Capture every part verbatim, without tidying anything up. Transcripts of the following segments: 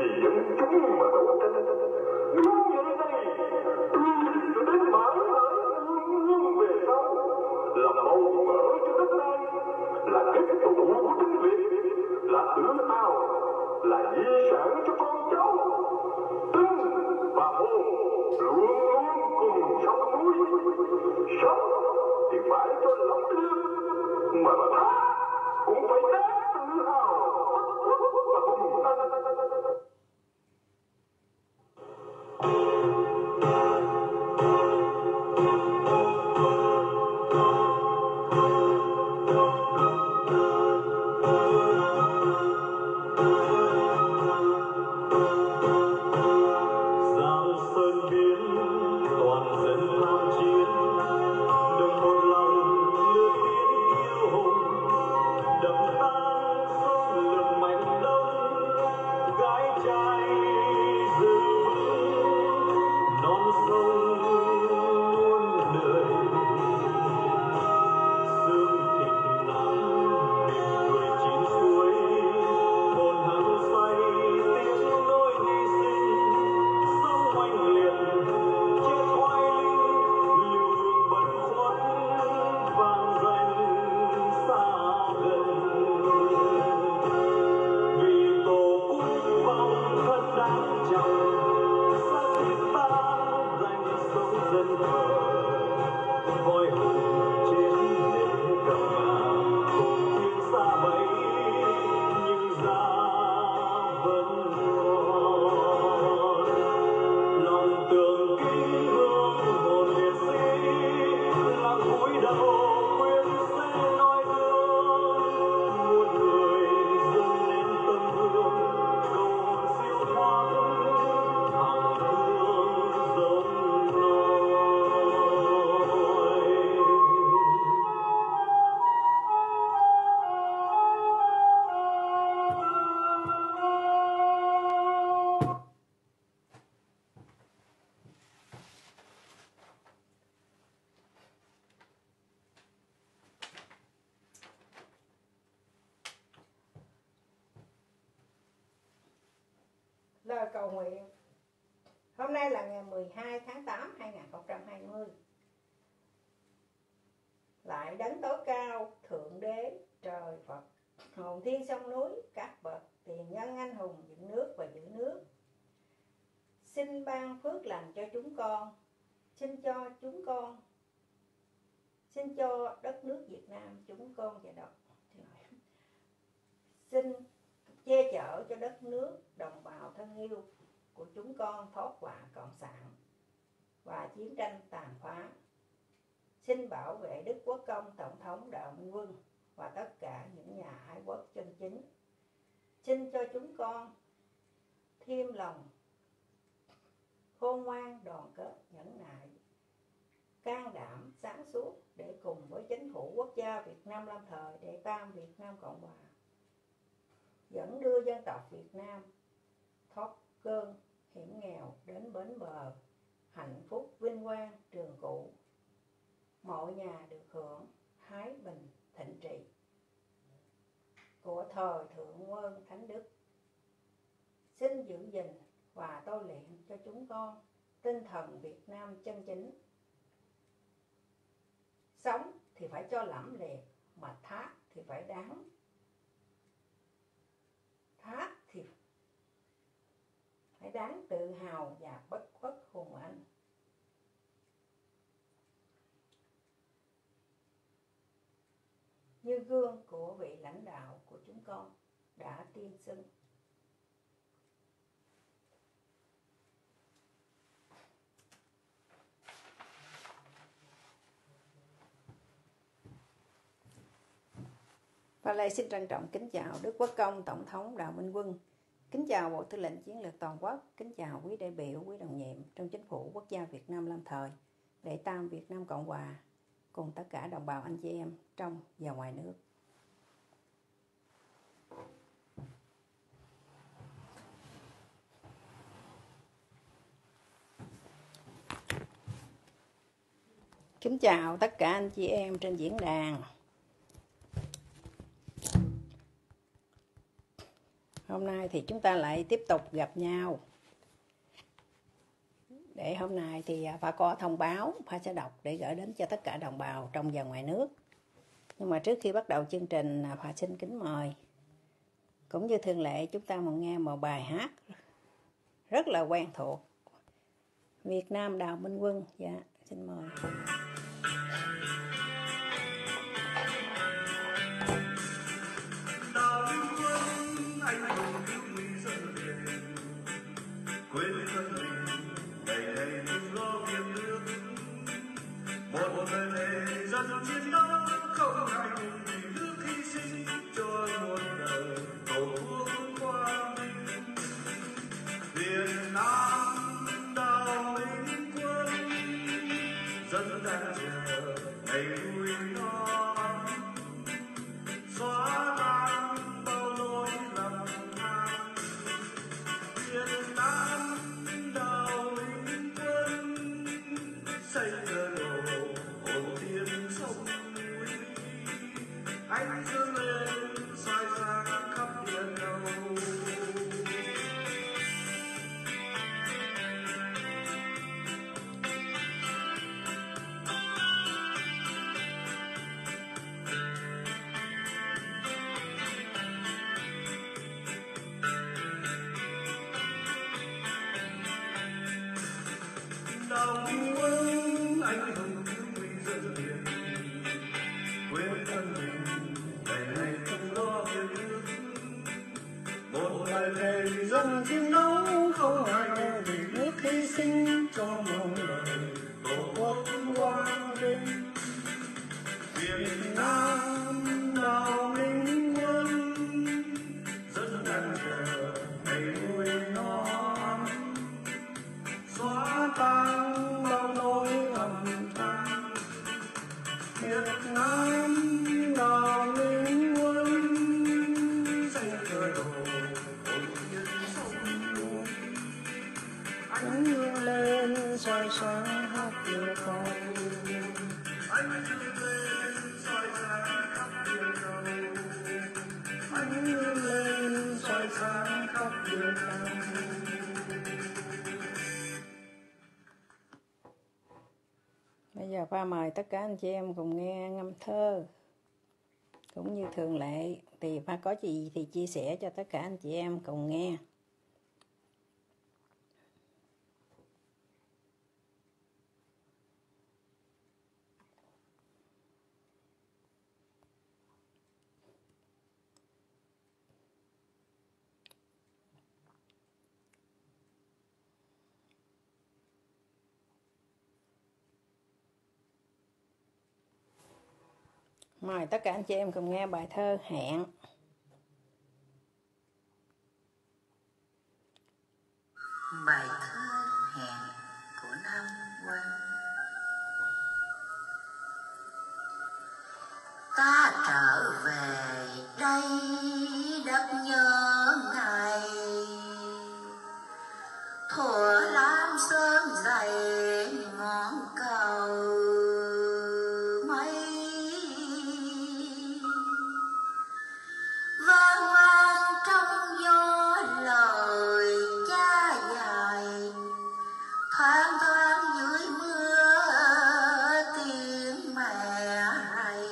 vì dân chúng mà đấu tranh. Nếu như đây tôi cho đến mãi mãi luôn luôn về sau là màu mỡ cho đất này, là kết tụ của tiếng Việt, là tự hào, là di sản cho con cháu. Tinh và hồn luôn luôn cùng sông núi. Sống thì phải cho lắm liêm, mà thác cũng phải đáng tự hào và hùng tâm. Lời cầu nguyện. Hôm nay là ngày mười hai tháng tám năm hai nghìn không trăm hai mươi. Lại đấng tối cao, thượng đế, trời Phật, hồn thiên sông núi, các bậc tiền nhân anh hùng dựng nước và giữ nước, xin ban phước lành cho chúng con, xin cho chúng con, xin cho đất nước Việt Nam chúng con và đọc, xin che chở cho đất nước đồng bào thân yêu của chúng con thoát qua cộng sản và chiến tranh tàn phá. Xin bảo vệ Đức Quốc Công Tổng thống Đào Minh Quân và tất cả những nhà ái quốc chân chính. Xin cho chúng con thêm lòng khôn ngoan, đoàn kết, nhẫn nại, can đảm, sáng suốt để cùng với chính phủ quốc gia Việt Nam lâm thời đệ tam Việt Nam Cộng Hòa dẫn đưa dân tộc Việt Nam thoát cơn hiểm nghèo đến bến bờ hạnh phúc vinh quang trường cửu, mọi nhà được hưởng thái bình thịnh trị của thời thượng quân thánh đức. Xin giữ gìn và tôi luyện cho chúng con tinh thần Việt Nam chân chính. Sống thì phải cho lẫm liệt, mà thác thì phải đáng. Thác thì phải đáng tự hào và bất khuất hùng anh. Như gương của vị lãnh đạo của chúng con đã tiên xưng. Và lại xin trân trọng kính chào Đức Quốc Công Tổng thống Đào Minh Quân, kính chào Bộ Tư lệnh Chiến lược Toàn quốc, kính chào quý đại biểu, quý đồng nhiệm trong Chính phủ Quốc gia Việt Nam lâm thời, đệ tam Việt Nam Cộng Hòa, cùng tất cả đồng bào anh chị em trong và ngoài nước. Kính chào tất cả anh chị em trên diễn đàn. Hôm nay thì chúng ta lại tiếp tục gặp nhau. Để hôm nay thì Pha có thông báo, Pha sẽ đọc để gửi đến cho tất cả đồng bào trong và ngoài nước. Nhưng mà trước khi bắt đầu chương trình, Pha xin kính mời. Cũng như thường lệ, chúng ta muốn nghe một bài hát rất là quen thuộc. Việt Nam Đào Minh Quân. Dạ, xin mời. Đào Minh Quân, anh hùng cứu nguy dân biển, quên thân mình, ngày ngày chung lo việc nước. Một đời này dân chiến đấu, không ngại ngùng vì nước hy sinh cho muôn đời tổ quốc quang vinh. Việt Nam Đào Minh Quân, dân đang chờ ngày vui non, xóa tan bao nỗi lầm than. Việt Nam Đào Minh Quân, xây cơ đồ hồn thiên sông núi, anh dương lên soi sáng khắp biển đầu. Đào Minh Quân, anh hùng cứu nguy dân biển, quên thân mình, ngày ngày chung lo việc nước. Một ngày này dân chiến đấu, không ngại ngùng vì nước hy sinh cho muôn đời tổ quốc quang vinh. Việt Nam Đào Minh Quân, dân đang chờ ngày vui non, xóa tan bao nỗi lầm than. Việt Nam Đào Minh Quân, xây cơ đồ hồn thiên sông núi, ánh dương lên soi sáng khắp địa cầu. Ánh dương lên soi sáng khắp địa cầu. Ánh dương lên soi sáng khắp địa cầu. Bây giờ Pha mời tất cả anh chị em cùng nghe ngâm thơ. Cũng như thường lệ thì Pha có gì thì chia sẻ cho tất cả anh chị em cùng nghe. Mời tất cả anh chị em cùng nghe bài thơ Hẹn. Bài thơ Hẹn của Nam Quang. Ta trở về đây đất nhớ ngày, thuở lam sơn dày ngọn cầu mây. Vang vang trong gió lời cha dài, thoáng thoáng dưới mưa tiếng mẹ hay.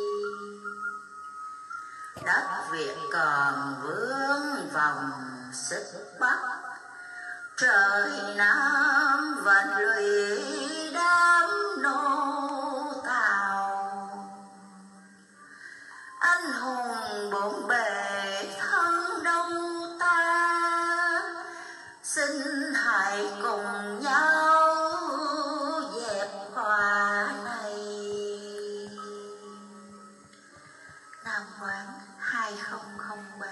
Đất Việt còn vương vòng xích bắc, trời Nam vẫn lụy đám nô tàu. Anh hùng bốn bề thân đông ta, xin hãy cùng nhau dẹp hòa này. Nam Quán hai không không ba.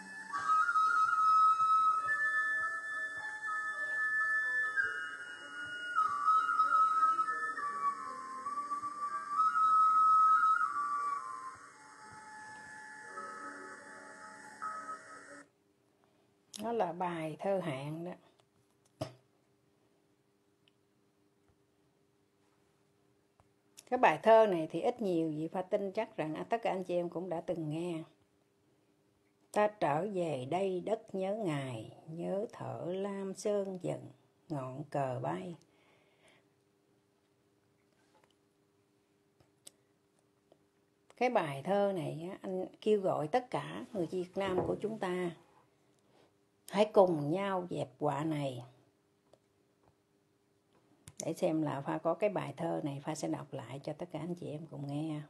Đó là bài thơ Hẹn đó. Cái bài thơ này thì ít nhiều gì Pha tin chắc rằng tất cả anh chị em cũng đã từng nghe. Ta trở về đây đất nhớ Ngài, nhớ thở Lam Sơn dần, ngọn cờ bay. Cái bài thơ này anh kêu gọi tất cả người Việt Nam của chúng ta hãy cùng nhau dẹp họa này. Để xem là Pha có cái bài thơ này, Pha sẽ đọc lại cho tất cả anh chị em cùng nghe.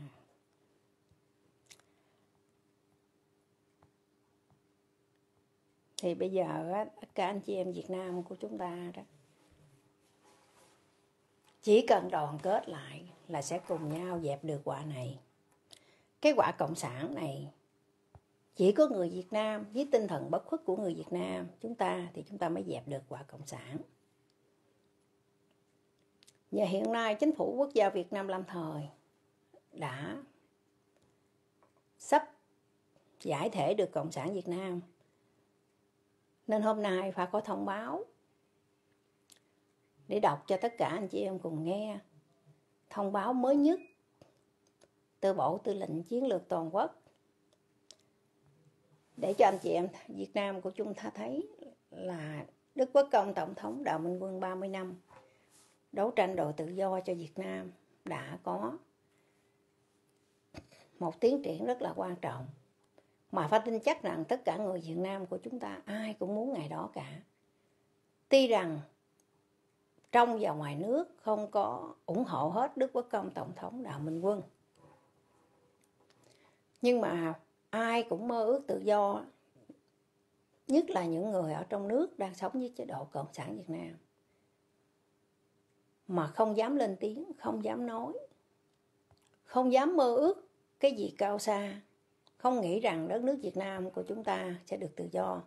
Thì bây giờ tất cả anh chị em Việt Nam của chúng ta đó, chỉ cần đoàn kết lại là sẽ cùng nhau dẹp được họa này. Cái họa cộng sản này chỉ có người Việt Nam với tinh thần bất khuất của người Việt Nam chúng ta thì chúng ta mới dẹp được họa cộng sản. Và hiện nay chính phủ quốc gia Việt Nam lâm thời đã sắp giải thể được cộng sản Việt Nam. Nên hôm nay phải có thông báo để đọc cho tất cả anh chị em cùng nghe. Thông báo mới nhất từ Bộ Tư lệnh Chiến lược Toàn quốc, để cho anh chị em Việt Nam của chúng ta thấy là Đức Quốc Công Tổng thống Đào Minh Quân ba mươi năm đấu tranh đòi tự do cho Việt Nam đã có một tiến triển rất là quan trọng. Mà phải tin chắc rằng tất cả người Việt Nam của chúng ta ai cũng muốn ngày đó cả. Tuy rằng trong và ngoài nước không có ủng hộ hết Đức Quốc Công Tổng thống Đào Minh Quân, nhưng mà ai cũng mơ ước tự do, nhất là những người ở trong nước đang sống với chế độ Cộng sản Việt Nam, mà không dám lên tiếng, không dám nói, không dám mơ ước cái gì cao xa, không nghĩ rằng đất nước Việt Nam của chúng ta sẽ được tự do.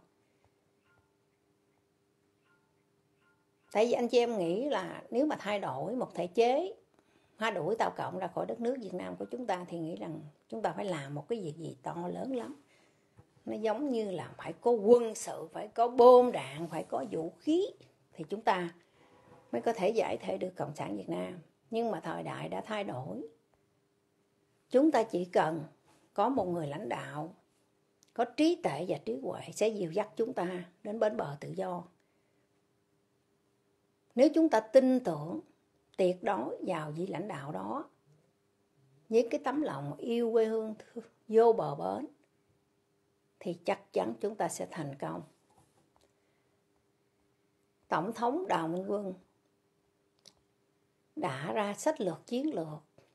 Tại vì anh chị em nghĩ là nếu mà thay đổi một thể chế, hay đuổi Tàu Cộng ra khỏi đất nước Việt Nam của chúng ta, thì nghĩ rằng chúng ta phải làm một cái việc gì to lớn lắm. Nó giống như là phải có quân sự, phải có bom đạn, phải có vũ khí thì chúng ta mới có thể giải thể được Cộng sản Việt Nam. Nhưng mà thời đại đã thay đổi. Chúng ta chỉ cần có một người lãnh đạo có trí tuệ và trí huệ sẽ dìu dắt chúng ta đến bến bờ tự do. Nếu chúng ta tin tưởng tuyệt đối vào vị lãnh đạo đó, với cái tấm lòng yêu quê hương vô bờ bến, thì chắc chắn chúng ta sẽ thành công. Tổng thống Đào Minh Quân đã ra sách lược chiến lược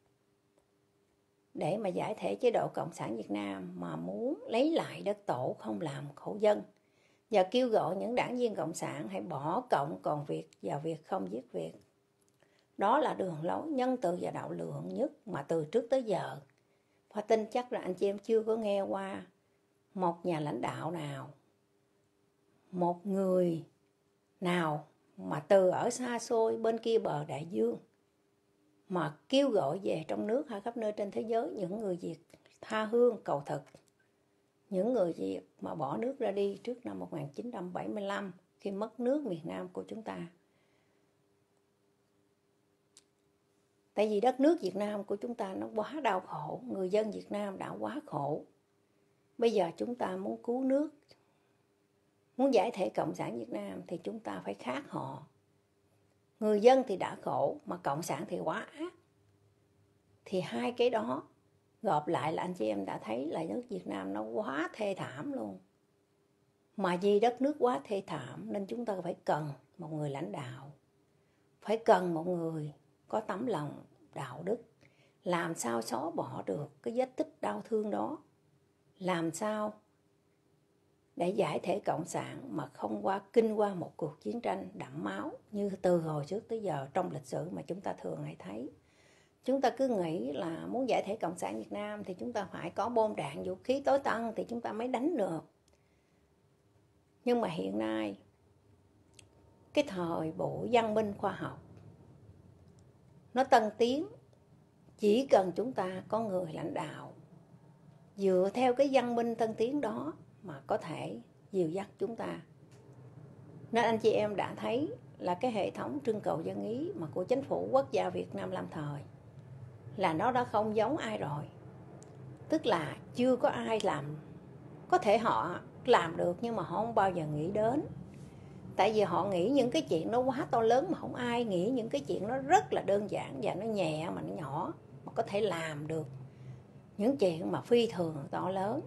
để mà giải thể chế độ Cộng sản Việt Nam, mà muốn lấy lại đất tổ, không làm khổ dân, và kêu gọi những đảng viên Cộng sản hãy bỏ Cộng còn Việt vào việc không giết Việt. Đó là đường lối nhân từ và đạo lượng nhất mà từ trước tới giờ phải tin chắc là anh chị em chưa có nghe qua một nhà lãnh đạo nào, một người nào mà từ ở xa xôi bên kia bờ đại dương mà kêu gọi về trong nước hay khắp nơi trên thế giới những người Việt tha hương cầu thực, những người Việt mà bỏ nước ra đi trước năm một nghìn chín trăm bảy mươi lăm khi mất nước Việt Nam của chúng ta. Tại vì đất nước Việt Nam của chúng ta nó quá đau khổ, người dân Việt Nam đã quá khổ. Bây giờ chúng ta muốn cứu nước, muốn giải thể Cộng sản Việt Nam thì chúng ta phải khác họ. Người dân thì đã khổ, mà Cộng sản thì quá ác. Thì hai cái đó gộp lại là anh chị em đã thấy là nước Việt Nam nó quá thê thảm luôn. Mà vì đất nước quá thê thảm nên chúng ta phải cần một người lãnh đạo, phải cần một người có tấm lòng đạo đức, làm sao xóa bỏ được cái vết tích đau thương đó, làm sao để giải thể Cộng sản mà không qua kinh qua một cuộc chiến tranh đẫm máu như từ hồi trước tới giờ trong lịch sử mà chúng ta thường hay thấy. Chúng ta cứ nghĩ là muốn giải thể Cộng sản Việt Nam thì chúng ta phải có bom đạn vũ khí tối tân thì chúng ta mới đánh được. Nhưng mà hiện nay cái thời buổi văn minh khoa học nó tân tiến, chỉ cần chúng ta có người lãnh đạo dựa theo cái văn minh tân tiến đó mà có thể dìu dắt chúng ta. Nên anh chị em đã thấy là cái hệ thống trưng cầu dân ý mà của chính phủ quốc gia Việt Nam lâm thời là nó đã không giống ai rồi. Tức là chưa có ai làm Có thể họ làm được nhưng mà họ không bao giờ nghĩ đến. Tại vì họ nghĩ những cái chuyện nó quá to lớn mà không ai nghĩ những cái chuyện nó rất là đơn giản và nó nhẹ mà nó nhỏ mà có thể làm được những chuyện mà phi thường to lớn.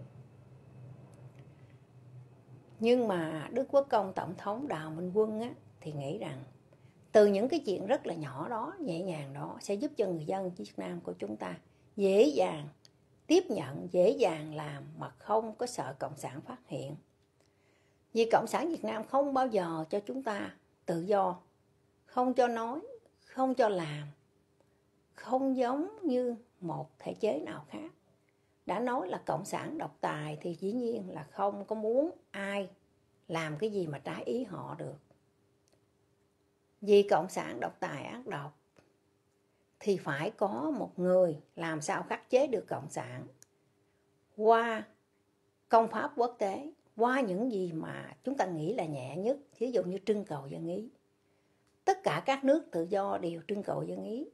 Nhưng mà Đức Quốc Công Tổng thống Đào Minh Quân á, thì nghĩ rằng từ những cái chuyện rất là nhỏ đó, nhẹ nhàng đó sẽ giúp cho người dân Việt Nam của chúng ta dễ dàng tiếp nhận, dễ dàng làm mà không có sợ Cộng sản phát hiện. Vì Cộng sản Việt Nam không bao giờ cho chúng ta tự do, không cho nói, không cho làm, không giống như một thể chế nào khác. Đã nói là Cộng sản độc tài thì dĩ nhiên là không có muốn ai làm cái gì mà trái ý họ được. Vì Cộng sản độc tài ác độc thì phải có một người làm sao khắc chế được Cộng sản qua công pháp quốc tế, qua những gì mà chúng ta nghĩ là nhẹ nhất, ví dụ như trưng cầu dân ý. Tất cả các nước tự do đều trưng cầu dân ý,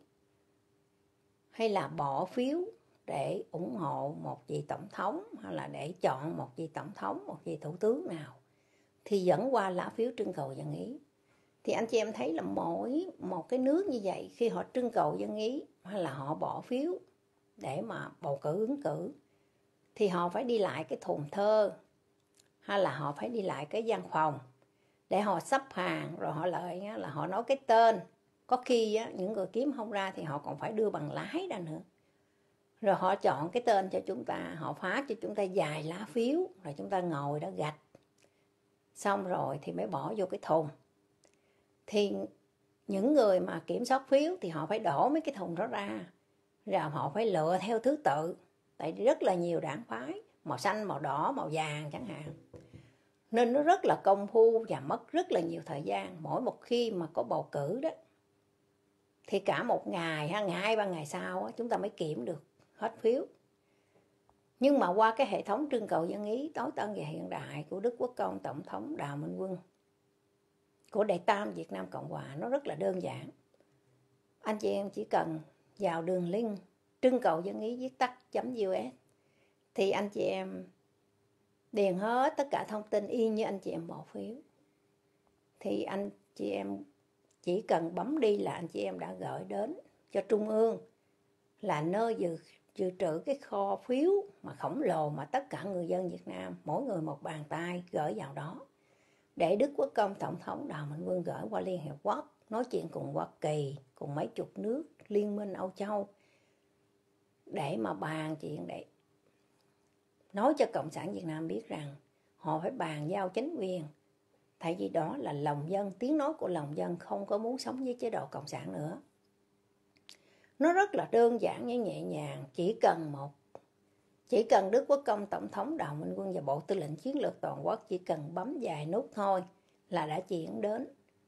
hay là bỏ phiếu để ủng hộ một vị tổng thống, hay là để chọn một vị tổng thống, một vị thủ tướng nào, thì dẫn qua lá phiếu trưng cầu dân ý. Thì anh chị em thấy là mỗi một cái nước như vậy, khi họ trưng cầu dân ý hay là họ bỏ phiếu để mà bầu cử ứng cử, thì họ phải đi lại cái thùng thơ, hay là họ phải đi lại cái văn phòng để họ sắp hàng, rồi họ lợi là họ nói cái tên. Có khi á, những người kiếm không ra thì họ còn phải đưa bằng lái ra nữa. Rồi họ chọn cái tên cho chúng ta, họ phá cho chúng ta vài lá phiếu, rồi chúng ta ngồi đó gạch. Xong rồi thì mới bỏ vô cái thùng. Thì những người mà kiểm soát phiếu thì họ phải đổ mấy cái thùng đó ra, rồi họ phải lựa theo thứ tự. Tại rất là nhiều đảng phái, màu xanh, màu đỏ, màu vàng chẳng hạn. Nên nó rất là công phu và mất rất là nhiều thời gian. Mỗi một khi mà có bầu cử đó, thì cả một ngày, hai ngày, hai ba ngày sau chúng ta mới kiểm được hết phiếu. Nhưng mà qua cái hệ thống trưng cầu dân ý tối tân và hiện đại của Đức Quốc Công Tổng thống Đào Minh Quân, của Đệ Tam Việt Nam Cộng Hòa, nó rất là đơn giản. Anh chị em chỉ cần vào đường link trưng cầu dân ý viết tắt.us thì anh chị em điền hết tất cả thông tin y như anh chị em bỏ phiếu. Thì anh chị em chỉ cần bấm đi là anh chị em đã gửi đến cho Trung ương, là nơi dự, dự trữ cái kho phiếu mà khổng lồ mà tất cả người dân Việt Nam, mỗi người một bàn tay gửi vào đó. Để Đức Quốc Công Tổng thống Đào Minh Quân gửi qua Liên Hiệp Quốc, nói chuyện cùng Hoa Kỳ, cùng mấy chục nước Liên minh Âu Châu, để mà bàn chuyện để nói cho Cộng sản Việt Nam biết rằng họ phải bàn giao chính quyền. Tại vì đó là lòng dân, tiếng nói của lòng dân không có muốn sống với chế độ Cộng sản nữa. Nó rất là đơn giản và nhẹ nhàng, chỉ cần một Chỉ cần Đức Quốc Công Tổng thống Đào Minh Quân và Bộ Tư lệnh Chiến lược Toàn quốc chỉ cần bấm vài nút thôi là đã chuyển đến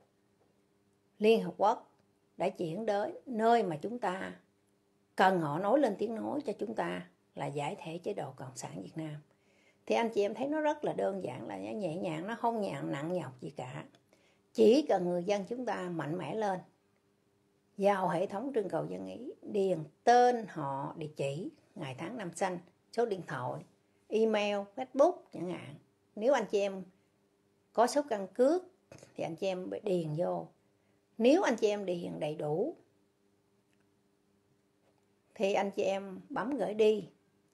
Liên Hợp Quốc, đã chuyển đến nơi mà chúng ta cần họ nói lên tiếng nói cho chúng ta là giải thể chế độ Cộng sản Việt Nam. Thì anh chị em thấy nó rất là đơn giản, là nhẹ nhàng, nó không nhàn nặng nhọc gì cả. Chỉ cần người dân chúng ta mạnh mẽ lên, vào hệ thống trưng cầu dân ý, điền tên, họ, địa chỉ, ngày tháng năm sinh, số điện thoại, email, Facebook chẳng hạn. Nếu anh chị em có số căn cước thì anh chị em điền vô. Nếu anh chị em điền đầy đủ thì anh chị em bấm gửi đi.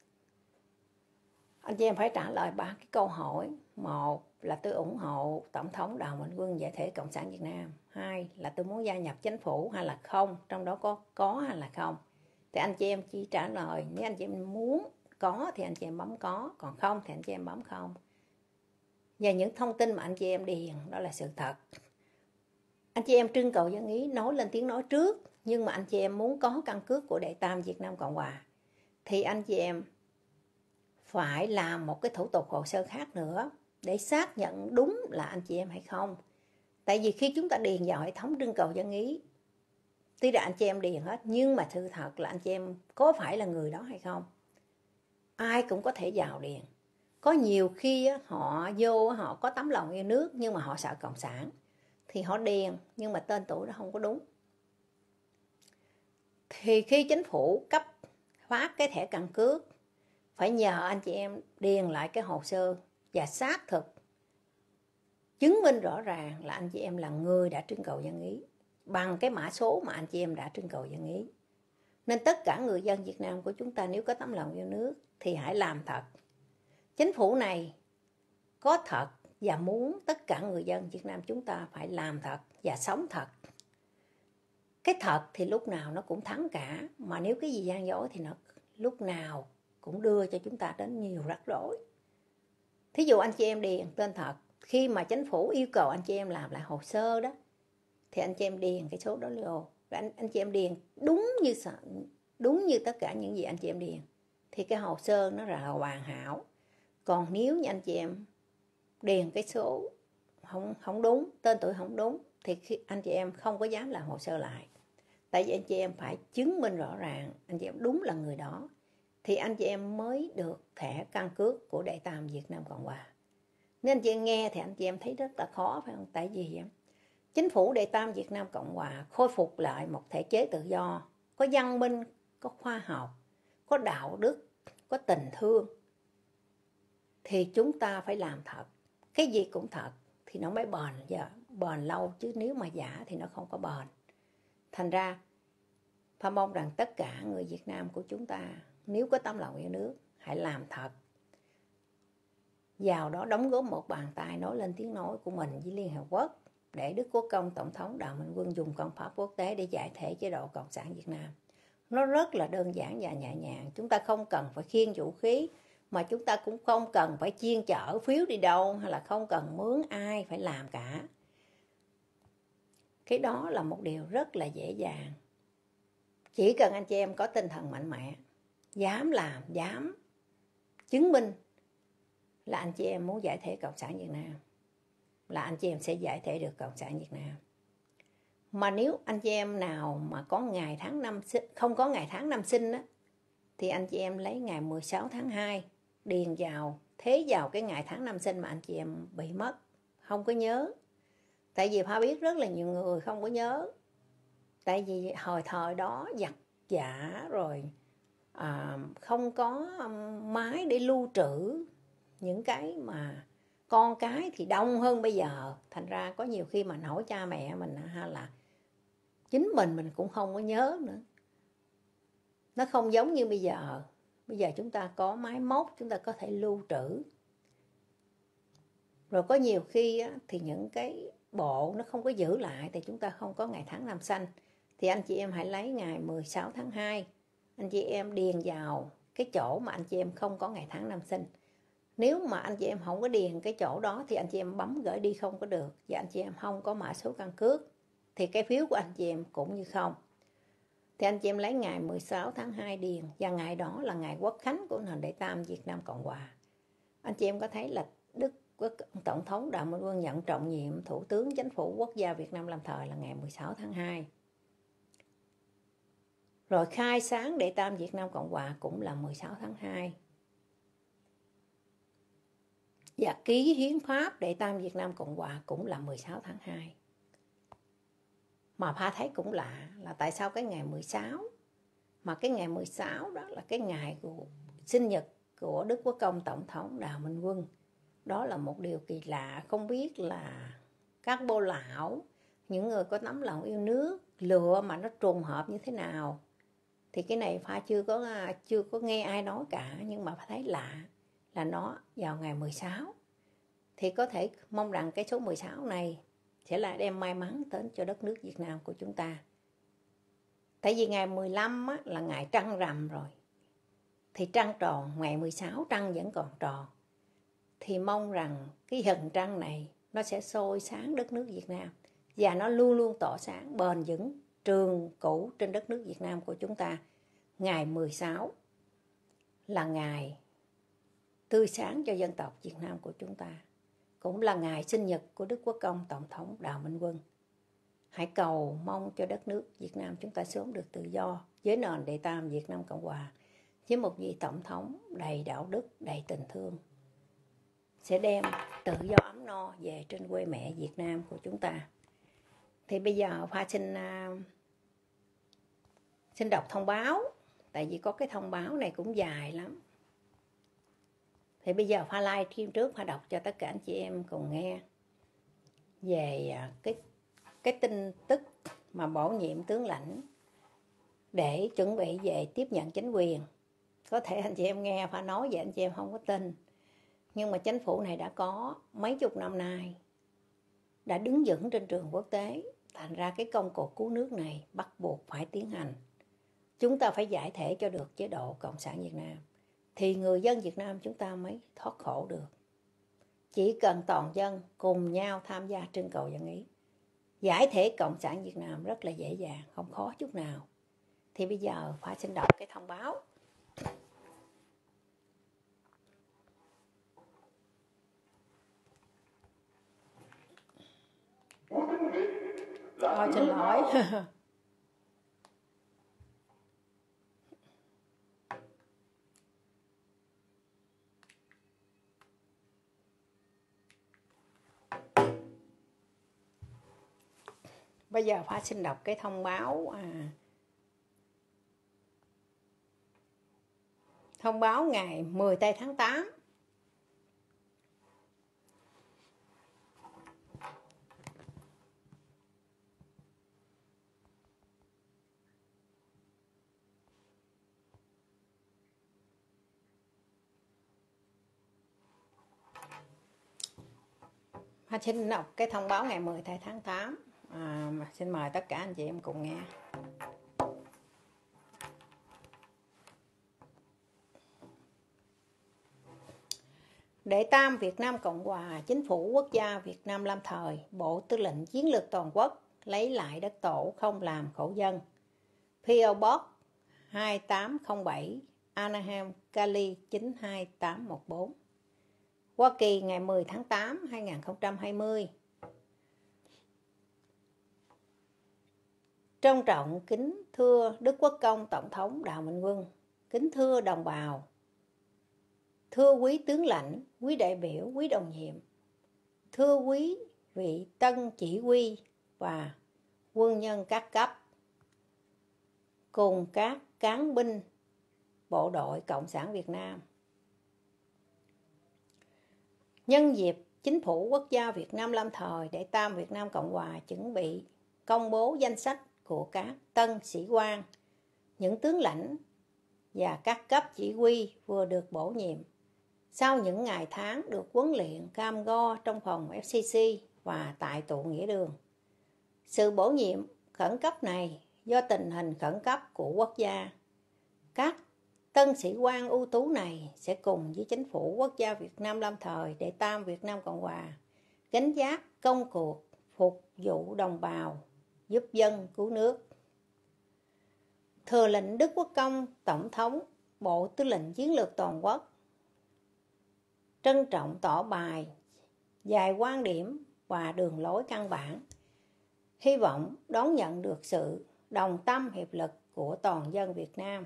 Anh chị em phải trả lời ba cái câu hỏi. Một là tôi ủng hộ Tổng thống Đào Minh Quân giải thể Cộng sản Việt Nam. Hai là tôi muốn gia nhập chính phủ hay là không, trong đó có có hay là không. Thì anh chị em chỉ trả lời, nếu anh chị em muốn có thì anh chị em bấm có, còn không thì anh chị em bấm không. Và những thông tin mà anh chị em điền đó là sự thật. Anh chị em trưng cầu dân ý nói lên tiếng nói trước, nhưng mà anh chị em muốn có căn cước của Đệ Tam Việt Nam Cộng Hòa thì anh chị em phải làm một cái thủ tục hồ sơ khác nữa để xác nhận đúng là anh chị em hay không. Tại vì khi chúng ta điền vào hệ thống trưng cầu dân ý, tuy là anh chị em điền hết, nhưng mà sự thật là anh chị em có phải là người đó hay không. Ai cũng có thể vào điền. Có nhiều khi họ vô, họ có tấm lòng yêu nước nhưng mà họ sợ Cộng sản, thì họ điền nhưng mà tên tuổi đó không có đúng. Thì khi chính phủ cấp phát cái thẻ căn cước phải nhờ anh chị em điền lại cái hồ sơ và xác thực chứng minh rõ ràng là anh chị em là người đã trưng cầu dân ý bằng cái mã số mà anh chị em đã trưng cầu dân ý. Nên tất cả người dân Việt Nam của chúng ta nếu có tấm lòng yêu nước thì hãy làm thật. Chính phủ này có thật và muốn tất cả người dân Việt Nam chúng ta phải làm thật và sống thật. Cái thật thì lúc nào nó cũng thắng cả, mà nếu cái gì gian dối thì nó lúc nào cũng đưa cho chúng ta đến nhiều rắc rối. Thí dụ anh chị em điền tên thật, khi mà chính phủ yêu cầu anh chị em làm lại hồ sơ đó, thì anh chị em điền cái số đó vô. Anh, anh chị em điền đúng như đúng như tất cả những gì anh chị em điền, thì cái hồ sơ nó là hoàn hảo. Còn nếu như anh chị em điền cái số không, không đúng, tên tuổi không đúng, thì anh chị em không có dám làm hồ sơ lại. Tại vì anh chị em phải chứng minh rõ ràng anh chị em đúng là người đó, thì anh chị em mới được thẻ căn cước của Đệ Tam Việt Nam Cộng Hòa. Nên anh chị em nghe thì anh chị em thấy rất là khó, phải không? Tại vì chính phủ Đệ Tam Việt Nam Cộng Hòa khôi phục lại một thể chế tự do, có văn minh, có khoa học, có đạo đức, có tình thương. Thì chúng ta phải làm thật, cái gì cũng thật thì nó mới bền, và bền lâu, chứ nếu mà giả thì nó không có bền. Thành ra Pha mong rằng tất cả người Việt Nam của chúng ta nếu có tấm lòng yêu nước hãy làm thật, vào đó đóng góp một bàn tay nói lên tiếng nói của mình với Liên Hợp Quốc, để Đức Quốc Công Tổng thống Đào Minh Quân dùng công pháp quốc tế để giải thể chế độ Cộng sản Việt Nam. Nó rất là đơn giản và nhẹ nhàng. Chúng ta không cần phải khiêng vũ khí, mà chúng ta cũng không cần phải chiên chở phiếu đi đâu, hay là không cần mướn ai phải làm cả. Cái đó là một điều rất là dễ dàng. Chỉ cần anh chị em có tinh thần mạnh mẽ, dám làm, dám chứng minh là anh chị em muốn giải thể Cộng sản Việt Nam, là anh chị em sẽ giải thể được Cộng sản Việt Nam. Mà nếu anh chị em nào mà có ngày tháng năm sinh, không có ngày tháng năm sinh á, thì anh chị em lấy ngày mười sáu tháng hai điền vào, thế vào cái ngày tháng năm sinh mà anh chị em bị mất, không có nhớ. Tại vì Pha biết rất là nhiều người không có nhớ. Tại vì hồi thời đó giặt giả rồi, à, không có máy để lưu trữ những cái mà con cái thì đông hơn bây giờ. Thành ra có nhiều khi mà hỏi cha mẹ mình hay là chính mình mình cũng không có nhớ nữa. Nó không giống như bây giờ. Bây giờ chúng ta có máy móc, chúng ta có thể lưu trữ. Rồi có nhiều khi á, thì những cái bộ nó không có giữ lại, thì chúng ta không có ngày tháng năm sanh. Thì anh chị em hãy lấy ngày mười sáu tháng hai, anh chị em điền vào cái chỗ mà anh chị em không có ngày tháng năm sinh. Nếu mà anh chị em không có điền cái chỗ đó thì anh chị em bấm gửi đi không có được, và anh chị em không có mã số căn cước thì cái phiếu của anh chị em cũng như không. Thì anh chị em lấy ngày mười sáu tháng hai điền, và ngày đó là ngày quốc khánh của nền Đệ Tam Việt Nam Cộng Hòa. Anh chị em có thấy là Đức Tổng thống Đào Minh Quân nhận trọng nhiệm Thủ tướng Chính phủ Quốc gia Việt Nam lâm thời là ngày mười sáu tháng hai. Rồi khai sáng Đệ Tam Việt Nam Cộng Hòa cũng là mười sáu tháng hai. Và ký hiến pháp Đệ Tam Việt Nam Cộng Hòa cũng là mười sáu tháng hai. Mà Pha thấy cũng lạ là tại sao cái ngày mười sáu, mà cái ngày mười sáu đó là cái ngày của sinh nhật của Đức Quốc Công Tổng thống Đào Minh Quân. Đó là một điều kỳ lạ, không biết là các bô lão, những người có tấm lòng yêu nước lựa mà nó trùng hợp như thế nào. Thì cái này Pha chưa có chưa có nghe ai nói cả, nhưng mà Pha thấy lạ là nó vào ngày mười sáu. Thì có thể mong rằng cái số mười sáu này sẽ là đem may mắn đến cho đất nước Việt Nam của chúng ta. Tại vì ngày mười lăm á, là ngày trăng rằm rồi. Thì trăng tròn, ngày mười sáu trăng vẫn còn tròn. Thì mong rằng cái hình trăng này nó sẽ soi sáng đất nước Việt Nam, và nó luôn luôn tỏ sáng bền vững trường cửu trên đất nước Việt Nam của chúng ta. Ngày mười sáu là ngày tươi sáng cho dân tộc Việt Nam của chúng ta, cũng là ngày sinh nhật của Đức Quốc Công Tổng thống Đào Minh Quân. Hãy cầu mong cho đất nước Việt Nam chúng ta sớm được tự do với nền Đệ Tam Việt Nam Cộng Hòa, với một vị tổng thống đầy đạo đức, đầy tình thương, sẽ đem tự do ấm no về trên quê mẹ Việt Nam của chúng ta. Thì bây giờ Pha xin uh, xin đọc thông báo, tại vì có cái thông báo này cũng dài lắm. Thì bây giờ Pha live stream trước, Pha đọc cho tất cả anh chị em cùng nghe về cái, cái tin tức mà bổ nhiệm tướng lãnh để chuẩn bị về tiếp nhận chính quyền. Có thể anh chị em nghe Pha nói vậy anh chị em không có tin, nhưng mà chính phủ này đã có mấy chục năm nay, đã đứng vững trên trường quốc tế. Thành ra cái công cuộc cứu nước này bắt buộc phải tiến hành. Chúng ta phải giải thể cho được chế độ Cộng sản Việt Nam, thì người dân Việt Nam chúng ta mới thoát khổ được. Chỉ cần toàn dân cùng nhau tham gia trưng cầu dân ý, giải thể Cộng sản Việt Nam rất là dễ dàng, không khó chút nào. Thì bây giờ phải xin đọc cái thông báo. Thôi xin lỗi. Bây giờ phải xin đọc cái thông báo à, thông báo ngày mười tây tháng tám. Hoa xin đọc cái thông báo ngày mười tháng tám. À, xin mời tất cả anh chị em cùng nghe. Đệ tam Việt Nam Cộng Hòa, Chính phủ Quốc gia Việt Nam lâm thời, Bộ Tư lệnh Chiến lược Toàn quốc, lấy lại đất tổ, không làm khổ dân. pê ô Box hai tám không bảy, Anaheim, Cali chín hai tám một bốn. Hoa Kỳ ngày mười tháng tám năm hai nghìn không trăm hai mươi. Trân trọng kính thưa Đức Quốc Công Tổng thống Đào Minh Quân, kính thưa đồng bào, thưa quý tướng lãnh, quý đại biểu, quý đồng nhiệm, thưa quý vị tân chỉ huy và quân nhân các cấp, cùng các cán binh bộ đội Cộng sản Việt Nam. Nhân dịp Chính phủ Quốc gia Việt Nam lâm thời, Đệ tam Việt Nam Cộng Hòa chuẩn bị công bố danh sách của các tân sĩ quan, những tướng lãnh và các cấp chỉ huy vừa được bổ nhiệm sau những ngày tháng được huấn luyện cam go trong phòng ép xê xê và tại tụ nghĩa đường. Sự bổ nhiệm khẩn cấp này do tình hình khẩn cấp của quốc gia. Các tân sĩ quan ưu tú này sẽ cùng với Chính phủ Quốc gia Việt Nam lâm thời, Đệ tam Việt Nam Cộng Hòa gánh vác công cuộc phục vụ đồng bào, giúp dân cứu nước. Thừa lệnh Đức Quốc Công Tổng thống, Bộ Tư lệnh Chiến lược Toàn quốc trân trọng tỏ bài vài quan điểm và đường lối căn bản, hy vọng đón nhận được sự đồng tâm hiệp lực của toàn dân Việt Nam,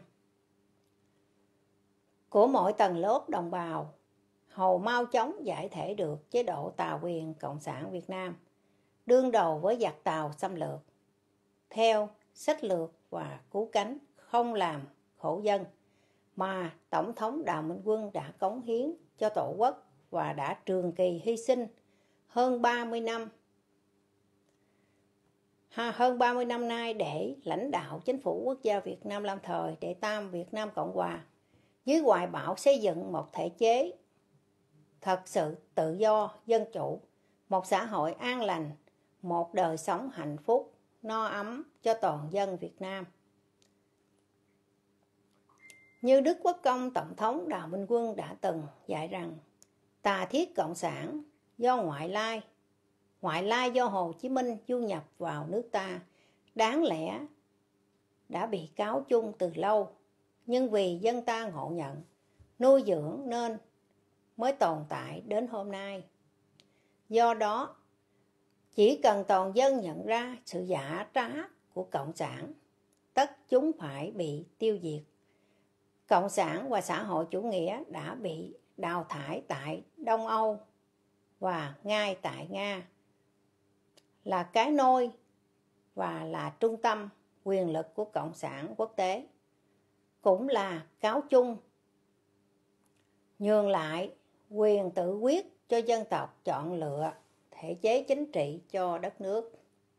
của mọi tầng lớp đồng bào, hầu mau chóng giải thể được chế độ tà quyền Cộng sản Việt Nam, đương đầu với giặc Tàu xâm lược, theo sách lược và cứu cánh không làm khổ dân mà Tổng thống Đào Minh Quân đã cống hiến cho Tổ quốc và đã trường kỳ hy sinh hơn ba mươi năm ha, hơn ba mươi năm nay để lãnh đạo Chính phủ Quốc gia Việt Nam lâm thời, Đệ tam Việt Nam Cộng Hòa dưới hoài bão xây dựng một thể chế thật sự tự do, dân chủ, một xã hội an lành, một đời sống hạnh phúc, no ấm cho toàn dân Việt Nam. Như Đức Quốc Công Tổng thống Đào Minh Quân đã từng dạy rằng, tà thiết cộng sản do ngoại lai, ngoại lai do Hồ Chí Minh du nhập vào nước ta, đáng lẽ đã bị cáo chung từ lâu, nhưng vì dân ta ngộ nhận, nuôi dưỡng nên mới tồn tại đến hôm nay. Do đó, chỉ cần toàn dân nhận ra sự giả trá của Cộng sản, tất chúng phải bị tiêu diệt. Cộng sản và xã hội chủ nghĩa đã bị đào thải tại Đông Âu và ngay tại Nga, là cái nôi và là trung tâm quyền lực của Cộng sản quốc tế, cũng là cáo chung nhường lại quyền tự quyết cho dân tộc chọn lựa thể chế chính trị cho đất nước.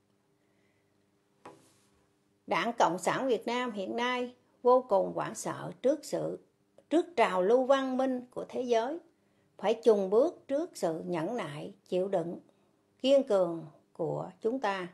Đảng Cộng sản Việt Nam hiện nay vô cùng hoảng sợ trước sự trước trào lưu văn minh của thế giới, phải chùng bước trước sự nhẫn nại, chịu đựng, kiên cường của chúng ta.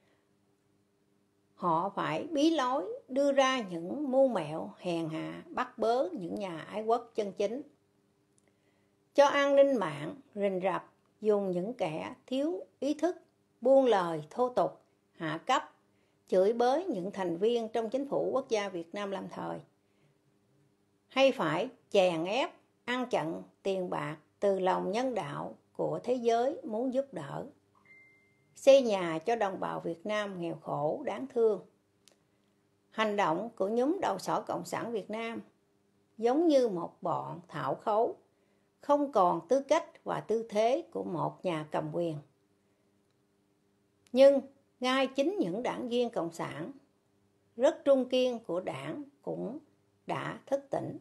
Họ phải bí lối đưa ra những mưu mẹo hèn hạ, bắt bớ những nhà ái quốc chân chính. Cho an ninh mạng rình rập, dùng những kẻ thiếu ý thức, buông lời thô tục, hạ cấp, chửi bới những thành viên trong chính phủ quốc gia Việt Nam lâm thời. Hay phải chèn ép, ăn chặn tiền bạc từ lòng nhân đạo của thế giới muốn giúp đỡ, xây nhà cho đồng bào Việt Nam nghèo khổ đáng thương. Hành động của nhóm đầu sỏ Cộng sản Việt Nam giống như một bọn thảo khấu, không còn tư cách và tư thế của một nhà cầm quyền. Nhưng ngay chính những đảng viên Cộng sản rất trung kiên của đảng cũng đã thức tỉnh.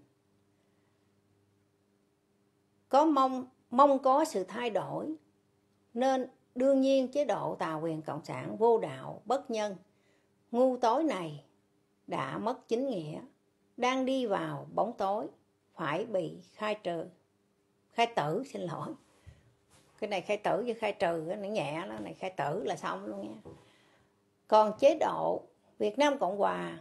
Có mong, mong có sự thay đổi, nên đương nhiên chế độ tà quyền Cộng sản vô đạo, bất nhân, ngu tối này đã mất chính nghĩa, đang đi vào bóng tối, phải bị khai trừ. Khai tử, xin lỗi. Cái này khai tử với khai trừ, nó nhẹ, nó này khai tử là xong luôn nha. Còn chế độ Việt Nam Cộng Hòa,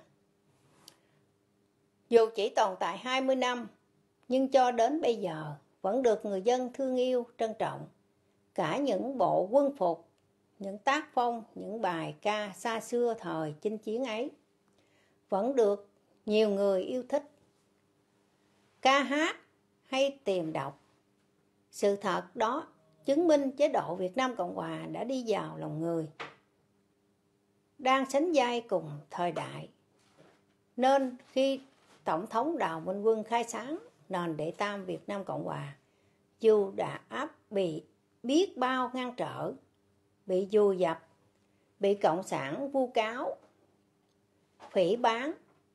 dù chỉ tồn tại hai mươi năm, nhưng cho đến bây giờ vẫn được người dân thương yêu, trân trọng. Cả những bộ quân phục, những tác phong, những bài ca xa xưa thời chinh chiến ấy vẫn được nhiều người yêu thích ca hát hay tìm đọc. Sự thật đó chứng minh chế độ Việt Nam Cộng Hòa đã đi vào lòng người, đang sánh vai cùng thời đại. Nên khi Tổng thống Đào Minh Quân khai sáng nền đệ tam Việt Nam Cộng Hòa, dù đã áp bị biết bao ngăn trở, bị vùi dập, bị Cộng sản vu cáo, phỉ báng,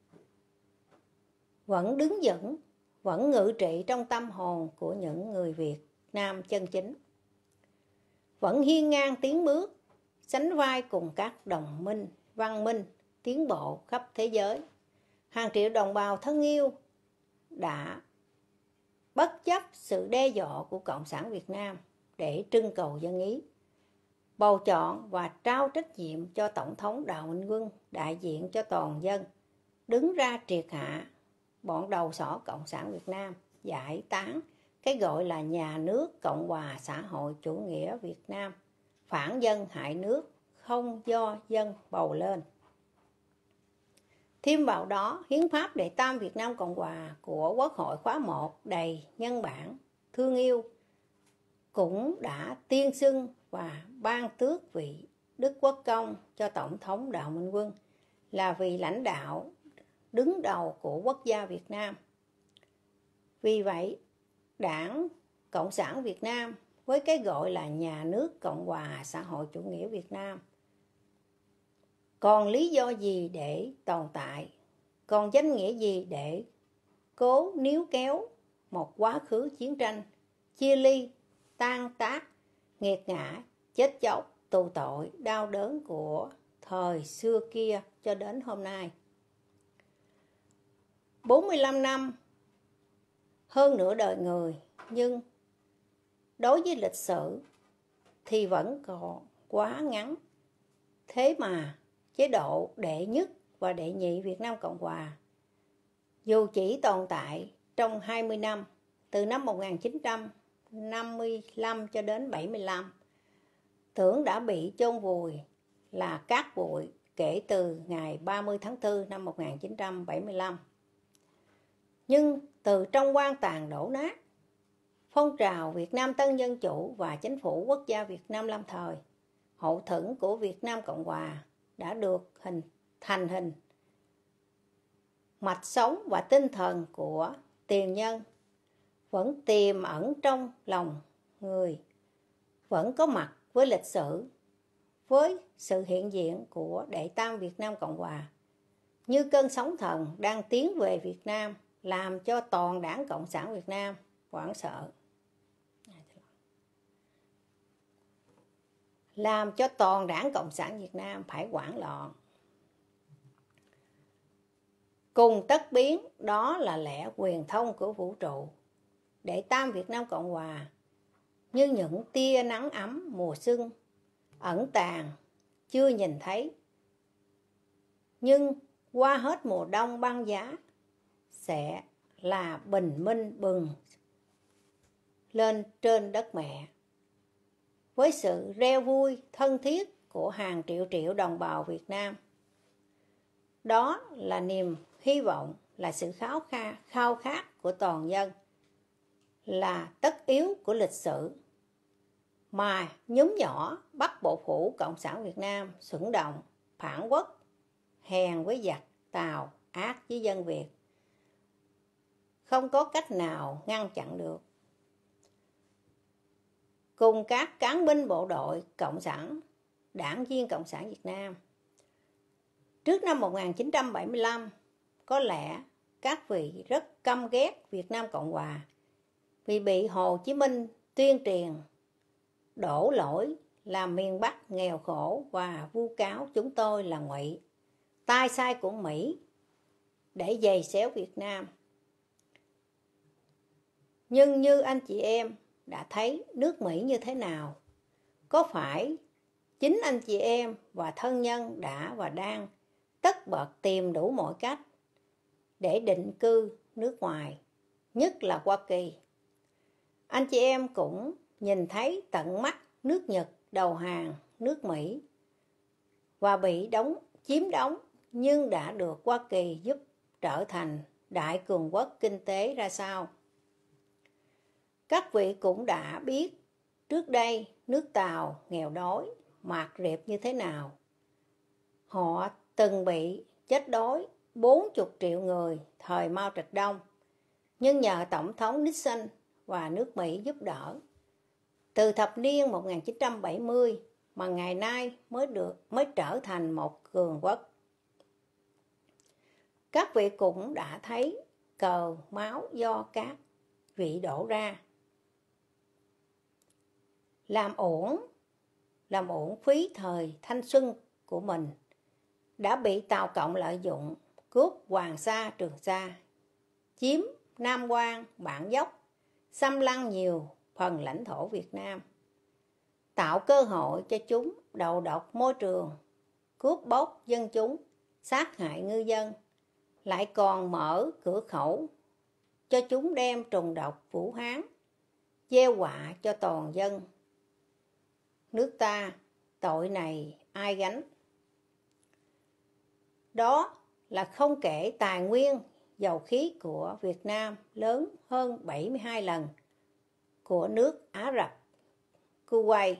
vẫn đứng vững, vẫn ngự trị trong tâm hồn của những người Việt Nam chân chính. Vẫn hiên ngang tiến bước, sánh vai cùng các đồng minh, văn minh, tiến bộ khắp thế giới. Hàng triệu đồng bào thân yêu đã bất chấp sự đe dọa của Cộng sản Việt Nam để trưng cầu dân ý, bầu chọn và trao trách nhiệm cho Tổng thống Đào Minh Quân đại diện cho toàn dân, đứng ra triệt hạ bọn đầu sỏ Cộng sản Việt Nam, giải tán cái gọi là nhà nước Cộng hòa xã hội chủ nghĩa Việt Nam, phản dân hại nước, không do dân bầu lên. Thêm vào đó, hiến pháp đệ tam Việt Nam Cộng Hòa của Quốc hội khóa một đầy nhân bản, thương yêu, cũng đã tuyên xưng và ban tước vị Đức Quốc Công cho Tổng thống Đào Minh Quân là vị lãnh đạo đứng đầu của quốc gia Việt Nam. Vì vậy, Đảng Cộng sản Việt Nam với cái gọi là nhà nước Cộng hòa xã hội chủ nghĩa Việt Nam còn lý do gì để tồn tại, còn danh nghĩa gì để cố níu kéo một quá khứ chiến tranh, chia ly, tan tác, nghiệt ngã, chết chóc, tù tội, đau đớn của thời xưa kia cho đến hôm nay. bốn mươi lăm năm, hơn nửa đời người, nhưng đối với lịch sử thì vẫn còn quá ngắn. Thế mà chế độ đệ nhất và đệ nhị Việt Nam Cộng Hòa, dù chỉ tồn tại trong hai mươi năm, từ năm một nghìn chín trăm năm mươi lăm cho đến bảy mươi lăm, tưởng đã bị chôn vùi là cát bụi kể từ ngày ba mươi tháng tư năm một nghìn chín trăm bảy mươi lăm. Nhưng từ trong quan tàn đổ nát, phong trào Việt Nam Tân Dân Chủ và Chính phủ Quốc gia Việt Nam lâm thời, hậu thuẫn của Việt Nam Cộng Hòa đã được hình thành hình. Mạch sống và tinh thần của tiền nhân vẫn tiềm ẩn trong lòng người, vẫn có mặt với lịch sử, với sự hiện diện của đệ tam Việt Nam Cộng Hòa, như cơn sóng thần đang tiến về Việt Nam, làm cho toàn Đảng Cộng sản Việt Nam hoảng sợ. làm cho toàn Đảng Cộng sản Việt Nam phải hoảng loạn. Cùng tất biến, đó là lẽ quyền thông của vũ trụ, để tam Việt Nam Cộng Hòa như những tia nắng ấm mùa xuân ẩn tàng chưa nhìn thấy, nhưng qua hết mùa đông băng giá sẽ là bình minh bừng lên trên đất mẹ, với sự reo vui thân thiết của hàng triệu triệu đồng bào Việt Nam. Đó là niềm hy vọng, là sự khao khát, khao khát của toàn dân, là tất yếu của lịch sử mà nhóm nhỏ bắt bộ phủ Cộng sản Việt Nam xuẩn động, phản quốc, hèn với giặc Tàu, ác với dân Việt, không có cách nào ngăn chặn được. Cùng các cán binh bộ đội Cộng sản, đảng viên Cộng sản Việt Nam, trước năm một nghìn chín trăm bảy mươi lăm, có lẽ các vị rất căm ghét Việt Nam Cộng Hòa vì bị Hồ Chí Minh tuyên truyền đổ lỗi là miền Bắc nghèo khổ và vu cáo chúng tôi là ngụy, tay sai của Mỹ để giày xéo Việt Nam. Nhưng như anh chị em đã thấy nước Mỹ như thế nào, có phải chính anh chị em và thân nhân đã và đang tất bật tìm đủ mọi cách để định cư nước ngoài, nhất là Hoa Kỳ. Anh chị em cũng nhìn thấy tận mắt nước Nhật đầu hàng nước Mỹ và bị đóng chiếm đóng, nhưng đã được Hoa Kỳ giúp trở thành đại cường quốc kinh tế ra sao. Các vị cũng đã biết trước đây nước Tàu nghèo đói, mạt rệp như thế nào. Họ từng bị chết đói bốn mươi triệu người thời Mao Trạch Đông, nhưng nhờ Tổng thống Nixon và nước Mỹ giúp đỡ, từ thập niên một nghìn chín trăm bảy mươi mà ngày nay mới được mới trở thành một cường quốc. Các vị cũng đã thấy cờ máu do các vị đổ ra, làm uổng làm uổng phí thời thanh xuân của mình, đã bị Tàu Cộng lợi dụng cướp Hoàng Sa, Trường Sa, chiếm Nam Quan, Bản Dốc, xâm lăng nhiều phần lãnh thổ Việt Nam, tạo cơ hội cho chúng đầu độc môi trường, cướp bóc dân chúng, sát hại ngư dân, lại còn mở cửa khẩu cho chúng đem trùng độc Vũ Hán, gieo họa cho toàn dân nước ta. Tội này ai gánh? Đó là không kể tài nguyên dầu khí của Việt Nam lớn hơn bảy mươi hai lần của nước Ả Rập, Kuwait,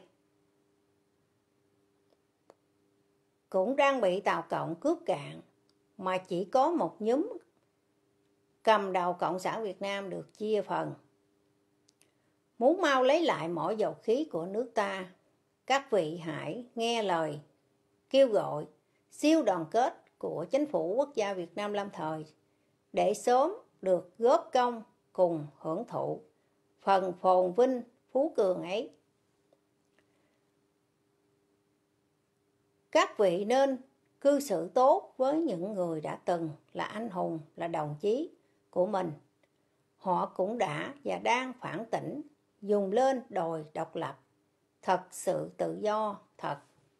cũng đang bị Tàu Cộng cướp cạn, mà chỉ có một nhóm cầm đầu Cộng sản Việt Nam được chia phần. Muốn mau lấy lại mỏ dầu khí của nước ta, các vị hãy nghe lời kêu gọi siêu đoàn kết của Chính phủ Quốc gia Việt Nam lâm thời, để sớm được góp công cùng hưởng thụ phần phồn vinh phú cường ấy. Các vị nên cư xử tốt với những người đã từng là anh hùng, là đồng chí của mình. Họ cũng đã và đang phản tỉnh, dùng lên đòi độc lập, thật sự tự do thật,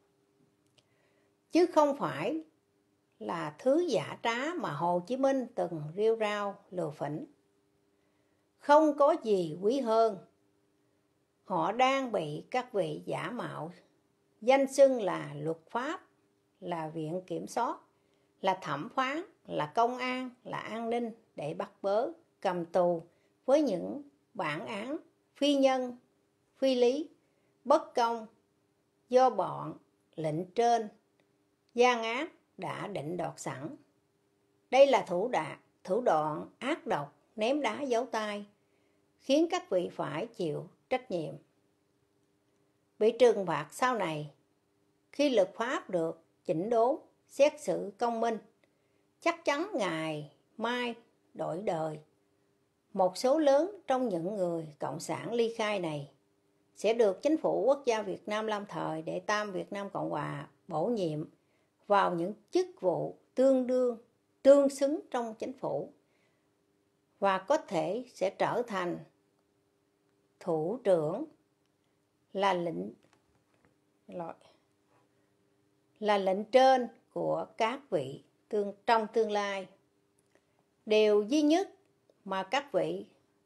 chứ không phải là thứ giả trá mà Hồ Chí Minh từng rêu rao lừa phỉnh. Không có gì quý hơn. Họ đang bị các vị giả mạo danh xưng là luật pháp, là viện kiểm soát, là thẩm phán, là công an, là an ninh để bắt bớ, cầm tù với những bản án phi nhân, phi lý, bất công do bọn lệnh trên gian ác đã định đoạt sẵn. Đây là thủ đoạn, thủ đoạn ác độc, ném đá giấu tay, khiến các vị phải chịu trách nhiệm, bị trừng phạt sau này. Khi luật pháp được chỉnh đốn, xét xử công minh, chắc chắn ngày mai đổi đời, một số lớn trong những người cộng sản ly khai này sẽ được Chính phủ Quốc gia Việt Nam lâm thời Đệ Tam Việt Nam Cộng Hòa bổ nhiệm vào những chức vụ tương đương, tương xứng trong chính phủ và có thể sẽ trở thành thủ trưởng là lệnh là lệnh trên của các vị tương, trong tương lai. Điều duy nhất mà các vị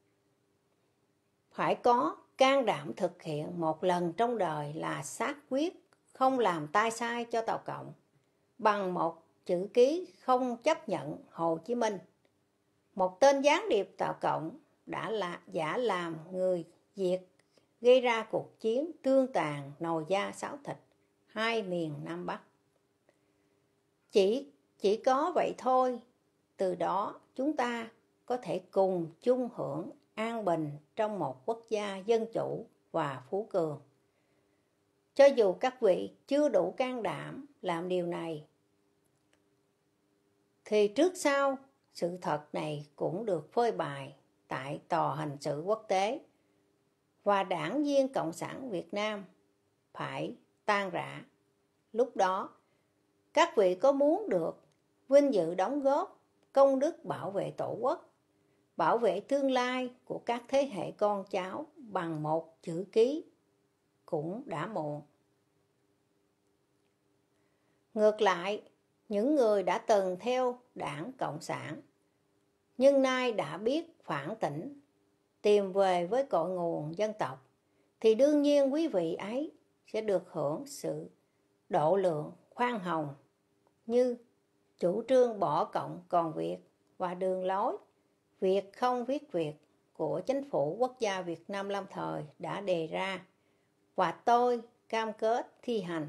phải có can đảm thực hiện một lần trong đời là xác quyết không làm tai sai cho Tàu Cộng bằng một chữ ký không chấp nhận Hồ Chí Minh. Một tên gián điệp Tàu Cộng đã là giả làm người Việt gây ra cuộc chiến tương tàn nồi da sáo thịt hai miền Nam Bắc. Chỉ, chỉ có vậy thôi, từ đó chúng ta có thể cùng chung hưởng an bình trong một quốc gia dân chủ và phú cường. Cho dù các vị chưa đủ can đảm làm điều này, thì trước sau sự thật này cũng được phơi bày tại tòa hình sự quốc tế và đảng viên Cộng sản Việt Nam phải tan rã. Lúc đó, các vị có muốn được vinh dự đóng góp công đức bảo vệ Tổ quốc, bảo vệ tương lai của các thế hệ con cháu bằng một chữ ký cũng đã muộn. Ngược lại, những người đã từng theo đảng Cộng sản nhưng nay đã biết phản tỉnh, tìm về với cội nguồn dân tộc, thì đương nhiên quý vị ấy sẽ được hưởng sự độ lượng khoan hồng như chủ trương bỏ Cộng còn Việt và đường lối Việt không viết Việt của Chính phủ Quốc gia Việt Nam lâm thời đã đề ra và tôi cam kết thi hành.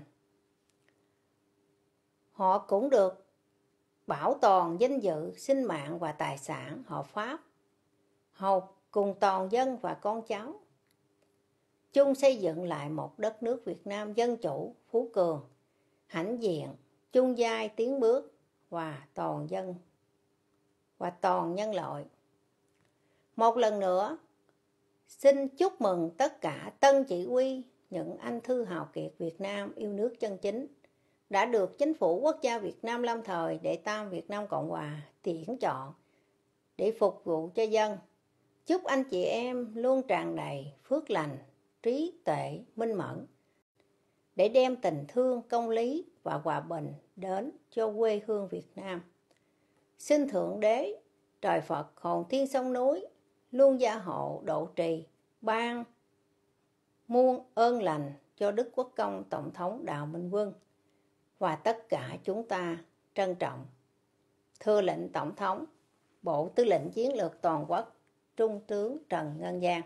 Họ cũng được bảo toàn danh dự, sinh mạng và tài sản hợp pháp, học cùng toàn dân và con cháu, chung xây dựng lại một đất nước Việt Nam dân chủ, phú cường, hãnh diện, chung giai tiến bước và toàn dân và toàn nhân loại. Một lần nữa, xin chúc mừng tất cả tân chỉ huy, những anh thư hào kiệt Việt Nam yêu nước chân chính đã được Chính phủ Quốc gia Việt Nam lâm thời Đệ Tam Việt Nam Cộng Hòa tuyển chọn để phục vụ cho dân. Chúc anh chị em luôn tràn đầy phước lành, trí tuệ, minh mẫn để đem tình thương, công lý và hòa bình đến cho quê hương Việt Nam. Xin Thượng Đế, trời Phật, hồn thiên sông núi luôn gia hộ độ trì, ban muôn ơn lành cho Đức Quốc công Tổng thống Đào Minh Quân và tất cả chúng ta trân trọng. Thưa lệnh Tổng thống, Bộ Tư lệnh Chiến lược Toàn quốc, Trung tướng Trần Ngân Giang.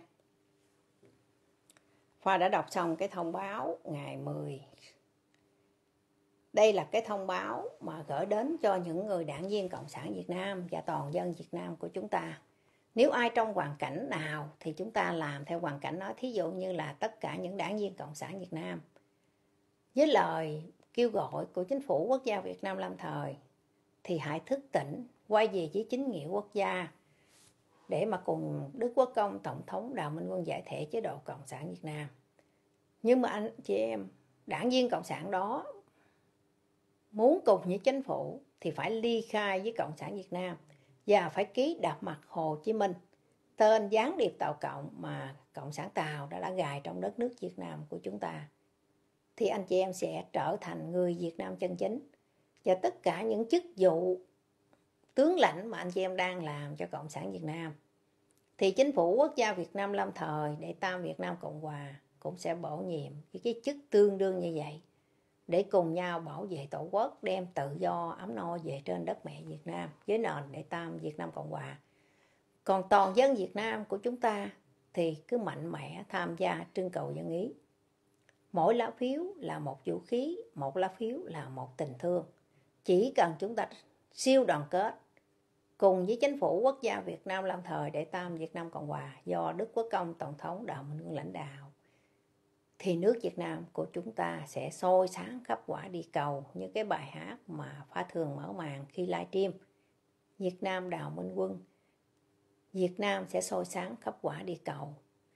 Khoa đã đọc xong cái thông báo ngày mười. Đây là cái thông báo mà gửi đến cho những người đảng viên Cộng sản Việt Nam và toàn dân Việt Nam của chúng ta. Nếu ai trong hoàn cảnh nào thì chúng ta làm theo hoàn cảnh đó. Thí dụ như là tất cả những đảng viên Cộng sản Việt Nam, với lời kêu gọi của Chính phủ Quốc gia Việt Nam lâm thời, thì hãy thức tỉnh, quay về với chính nghĩa quốc gia để mà cùng Đức Quốc công Tổng thống Đào Minh Quân giải thể chế độ Cộng sản Việt Nam. Nhưng mà anh chị em, đảng viên Cộng sản đó muốn cùng với chính phủ thì phải ly khai với Cộng sản Việt Nam và phải ký đập mặt Hồ Chí Minh, tên gián điệp Tàu Cộng mà Cộng sản Tàu đã, đã gài trong đất nước Việt Nam của chúng ta. Thì anh chị em sẽ trở thành người Việt Nam chân chính. Và tất cả những chức vụ tướng lãnh mà anh chị em đang làm cho Cộng sản Việt Nam thì Chính phủ Quốc gia Việt Nam lâm thời Đệ Tam Việt Nam Cộng Hòa cũng sẽ bổ nhiệm cái, cái chức tương đương như vậy để cùng nhau bảo vệ Tổ quốc, đem tự do ấm no về trên đất mẹ Việt Nam với nền Đệ Tam Việt Nam Cộng Hòa. Còn toàn dân Việt Nam của chúng ta thì cứ mạnh mẽ tham gia trưng cầu dân ý. Mỗi lá phiếu là một vũ khí, một lá phiếu là một tình thương. Chỉ cần chúng ta siêu đoàn kết cùng với Chính phủ Quốc gia Việt Nam lâm thời Đệ Tam Việt Nam Cộng Hòa do Đức Quốc công Tổng thống Đào Minh Quân lãnh đạo, thì nước Việt Nam của chúng ta sẽ soi sáng khắp quả địa cầu như cái bài hát mà Phá Thường mở màn khi livestream. Việt Nam Đào Minh Quân, Việt Nam sẽ soi sáng khắp quả địa cầu.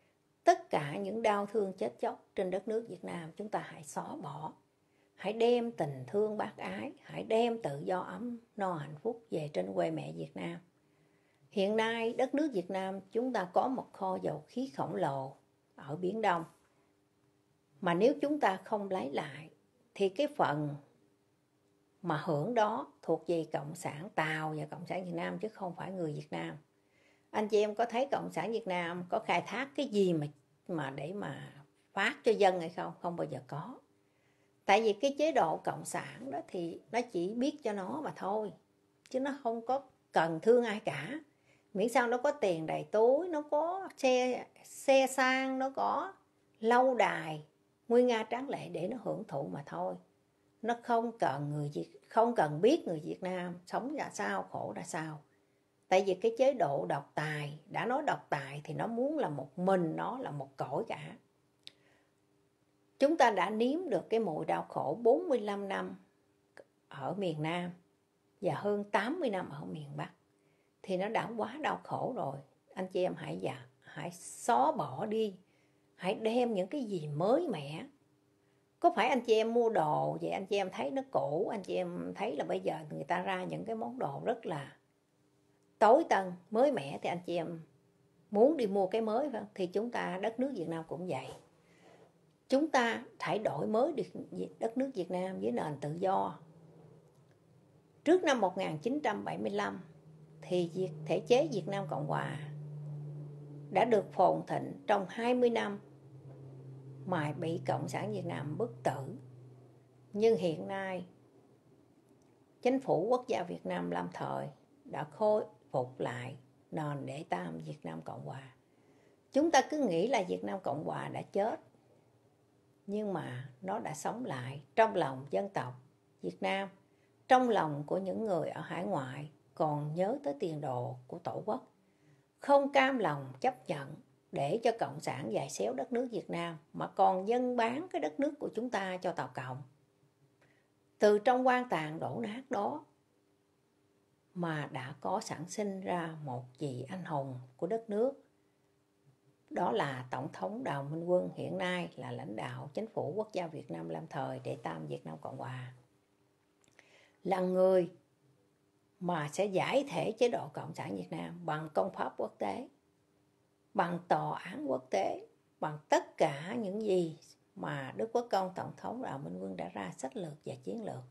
tất cả những đau thương chết chóc trên đất nước Việt Nam chúng ta hãy xóa bỏ. Hãy đem tình thương bác ái, hãy đem tự do ấm no hạnh phúc về trên quê mẹ Việt Nam. Hiện nay đất nước Việt Nam chúng ta có một kho dầu khí khổng lồ ở Biển Đông. Mà nếu chúng ta không lấy lại thì cái phần mà hưởng đó thuộc về Cộng sản Tàu và Cộng sản Việt Nam chứ không phải người Việt Nam. Anh chị em có thấy Cộng sản Việt Nam có khai thác cái gì mà mà để mà phát cho dân hay không? Không bao giờ có. Tại vì cái chế độ Cộng sản đó thì nó chỉ biết cho nó mà thôi. Chứ nó không có cần thương ai cả. Miễn sao nó có tiền đầy túi, nó có xe, xe sang, nó có lâu đài, nguy nga tráng lệ để nó hưởng thụ mà thôi. Nó không cần người Việt, không cần biết người Việt Nam sống ra sao, khổ ra sao. Tại vì cái chế độ độc tài, đã nói độc tài thì nó muốn là một mình, nó là một cõi cả. Chúng ta đã nếm được cái mùi đau khổ bốn mươi lăm năm ở miền Nam và hơn tám mươi năm ở miền Bắc. Thì nó đã quá đau khổ rồi. Anh chị em hãy dạ, hãy xóa bỏ đi. Hãy đem những cái gì mới mẻ. Có phải anh chị em mua đồ vậy anh chị em thấy nó cũ, anh chị em thấy là bây giờ người ta ra những cái món đồ rất là tối tân, mới mẻ thì anh chị em muốn đi mua cái mới phải không? Thì chúng ta, đất nước Việt Nam cũng vậy. Chúng ta phải đổi mới được đất nước Việt Nam với nền tự do. Trước năm một nghìn chín trăm bảy mươi lăm thì thể chế Việt Nam Cộng Hòa đã được phồn thịnh trong hai mươi năm mà bị Cộng sản Việt Nam bức tử. Nhưng hiện nay chính phủ quốc gia Việt Nam lâm thời đã khôi phục lại nền đệ tam Việt Nam Cộng Hòa. Chúng ta cứ nghĩ là Việt Nam Cộng Hòa đã chết, nhưng mà nó đã sống lại trong lòng dân tộc Việt Nam, trong lòng của những người ở hải ngoại còn nhớ tới tiền đồ của Tổ quốc, không cam lòng chấp nhận để cho Cộng sản dày xéo đất nước Việt Nam mà còn dâng bán cái đất nước của chúng ta cho Tàu Cộng. Từ trong quan tàn đổ nát đó mà đã có sản sinh ra một vị anh hùng của đất nước. Đó là Tổng thống Đào Minh Quân, hiện nay là lãnh đạo chính phủ quốc gia Việt Nam lâm thời đệ tam Việt Nam Cộng Hòa. Là người mà sẽ giải thể chế độ Cộng sản Việt Nam bằng công pháp quốc tế, bằng tòa án quốc tế, bằng tất cả những gì mà Đức Quốc Công Tổng thống Đào Minh Quân đã ra sách lược và chiến lược.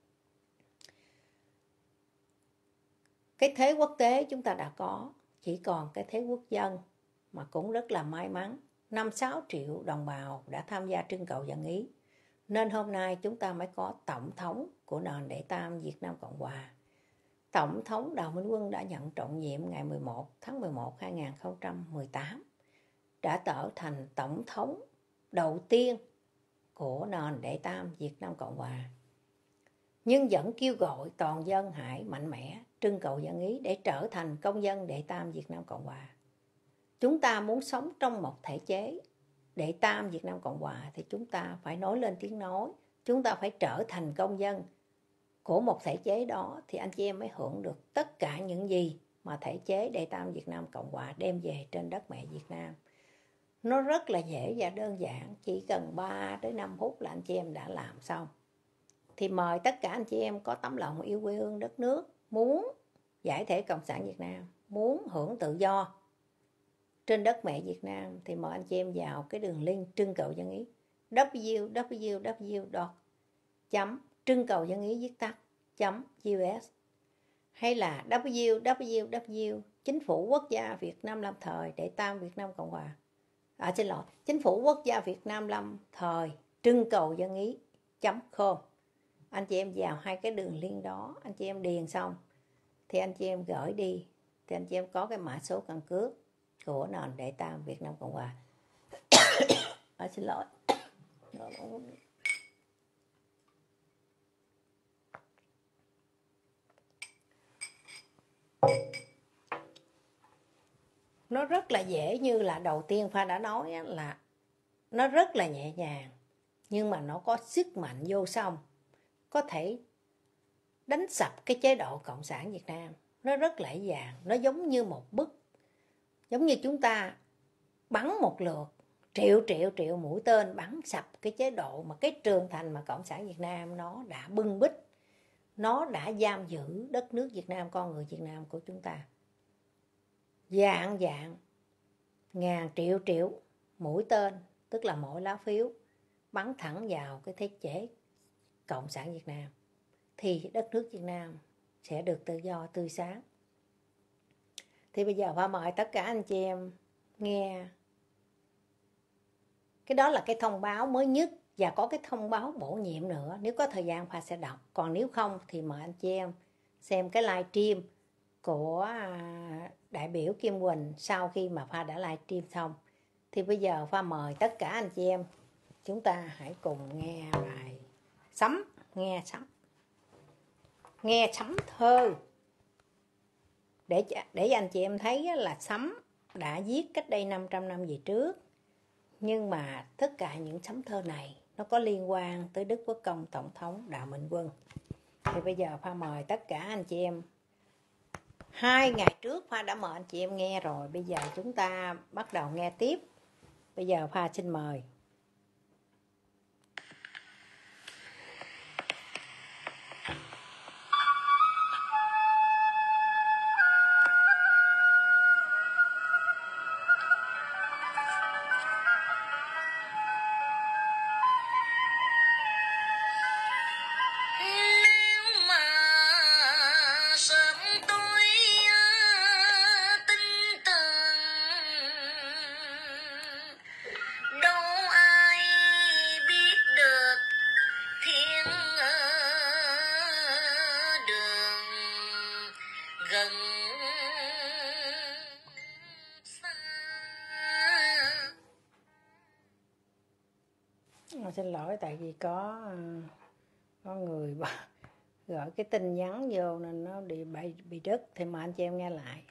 Cái thế quốc tế chúng ta đã có, chỉ còn cái thế quốc dân mà cũng rất là may mắn. năm sáu triệu đồng bào đã tham gia trưng cầu dân ý. Nên hôm nay chúng ta mới có Tổng thống của nền đệ tam Việt Nam Cộng Hòa. Tổng thống Đào Minh Quân đã nhận trọng nhiệm ngày mười một tháng mười một năm hai nghìn không trăm mười tám. Đã trở thành Tổng thống đầu tiên của nền đệ tam Việt Nam Cộng Hòa. Nhưng vẫn kêu gọi toàn dân hãy mạnh mẽ trưng cầu dân ý để trở thành công dân đệ tam Việt Nam Cộng Hòa. Chúng ta muốn sống trong một thể chế đệ tam Việt Nam Cộng Hòa thì chúng ta phải nói lên tiếng nói. Chúng ta phải trở thành công dân của một thể chế đó thì anh chị em mới hưởng được tất cả những gì mà thể chế đệ tam Việt Nam Cộng Hòa đem về trên đất mẹ Việt Nam. Nó rất là dễ và đơn giản, chỉ cần ba đến năm phút là anh chị em đã làm xong. Thì mời tất cả anh chị em có tấm lòng yêu quê hương đất nước, muốn giải thể Cộng sản Việt Nam, muốn hưởng tự do trên đất mẹ Việt Nam thì mời anh chị em vào cái đường link trưng cầu dân ý w w w chấm trưng cầu dân ý viết tắt chấm u s hay là w w w chính phủ quốc gia Việt Nam lâm thời đệ tam Việt Nam Cộng Hòa. À xin lỗi, chính phủ quốc gia Việt Nam lâm thời trưng cầu dân ý chấm com. Anh chị em vào hai cái đường link đó, anh chị em điền xong thì anh chị em gửi đi thì anh chị em có cái mã số căn cước của nền đệ tam Việt Nam Cộng Hòa. À, xin lỗi. Nó rất là dễ, như là đầu tiên Pha đã nói là nó rất là nhẹ nhàng, nhưng mà nó có sức mạnh vô song, có thể đánh sập cái chế độ Cộng sản Việt Nam. Nó rất là dễ dàng, nó giống như một bức, giống như chúng ta bắn một lượt triệu triệu triệu mũi tên bắn sập cái chế độ mà cái trường thành mà Cộng sản Việt Nam nó đã bưng bít, nó đã giam giữ đất nước Việt Nam, con người Việt Nam của chúng ta. Dạng dạng ngàn triệu triệu mũi tên, tức là mỗi lá phiếu bắn thẳng vào cái thế chế Cộng sản Việt Nam, thì đất nước Việt Nam sẽ được tự do tươi sáng. Thì bây giờ Pha mời tất cả anh chị em nghe. Cái đó là cái thông báo mới nhất, và có cái thông báo bổ nhiệm nữa. Nếu có thời gian Pha sẽ đọc, còn nếu không thì mời anh chị em xem cái live stream của đại biểu Kim Quỳnh sau khi mà Pha đã live stream xong. Thì bây giờ Pha mời tất cả anh chị em, chúng ta hãy cùng nghe bài Sấm, nghe sấm, nghe sấm thơ, để để anh chị em thấy là sấm đã viết cách đây năm trăm năm về trước, nhưng mà tất cả những sấm thơ này nó có liên quan tới Đức Quốc Công Tổng thống Đào Minh Quân. Thì bây giờ Pha mời tất cả anh chị em. Hai ngày trước Pha đã mời anh chị em nghe rồi, bây giờ chúng ta bắt đầu nghe tiếp. Bây giờ Pha xin mời. Xin lỗi tại vì có có người gửi cái tin nhắn vô nên nó bị bị, bị đứt, thì mời anh chị em nghe lại.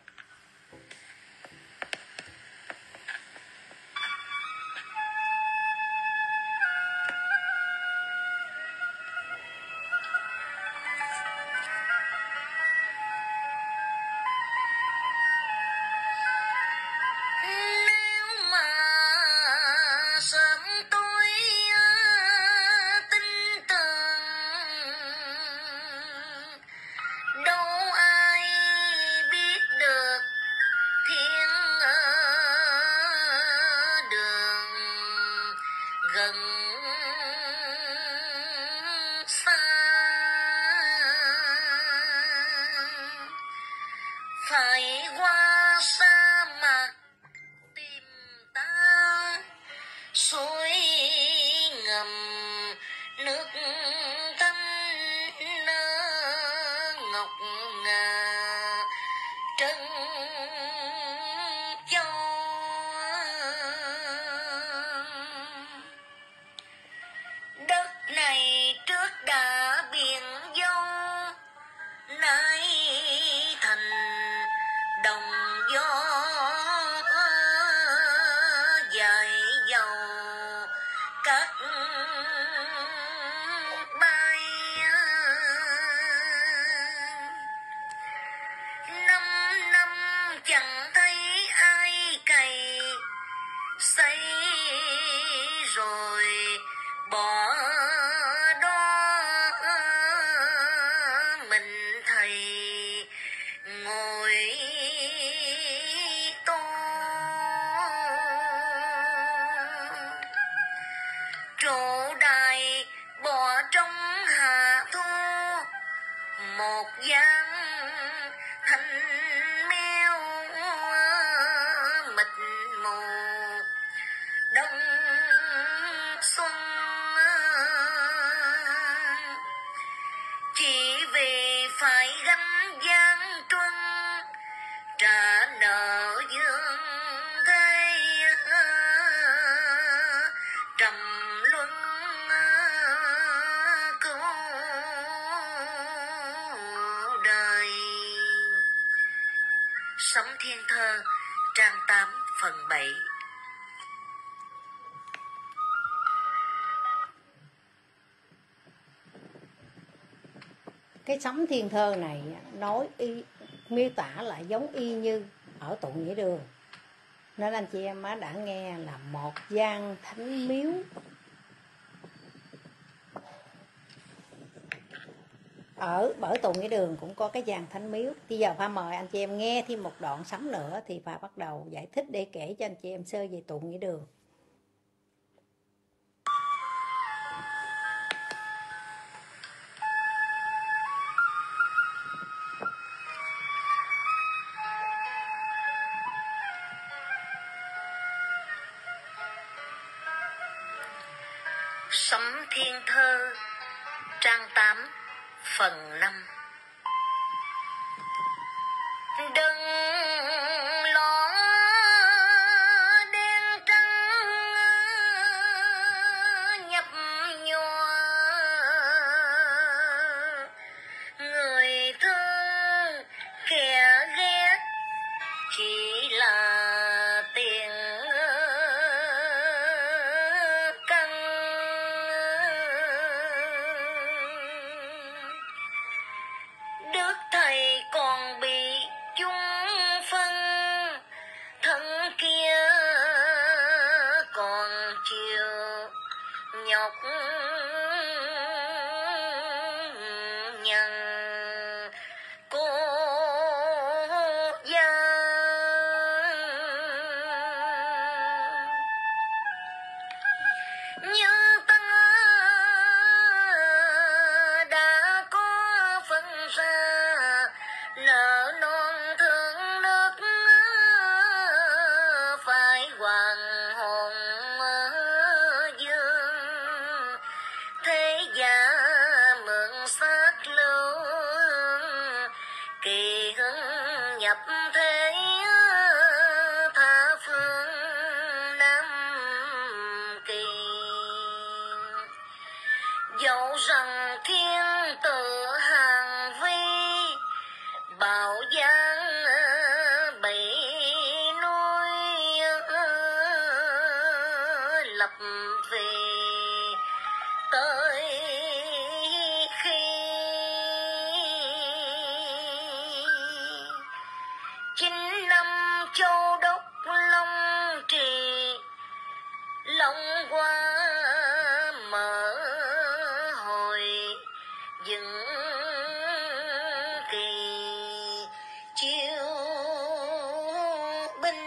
Phải qua sa mạc tìm ta, suối ngầm nước thanh ngọc ngà trân châu. Đất này trước đã biển dâu, nay thành đồng gió dài dầu cát bay. Năm năm chẳng thấy ai cày xây rồi bỏ đó, mình thầy ngồi tô trụ đài bỏ trong hạ thu, một gian thanh meo mịt mù đông xuân. Chỉ vì phải gánh gian truân trả nợ dương thế, trầm luân cứu đời. Sấm Thiên Thơ, trang tám phần bảy. Cái Sấm Thiên Thơ này nói y, miêu tả lại giống y như ở Tụ Nghĩa Đường. Nên anh chị em đã nghe là một gian thánh miếu. Ở bởi Tù Nghĩa Đường cũng có cái gian thánh miếu. Bây giờ Pha mời anh chị em nghe thêm một đoạn sấm nữa thì Pha bắt đầu giải thích để kể cho anh chị em sơ về Tù Nghĩa Đường. Sấm Thiên Thơ, trang tám, phần năm. Đừng lo đen trắng nhập nhòa, người thương kẻ ghét chỉ là tiền căn. Đức thầy còn bị chung phân, thân kia còn chịu nhọc nhằn cô gian. Như ta đã có phân ra, nợ non thương nước phải hoàn hồn dương. Thế giả mượn xác lưu, kỳ hưng nhập thế tha phương Nam Kỳ. Dẫu rằng thiên tử hàng vi, bảo giang bị nuôi lập về tới khi chín năm châu đốc long trì, long qua mở hồi dựng kỳ chiêu binh.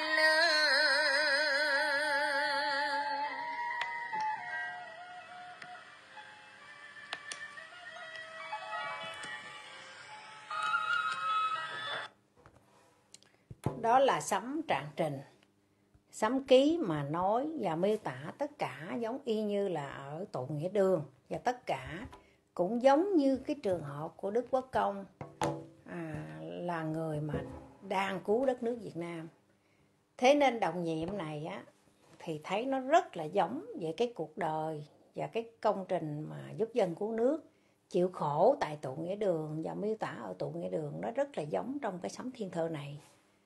Đó là sấm Trạng Trình, sấm ký mà nói và miêu tả tất cả giống y như là ở Tụ Nghĩa Đường, và tất cả cũng giống như cái trường hợp của Đức Quốc Công, à, là người mà đang cứu đất nước Việt Nam. Thế nên đồng nhiệm này á thì thấy nó rất là giống về cái cuộc đời và cái công trình mà giúp dân cứu nước, chịu khổ tại Tụ Nghĩa Đường và miêu tả ở Tụ Nghĩa Đường, nó rất là giống trong cái sấm Thiên Thơ này.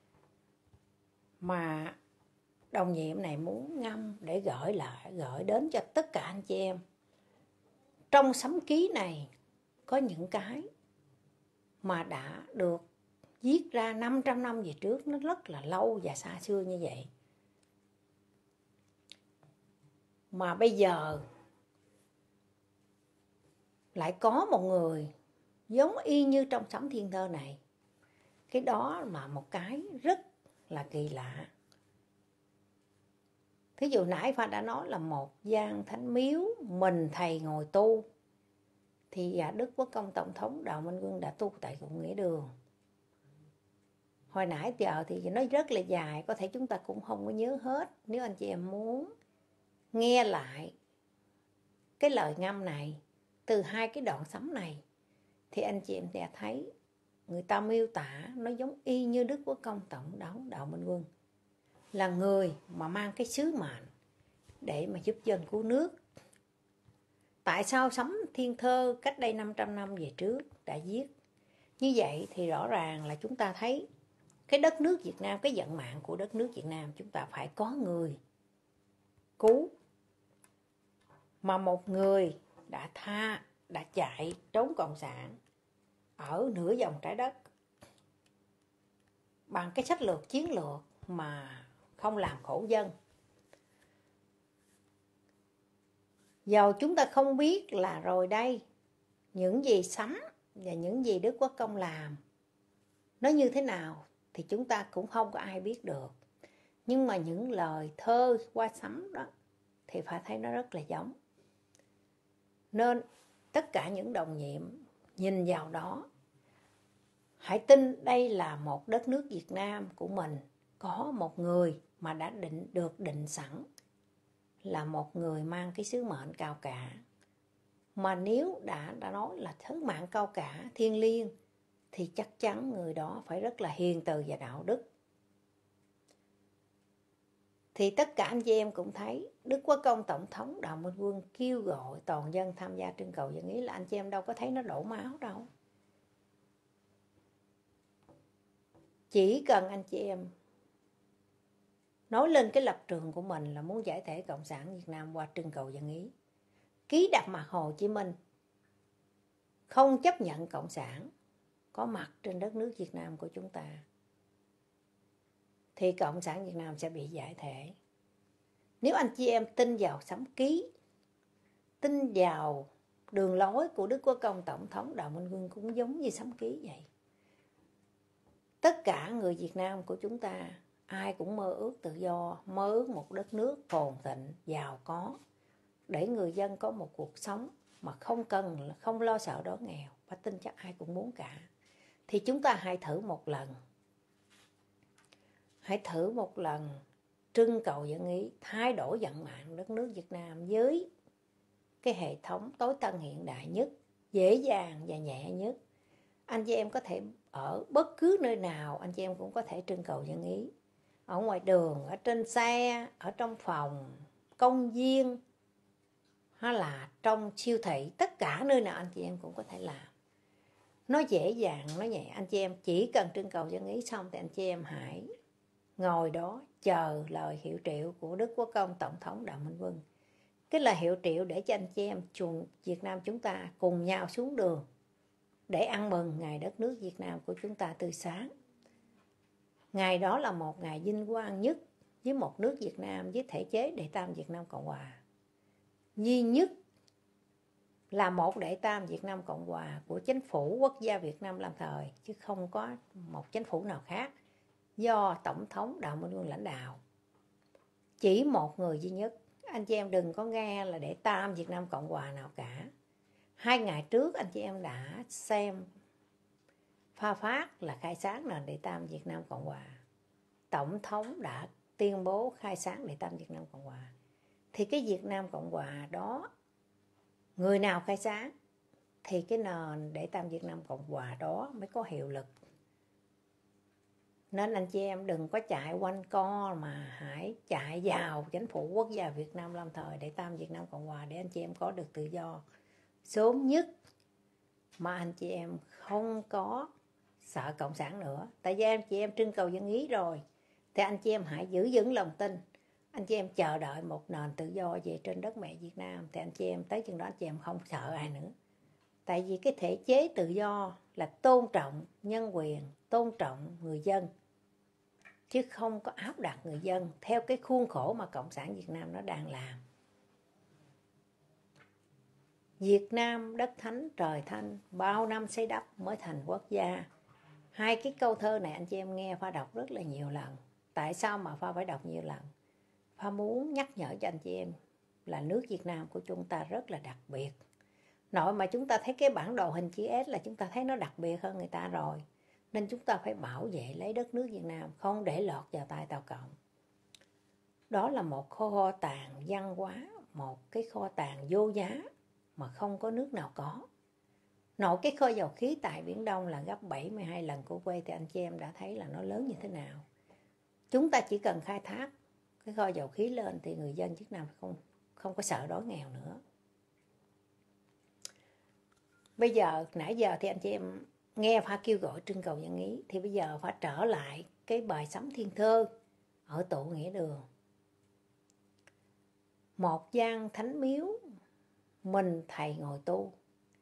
Mà đồng nhiệm này muốn ngâm để gửi lại, gửi đến cho tất cả anh chị em. Trong sấm ký này có những cái mà đã được viết ra năm trăm năm về trước, nó rất là lâu và xa xưa như vậy. Mà bây giờ lại có một người giống y như trong sấm Thiên Thơ này. Cái đó mà một cái rất là kỳ lạ. Thí dụ nãy Pha đã nói là một gian thánh miếu, mình thầy ngồi tu, thì Đức Quốc Công Tổng thống Đào Minh Quân đã tu tại Tụ Nghĩa Đường. Hồi nãy giờ thì nó rất là dài, có thể chúng ta cũng không có nhớ hết. Nếu anh chị em muốn nghe lại cái lời ngâm này từ hai cái đoạn sấm này, thì anh chị em sẽ thấy người ta miêu tả nó giống y như Đức Quốc Công Tổng thống Đào Minh Quân, là người mà mang cái sứ mệnh để mà giúp dân cứu nước. Tại sao sấm Thiên Thơ cách đây năm trăm năm về trước đã viết như vậy? Thì rõ ràng là chúng ta thấy cái đất nước Việt Nam, cái vận mạng của đất nước Việt Nam, chúng ta phải có người cứu. Mà một người đã tha, đã chạy trốn cộng sản ở nửa vòng trái đất bằng cái sách lược chiến lược mà không làm khổ dân. Dầu chúng ta không biết là rồi đây, những gì sấm và những gì Đức Quốc Công làm nó như thế nào thì chúng ta cũng không có ai biết được. Nhưng mà những lời thơ qua sấm đó thì phải thấy nó rất là giống. Nên tất cả những đồng nhiệm nhìn vào đó, hãy tin đây là một đất nước Việt Nam của mình, có một người mà đã định được định sẵn là một người mang cái sứ mệnh cao cả. Mà nếu đã đã nói là sứ mệnh cao cả, thiêng liêng, thì chắc chắn người đó phải rất là hiền từ và đạo đức. Thì tất cả anh chị em cũng thấy Đức Quốc Công Tổng thống Đào Minh Quân kêu gọi toàn dân tham gia trưng cầu dân ý là anh chị em đâu có thấy nó đổ máu đâu. Chỉ cần anh chị em nói lên cái lập trường của mình là muốn giải thể Cộng sản Việt Nam qua trưng cầu dân ý, ký đặt mặt Hồ Chí Minh, không chấp nhận Cộng sản có mặt trên đất nước Việt Nam của chúng ta, thì Cộng sản Việt Nam sẽ bị giải thể. Nếu anh chị em tin vào sấm ký, tin vào đường lối của Đức Quốc Công Tổng thống Đào Minh Quân cũng giống như sấm ký vậy. Tất cả người Việt Nam của chúng ta, ai cũng mơ ước tự do, mơ ước một đất nước phồn thịnh, giàu có, để người dân có một cuộc sống mà không cần, không lo sợ đói nghèo. Và tin chắc ai cũng muốn cả. Thì chúng ta hãy thử một lần. Hãy thử một lần trưng cầu dân ý, thay đổi vận mạng đất nước Việt Nam với cái hệ thống tối tân hiện đại nhất, dễ dàng và nhẹ nhất. Anh chị em có thể ở bất cứ nơi nào, anh chị em cũng có thể trưng cầu dân ý. Ở ngoài đường, ở trên xe, ở trong phòng, công viên, hay là trong siêu thị, tất cả nơi nào anh chị em cũng có thể làm. Nó dễ dàng, nó nhẹ. Anh chị em chỉ cần trưng cầu dân ý xong thì anh chị em hãy ngồi đó chờ lời hiệu triệu của Đức Quốc Công Tổng thống Đào Minh Quân. Cái lời hiệu triệu để cho anh chị em chuồng Việt Nam chúng ta cùng nhau xuống đường để ăn mừng ngày đất nước Việt Nam của chúng ta tươi sáng. Ngày đó là một ngày vinh quang nhất với một nước Việt Nam, với thể chế Đệ Tam Việt Nam Cộng Hòa. Duy nhất là một Đệ Tam Việt Nam Cộng Hòa của chính phủ quốc gia Việt Nam lâm thời, chứ không có một chính phủ nào khác do Tổng thống Đào Minh Quân lãnh đạo. Chỉ một người duy nhất. Anh chị em đừng có nghe là Đệ Tam Việt Nam Cộng Hòa nào cả. Hai ngày trước anh chị em đã xem pha phát là khai sáng nền Đệ Tam Việt Nam Cộng Hòa. Tổng thống đã tuyên bố khai sáng Đệ Tam Việt Nam Cộng Hòa. Thì cái Việt Nam Cộng Hòa đó, người nào khai sáng thì cái nền Đệ Tam Việt Nam Cộng Hòa đó mới có hiệu lực. Nên anh chị em đừng có chạy quanh co mà hãy chạy vào chính phủ quốc gia Việt Nam lâm thời Đệ Tam Việt Nam Cộng Hòa để anh chị em có được tự do sớm nhất, mà anh chị em không có sợ Cộng sản nữa. Tại vì anh chị em trưng cầu dân ý rồi thì anh chị em hãy giữ vững lòng tin. Anh chị em chờ đợi một nền tự do về trên đất mẹ Việt Nam thì anh chị em tới chừng đó anh chị em không sợ ai nữa. Tại vì cái thể chế tự do là tôn trọng nhân quyền, tôn trọng người dân, chứ không có áp đặt người dân theo cái khuôn khổ mà Cộng sản Việt Nam nó đang làm. Việt Nam đất thánh trời thanh, bao năm xây đắp mới thành quốc gia. Hai cái câu thơ này anh chị em nghe Pha đọc rất là nhiều lần. Tại sao mà Pha phải đọc nhiều lần? Pha muốn nhắc nhở cho anh chị em là nước Việt Nam của chúng ta rất là đặc biệt. Nội mà chúng ta thấy cái bản đồ hình chữ S là chúng ta thấy nó đặc biệt hơn người ta rồi. Nên chúng ta phải bảo vệ lấy đất nước Việt Nam, không để lọt vào tay Tàu Cộng. Đó là một kho tàng văn hóa, một cái kho tàng vô giá mà không có nước nào có. Nội cái kho dầu khí tại Biển Đông là gấp bảy mươi hai lần của quê thì anh chị em đã thấy là nó lớn như thế nào. Chúng ta chỉ cần khai thác cái kho dầu khí lên thì người dân Việt Nam không, không có sợ đói nghèo nữa. Bây giờ, nãy giờ thì anh chị em nghe Pha kêu gọi trưng cầu dân ý, thì bây giờ Pha trở lại cái bài sấm thiên thơ ở tụ nghĩa đường. Một gian thánh miếu, mình thầy ngồi tu.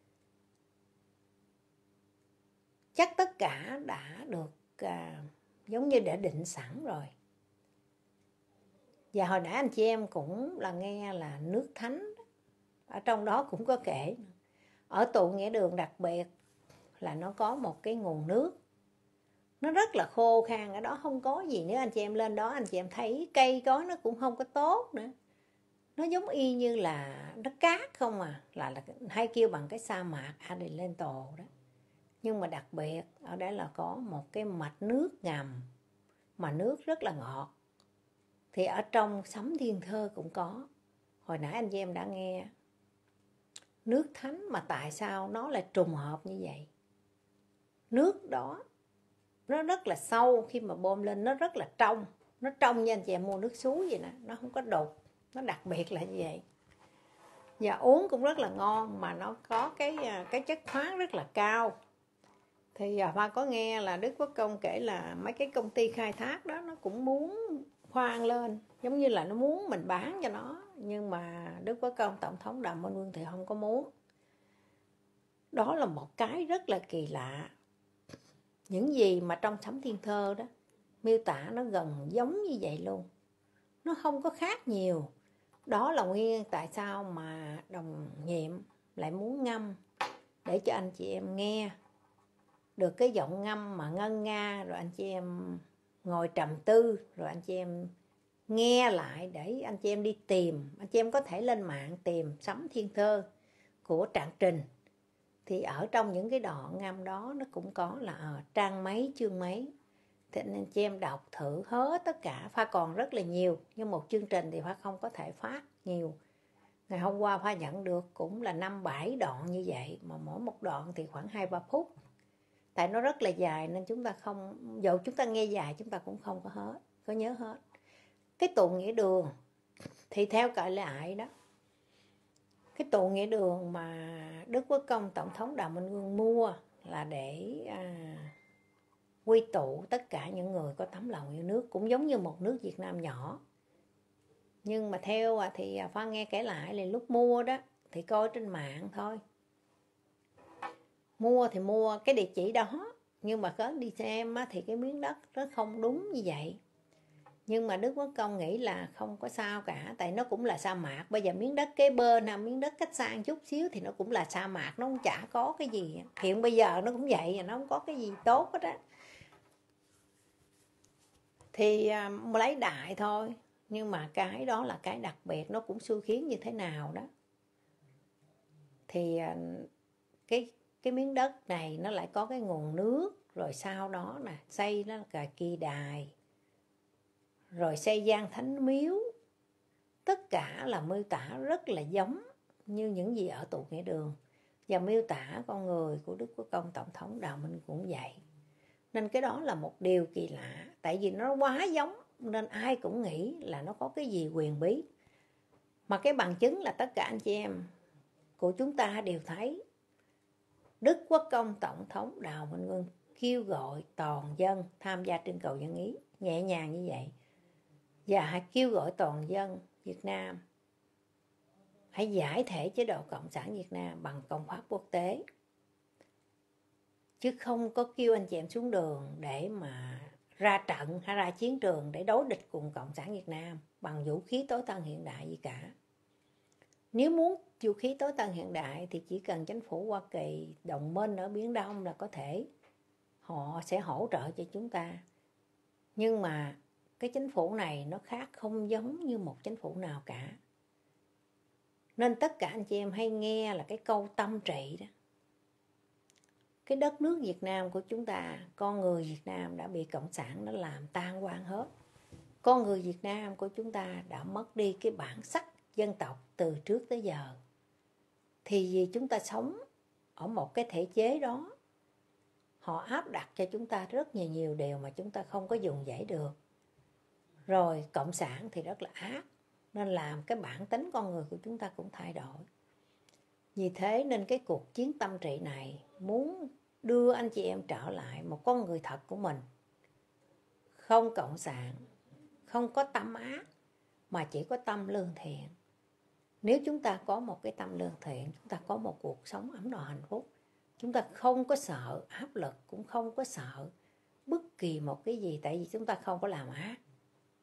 Chắc tất cả đã được à, giống như đã định sẵn rồi. Và hồi nãy anh chị em cũng là nghe là nước thánh, ở trong đó cũng có kể. Ở tụ nghĩa đường đặc biệt là nó có một cái nguồn nước, nó rất là khô khan, ở đó không có gì. Nếu anh chị em lên đó anh chị em thấy cây có nó cũng không có tốt nữa, nó giống y như là nó cát không à, là, là hay kêu bằng cái sa mạc Adelanto đó. Nhưng mà đặc biệt ở đây là có một cái mạch nước ngầm mà nước rất là ngọt. Thì ở trong Sấm Thiên Thơ cũng có. Hồi nãy anh chị em đã nghe nước thánh, mà tại sao nó lại trùng hợp như vậy? Nước đó nó rất là sâu, khi mà bơm lên nó rất là trong. Nó trong như anh chị em mua nước suối vậy nè, nó không có đục. Nó đặc biệt là như vậy. Và uống cũng rất là ngon, mà nó có cái cái chất khoáng rất là cao. Thì Hoa có nghe là Đức Quốc Công kể là mấy cái công ty khai thác đó nó cũng muốn khoan lên, giống như là nó muốn mình bán cho nó. Nhưng mà Đức Quốc Công Tổng thống Đào Minh Quân thì không có muốn. Đó là một cái rất là kỳ lạ. Những gì mà trong Sấm Thiên Thơ đó miêu tả nó gần giống như vậy luôn, nó không có khác nhiều. Đó là nguyên tại sao mà đồng nhiệm lại muốn ngâm, để cho anh chị em nghe được cái giọng ngâm mà ngân nga, rồi anh chị em ngồi trầm tư, rồi anh chị em nghe lại để anh chị em đi tìm. Anh chị em có thể lên mạng tìm Sấm Thiên Thơ của Trạng Trình. Thì ở trong những cái đoạn ngâm đó nó cũng có là à, trang mấy chương mấy. Thì anh chị em đọc thử hết tất cả. Pha còn rất là nhiều, nhưng một chương trình thì Pha không có thể phát nhiều. Ngày hôm qua Pha nhận được cũng là năm bảy đoạn như vậy, mà mỗi một đoạn thì khoảng hai ba phút. Tại nó rất là dài nên chúng ta không, dù chúng ta nghe dài chúng ta cũng không có hết, có nhớ hết. Cái tụ nghĩa đường thì theo cậy lại đó, cái tụ nghĩa đường mà Đức Quốc Công Tổng thống Đào Minh Quân mua là để à, quy tụ tất cả những người có tấm lòng yêu nước, cũng giống như một nước Việt Nam nhỏ. Nhưng mà theo thì Pha nghe kể lại là lúc mua đó thì coi trên mạng thôi. Mua thì mua cái địa chỉ đó, nhưng mà có đi xem thì cái miếng đất nó không đúng như vậy. Nhưng mà Đức Quốc Công nghĩ là không có sao cả, tại nó cũng là sa mạc. Bây giờ miếng đất kế bên, miếng đất cách xa chút xíu thì nó cũng là sa mạc, nó cũng chả có cái gì. Hiện bây giờ nó cũng vậy, nó không có cái gì tốt hết á. Thì um, lấy đại thôi. Nhưng mà cái đó là cái đặc biệt, nó cũng xui khiến như thế nào đó. Thì uh, cái, cái miếng đất này nó lại có cái nguồn nước. Rồi sau đó nè, xây nó là kỳ đài, rồi xây gian thánh miếu. Tất cả là miêu tả rất là giống như những gì ở tụ nghĩa đường. Và miêu tả con người của Đức Quốc Công Tổng thống Đào Minh cũng vậy. Nên cái đó là một điều kỳ lạ. Tại vì nó quá giống nên ai cũng nghĩ là nó có cái gì quyền bí. Mà cái bằng chứng là tất cả anh chị em của chúng ta đều thấy Đức Quốc Công Tổng thống Đào Minh Quân kêu gọi toàn dân tham gia trưng cầu dân ý, nhẹ nhàng như vậy. Và hãy kêu gọi toàn dân Việt Nam hãy giải thể chế độ Cộng sản Việt Nam bằng công pháp quốc tế. Chứ không có kêu anh chị em xuống đường để mà ra trận hay ra chiến trường để đối địch cùng Cộng sản Việt Nam bằng vũ khí tối tân hiện đại gì cả. Nếu muốn vũ khí tối tân hiện đại thì chỉ cần chính phủ Hoa Kỳ đồng minh ở Biển Đông là có thể, họ sẽ hỗ trợ cho chúng ta. Nhưng mà cái chính phủ này nó khác, không giống như một chính phủ nào cả. Nên tất cả anh chị em hay nghe là cái câu tâm trị đó. Cái đất nước Việt Nam của chúng ta, con người Việt Nam đã bị Cộng sản nó làm tan hoang hết. Con người Việt Nam của chúng ta đã mất đi cái bản sắc dân tộc từ trước tới giờ. Thì vì chúng ta sống ở một cái thể chế đó, họ áp đặt cho chúng ta rất nhiều nhiều điều mà chúng ta không có dùng dãy được. Rồi Cộng sản thì rất là ác, nên làm cái bản tính con người của chúng ta cũng thay đổi. Vì thế nên cái cuộc chiến tâm trị này muốn đưa anh chị em trở lại một con người thật của mình. Không cộng sản, không có tâm ác, mà chỉ có tâm lương thiện. Nếu chúng ta có một cái tâm lương thiện, chúng ta có một cuộc sống ấm no hạnh phúc. Chúng ta không có sợ áp lực, cũng không có sợ bất kỳ một cái gì, tại vì chúng ta không có làm ác.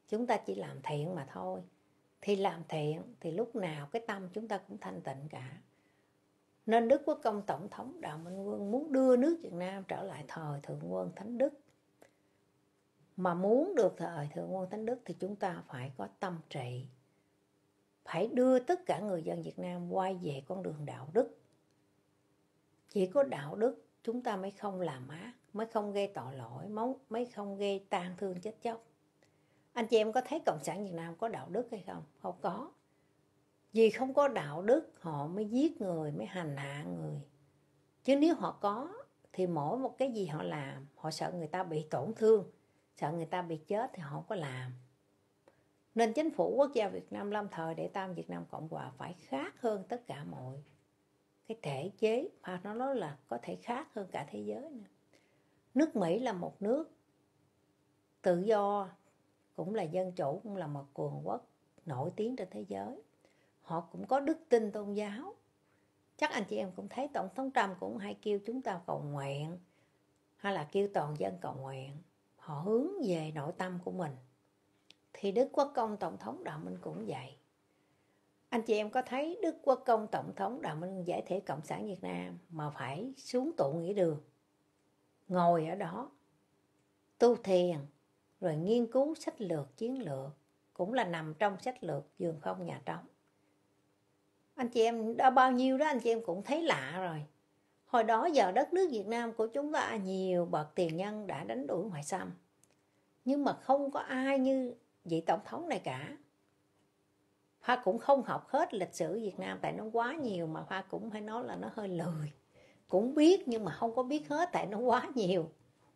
chúng ta chỉ làm thiện mà thôi. Thì làm thiện thì lúc nào cái tâm chúng ta cũng thanh tịnh cả. Nên Đức Quốc Công Tổng thống Đào Minh Quân muốn đưa nước Việt Nam trở lại thời Thượng Quân Thánh Đức. Mà muốn được thời Thượng Quân Thánh Đức thì chúng ta phải có tâm trị. Phải đưa tất cả người dân Việt Nam quay về con đường đạo đức. Chỉ có đạo đức chúng ta mới không làm ác, mới không gây tội lỗi, mới không gây tang thương chết chóc. Anh chị em có thấy Cộng sản Việt Nam có đạo đức hay không? Không có. Vì không có đạo đức họ mới giết người, mới hành hạ người. Chứ nếu họ có thì mỗi một cái gì họ làm, họ sợ người ta bị tổn thương, sợ người ta bị chết thì họ không có làm. Nên chính phủ quốc gia Việt Nam lâm thời Đệ Tam Việt Nam Cộng Hòa phải khác hơn tất cả mọi cái thể chế, mà nó nói là có thể khác hơn cả thế giới nữa. Nước Mỹ là một nước tự do, cũng là dân chủ, cũng là một cường quốc nổi tiếng trên thế giới. Họ cũng có đức tin tôn giáo. Chắc anh chị em cũng thấy Tổng thống Trump cũng hay kêu chúng ta cầu nguyện, hay là kêu toàn dân cầu nguyện. Họ hướng về nội tâm của mình. Thì Đức Quốc Công Tổng thống Đào Minh cũng vậy. Anh chị em có thấy Đức Quốc Công Tổng thống Đào Minh giải thể Cộng sản Việt Nam mà phải xuống tụ nghĩa đường, ngồi ở đó tu thiền, rồi nghiên cứu sách lược, chiến lược, cũng là nằm trong sách lược Vườn Không Nhà Trống. Anh chị em đã bao nhiêu đó anh chị em cũng thấy lạ rồi. Hồi đó giờ đất nước Việt Nam của chúng ta nhiều bậc tiền nhân đã đánh đuổi ngoại xâm, nhưng mà không có ai như vị tổng thống này cả. Hoa cũng không học hết lịch sử Việt Nam tại nó quá nhiều, mà Hoa cũng phải nói là nó hơi lười. Cũng biết nhưng mà không có biết hết tại nó quá nhiều.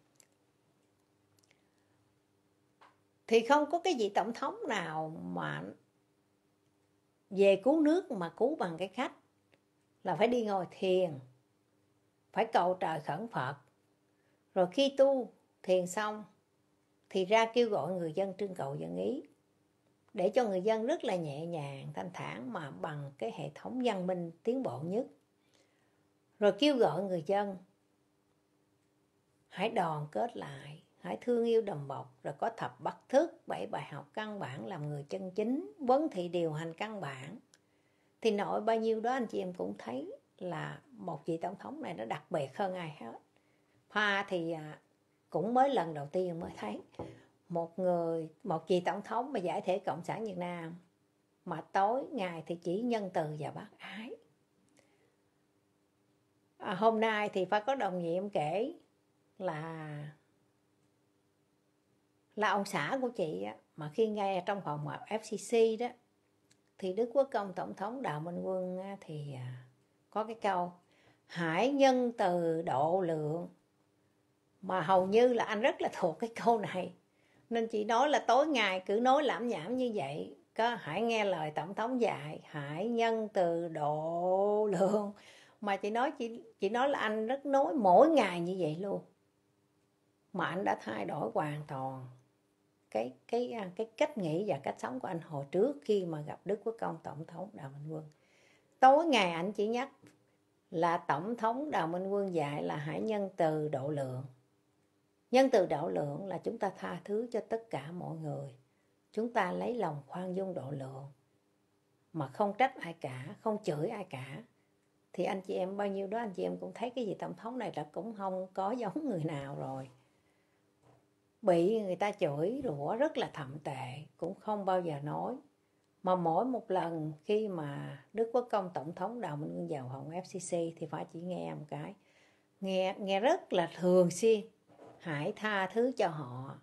Thì không có cái vị tổng thống nào mà về cứu nước mà cứu bằng cái cách là phải đi ngồi thiền, phải cầu trời khẩn Phật. Rồi khi tu thiền xong thì ra kêu gọi người dân trưng cầu dân ý, để cho người dân rất là nhẹ nhàng, thanh thản mà bằng cái hệ thống văn minh tiến bộ nhất. Rồi kêu gọi người dân hãy đoàn kết lại, hãy thương yêu đùm bọc, rồi có thập bát thức, bảy bài học căn bản làm người chân chính, vấn thị điều hành căn bản. Thì nội bao nhiêu đó anh chị em cũng thấy là một vị tổng thống này nó đặc biệt hơn ai hết. Hoa thì cũng mới lần đầu tiên mới thấy một người, một vị tổng thống mà giải thể Cộng sản Việt Nam mà tối ngày thì chỉ nhân từ và bác ái. À, hôm nay thì phải có đồng nhiệm kể là là ông xã của chị á, mà khi nghe trong phòng họp ép xê xê đó thì Đức Quốc Công Tổng thống Đào Minh Quân á, thì có cái câu hãy nhân từ độ lượng, mà hầu như là anh rất là thuộc cái câu này. Nên chị nói là tối ngày cứ nói lãm nhảm như vậy. Có hãy nghe lời tổng thống dạy, hãy nhân từ độ lượng. Mà chị nói chị, chị nói là anh rất nói mỗi ngày như vậy luôn. Mà anh đã thay đổi hoàn toàn cái, cái, cái cách nghĩ và cách sống của anh hồi trước khi mà gặp Đức Quốc Công Tổng thống Đào Minh Quân. Tối ngày anh chỉ nhắc là Tổng thống Đào Minh Quân dạy là hãy nhân từ độ lượng. Nhân từ độ lượng là chúng ta tha thứ cho tất cả mọi người. Chúng ta lấy lòng khoan dung độ lượng, mà không trách ai cả, không chửi ai cả. Thì anh chị em bao nhiêu đó anh chị em cũng thấy cái gì tổng thống này là cũng không có giống người nào rồi. Bị người ta chửi rủa rất là thậm tệ, cũng không bao giờ nói. Mà mỗi một lần khi mà Đức Quốc Công Tổng thống Đào Minh Quân vào phòng ép xê xê thì phải chỉ nghe một cái. Nghe, nghe rất là thường xuyên. Hãy tha thứ cho họ.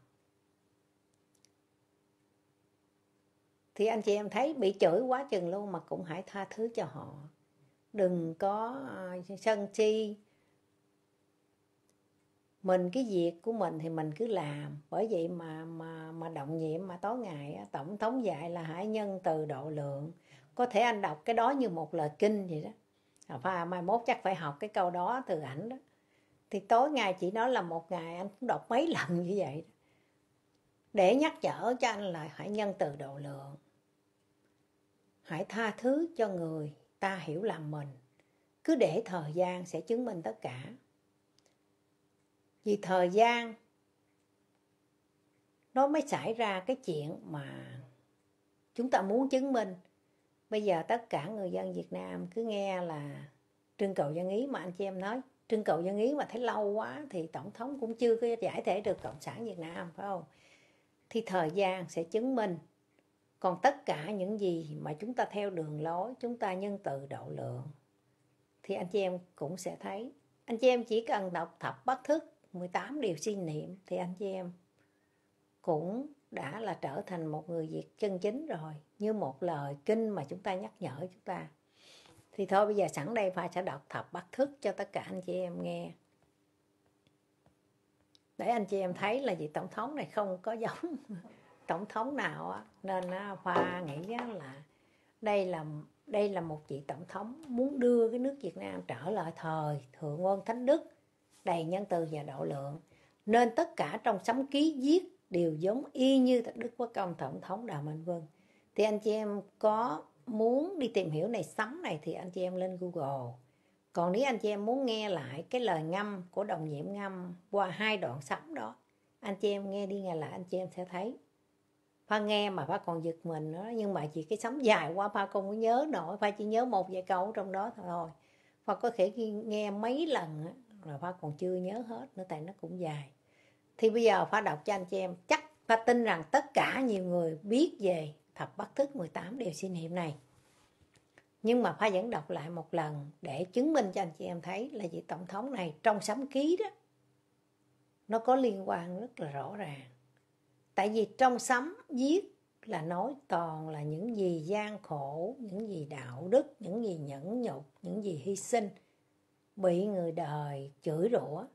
Thì anh chị em thấy bị chửi quá chừng luôn mà cũng hãy tha thứ cho họ. Đừng có uh, sân si. Mình cái việc của mình thì mình cứ làm. Bởi vậy mà mà mà động nhiệm mà tối ngày tổng thống dạy là hãy nhân từ độ lượng. Có thể anh đọc cái đó như một lời kinh vậy đó. Và mai mốt chắc phải học cái câu đó từ ảnh đó. Thì tối ngày chỉ nói là một ngày anh cũng đọc mấy lần như vậy đó. Để nhắc nhở cho anh là hãy nhân từ độ lượng. Hãy tha thứ cho người ta hiểu lầm mình. Cứ để thời gian sẽ chứng minh tất cả. Vì thời gian nó mới xảy ra cái chuyện mà chúng ta muốn chứng minh. Bây giờ tất cả người dân Việt Nam cứ nghe là trưng cầu dân ý, mà anh chị em nói trưng cầu dân ý mà thấy lâu quá thì tổng thống cũng chưa có giải thể được Cộng sản Việt Nam, phải không? Thì thời gian sẽ chứng minh. Còn tất cả những gì mà chúng ta theo đường lối, chúng ta nhân từ độ lượng, thì anh chị em cũng sẽ thấy. Anh chị em chỉ cần đọc thập bát thức, mười tám điều suy niệm, thì anh chị em cũng đã là trở thành một người Việt chân chính rồi. Như một lời kinh mà chúng ta nhắc nhở chúng ta. Thì thôi bây giờ sẵn đây Pha sẽ đọc thập bát thức cho tất cả anh chị em nghe. Để anh chị em thấy là vị tổng thống này không có giống tổng thống nào á. Nên Pha nghĩ là đây là đây là một vị tổng thống muốn đưa cái nước Việt Nam trở lại thời Thượng Quân Thánh Đức, đầy nhân từ và độ lượng. Nên tất cả trong sấm ký viết đều giống y như Đức Quốc Công Tổng thống Đào Minh Quân. Thì anh chị em có muốn đi tìm hiểu này sấm này thì anh chị em lên Google. Còn nếu anh chị em muốn nghe lại cái lời ngâm của đồng nhiệm ngâm qua hai đoạn sấm đó, anh chị em nghe đi nghe lại, anh chị em sẽ thấy. Pha nghe mà Pha còn giật mình nữa, nhưng mà chỉ cái sấm dài quá Pha không có nhớ nổi, Pha chỉ nhớ một vài câu trong đó thôi. Pha có thể nghe mấy lần là Pha còn chưa nhớ hết nữa, tại nó cũng dài. Thì bây giờ Pha đọc cho anh chị em, chắc Pha tin rằng tất cả nhiều người biết về thập bát thức mười tám điều suy niệm này. Nhưng mà Pha vẫn đọc lại một lần để chứng minh cho anh chị em thấy là vị tổng thống này trong sấm ký đó, nó có liên quan rất là rõ ràng. Tại vì trong sấm viết là nói toàn là những gì gian khổ, những gì đạo đức, những gì nhẫn nhục, những gì hy sinh, bị người đời chửi rủa,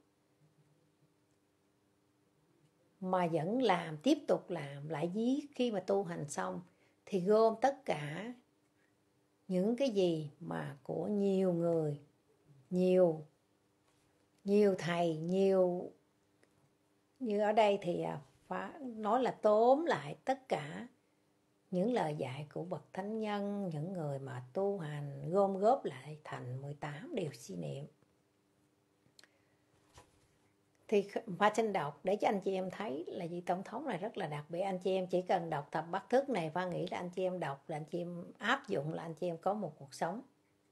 mà vẫn làm, tiếp tục làm, lại viết khi mà tu hành xong, thì gom tất cả những cái gì mà của nhiều người, nhiều, nhiều thầy, nhiều, như ở đây thì phải nói là tóm lại tất cả những lời dạy của bậc thánh nhân, những người mà tu hành, gom góp lại thành mười tám điều suy niệm. Thì Pha xin đọc để cho anh chị em thấy là vị tổng thống này rất là đặc biệt. Anh chị em chỉ cần đọc thập bát thức này, Pha nghĩ là anh chị em đọc là anh chị em áp dụng là anh chị em có một cuộc sống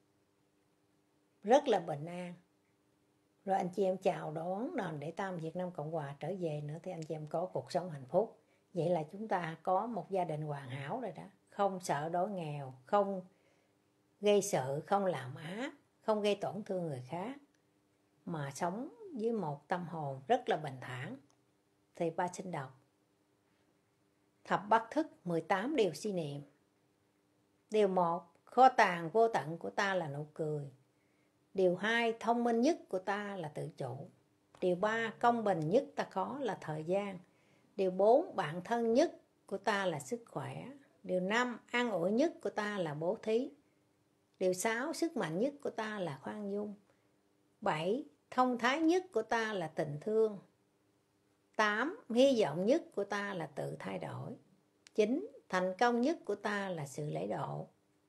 rất là bình an. Rồi anh chị em chào đón nền để Tam Việt Nam Cộng Hòa trở về nữa, thì anh chị em có cuộc sống hạnh phúc. Vậy là chúng ta có một gia đình hoàn hảo rồi đó. Không sợ đói nghèo, không gây sự, không làm ác, không gây tổn thương người khác, mà sống với một tâm hồn rất là bình thản. Thì Pha xin đọc thập bát thức mười tám điều suy niệm. Điều một, kho tàng vô tận của ta là nụ cười. Điều hai, thông minh nhất của ta là tự chủ. Điều ba, công bình nhất ta có là thời gian. Điều bốn, bạn thân nhất của ta là sức khỏe. Điều năm, an ủi nhất của ta là bố thí. Điều sáu, sức mạnh nhất của ta là khoan dung. Bảy, thông thái nhất của ta là tình thương. Tám, hy vọng nhất của ta là tự thay đổi. Chín, thành công nhất của ta là sự lễ độ.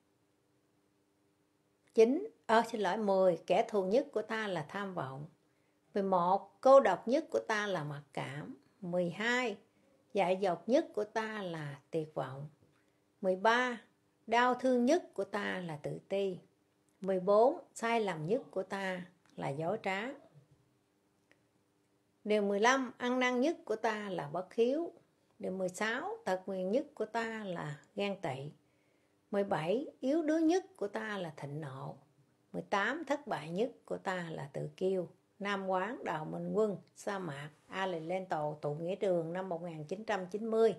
Chín, ơ xin lỗi mười, kẻ thù nhất của ta là tham vọng. mười một, cô độc nhất của ta là mặc cảm. mười hai, dại dột nhất của ta là tuyệt vọng. mười ba, đau thương nhất của ta là tự ti. mười bốn, sai lầm nhất của ta là dối trá. Điều mười lăm, ăn năn nhất của ta là bất hiếu. Điều mười sáu, tật nguyền nhất của ta là ghen tị. mười bảy, yếu đuối nhất của ta là thịnh nộ. mười tám, thất bại nhất của ta là tự kiêu. Nam Quán, Đào Minh Quân, sa mạc, Ali Lên Tồ, tụ nghĩa đường năm một nghìn chín trăm chín mươi.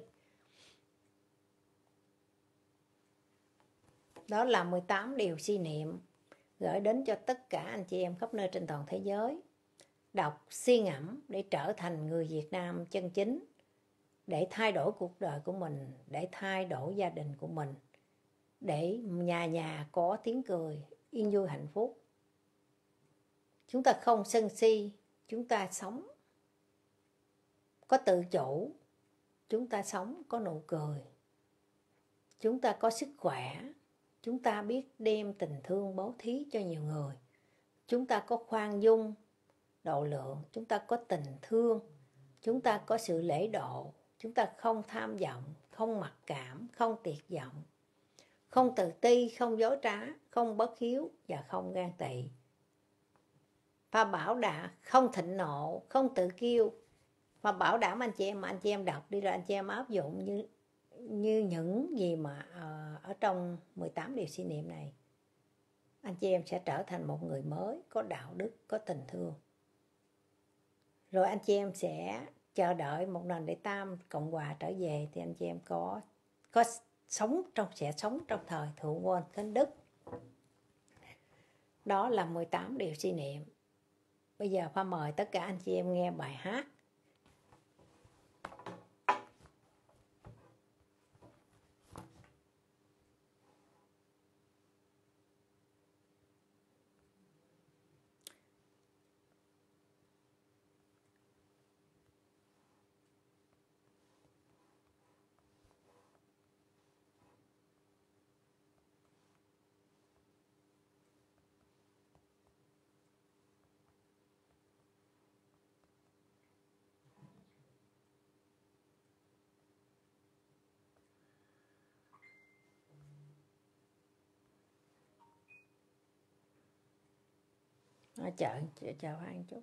Đó là mười tám điều suy niệm gửi đến cho tất cả anh chị em khắp nơi trên toàn thế giới. Đọc, suy ngẫm để trở thành người Việt Nam chân chính, để thay đổi cuộc đời của mình, để thay đổi gia đình của mình, để nhà nhà có tiếng cười, yên vui hạnh phúc. Chúng ta không sân si, chúng ta sống có tự chủ, chúng ta sống có nụ cười, chúng ta có sức khỏe, chúng ta biết đem tình thương bố thí cho nhiều người, chúng ta có khoan dung, độ lượng, chúng ta có tình thương, chúng ta có sự lễ độ, Chúng ta không tham vọng, không mặc cảm, không tuyệt vọng, không tự ti, không dối trá, không bất hiếu và không ghen tị. Và bảo đảm không thịnh nộ, không tự kiêu. Và bảo đảm anh chị em mà anh chị em đọc đi rồi anh chị em áp dụng như như những gì mà uh, ở trong mười tám điều suy niệm này, anh chị em sẽ trở thành một người mới, có đạo đức, có tình thương. Rồi anh chị em sẽ chờ đợi một nền đệ tam cộng hòa trở về, thì anh chị em có có sống trong sẽ sống trong thời thượng quân thánh đức. Đó là mười tám điều suy niệm. Bây giờ Pha mời tất cả anh chị em nghe bài hát. Ở chợ, chào anh chút.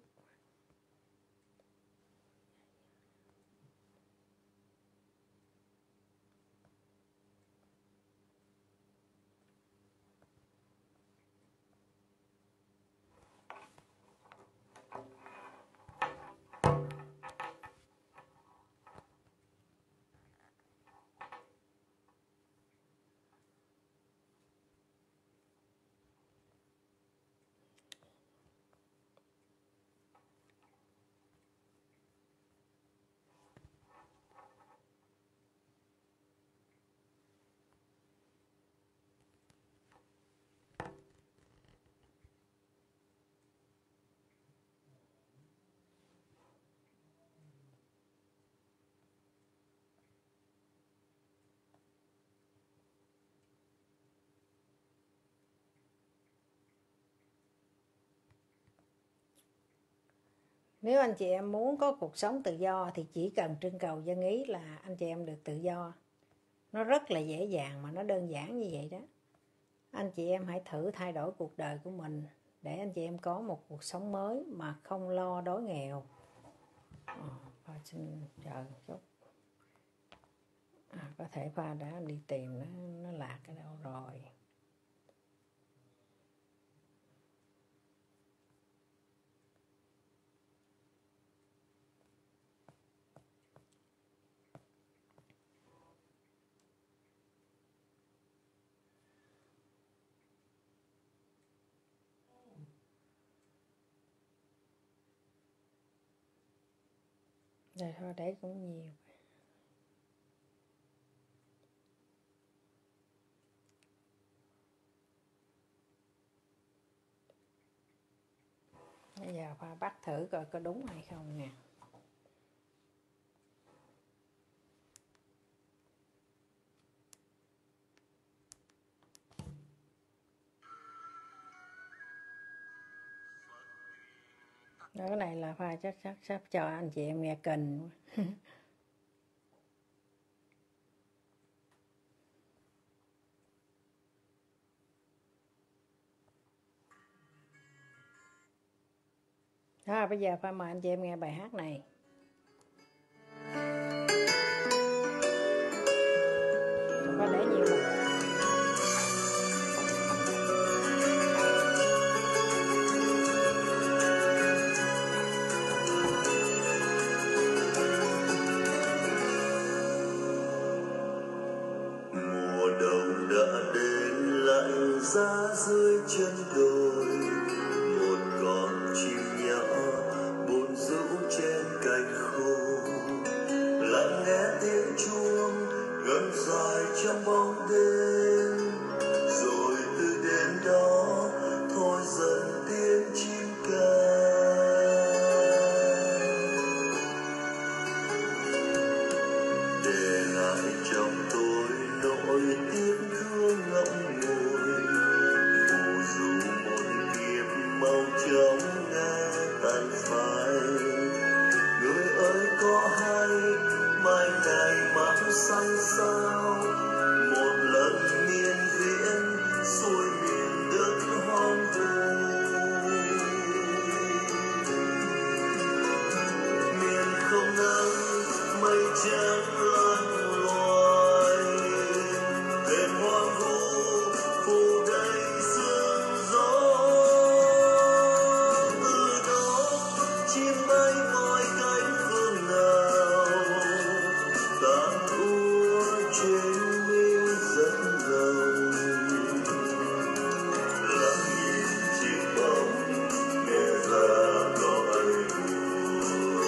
Nếu anh chị em muốn có cuộc sống tự do thì chỉ cần trưng cầu dân ý là anh chị em được tự do. Nó rất là dễ dàng mà nó đơn giản như vậy đó. Anh chị em hãy thử thay đổi cuộc đời của mình để anh chị em có một cuộc sống mới mà không lo đói nghèo. À, xin chờ chút. À, có thể Pha đã đi tìm nó, nó lạc ở đâu rồi. Rồi thôi đấy cũng nhiều. Bây giờ Pha bắt thử coi có đúng hay không nè. Đó, cái này là Pha chắc chắc sắp cho anh chị em nghe kình. Đó, bây giờ Pha mời anh chị em nghe bài hát này. Pha để nhiều mà. Mùa đông đã đến lạnh giá dưới chân đồi, một con chim nhỏ buồn rũ trên cành xanh sao, một lần miên viễn xuôi miền đất hoang vu. Miền không nắng mây trắng lăn loài, đêm hoang vu phủ đầy sương gió. Từ đó chim bay mọi cánh phương nào, tàn úa trên mi rất rộng. Lặng nhìn chiếc bóng nghe ra cõi buồn.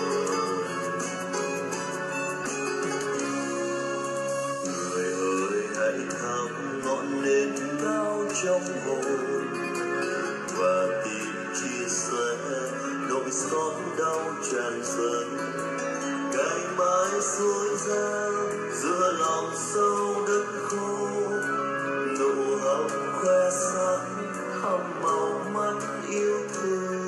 Người ơi hãy thắp ngọn nến cao trong hồn và tìm chia sẻ nỗi xót đau tràn dần. Ngày mai xuôi ra giữa lòng sâu đất khô, nụ hồng khoe sắc hồng màu mắt yêu thương.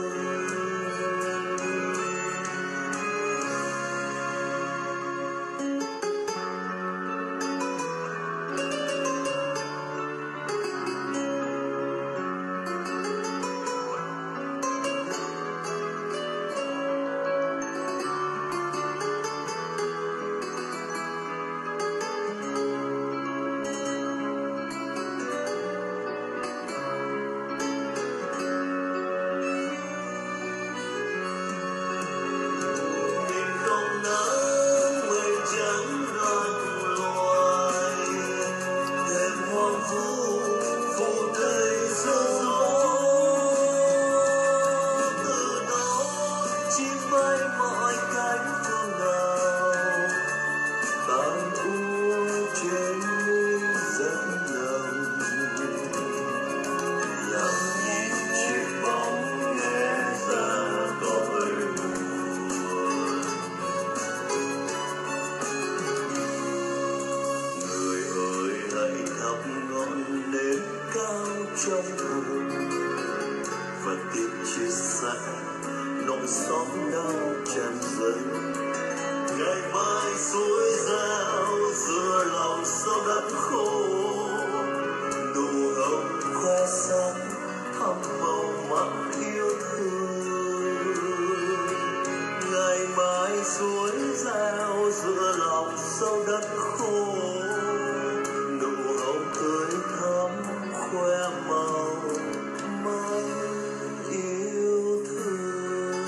Nhìn không nắng mây trắng lăn loài, đêm hoang vu phủ đầy sương gió. Từ đó chim bay mọi cánh phương nào, tàn úa trên mi rất nồng. Lặng nhìn chiếc bóng nghe ra cõi buồn. Người ơi hãy thắp ngọn nến cao trong hồn và tìm chia sẻ nỗi xót đau tràn dần. Ngày mai suối reo giữa lòng sâu đất khô, nụ hồng khoe sắc thắm màu mắt yêu thương. Ngày mai suối reo giữa lòng sâu đất khô, nụ hồng tươi thắm khoe màu mắt yêu thương.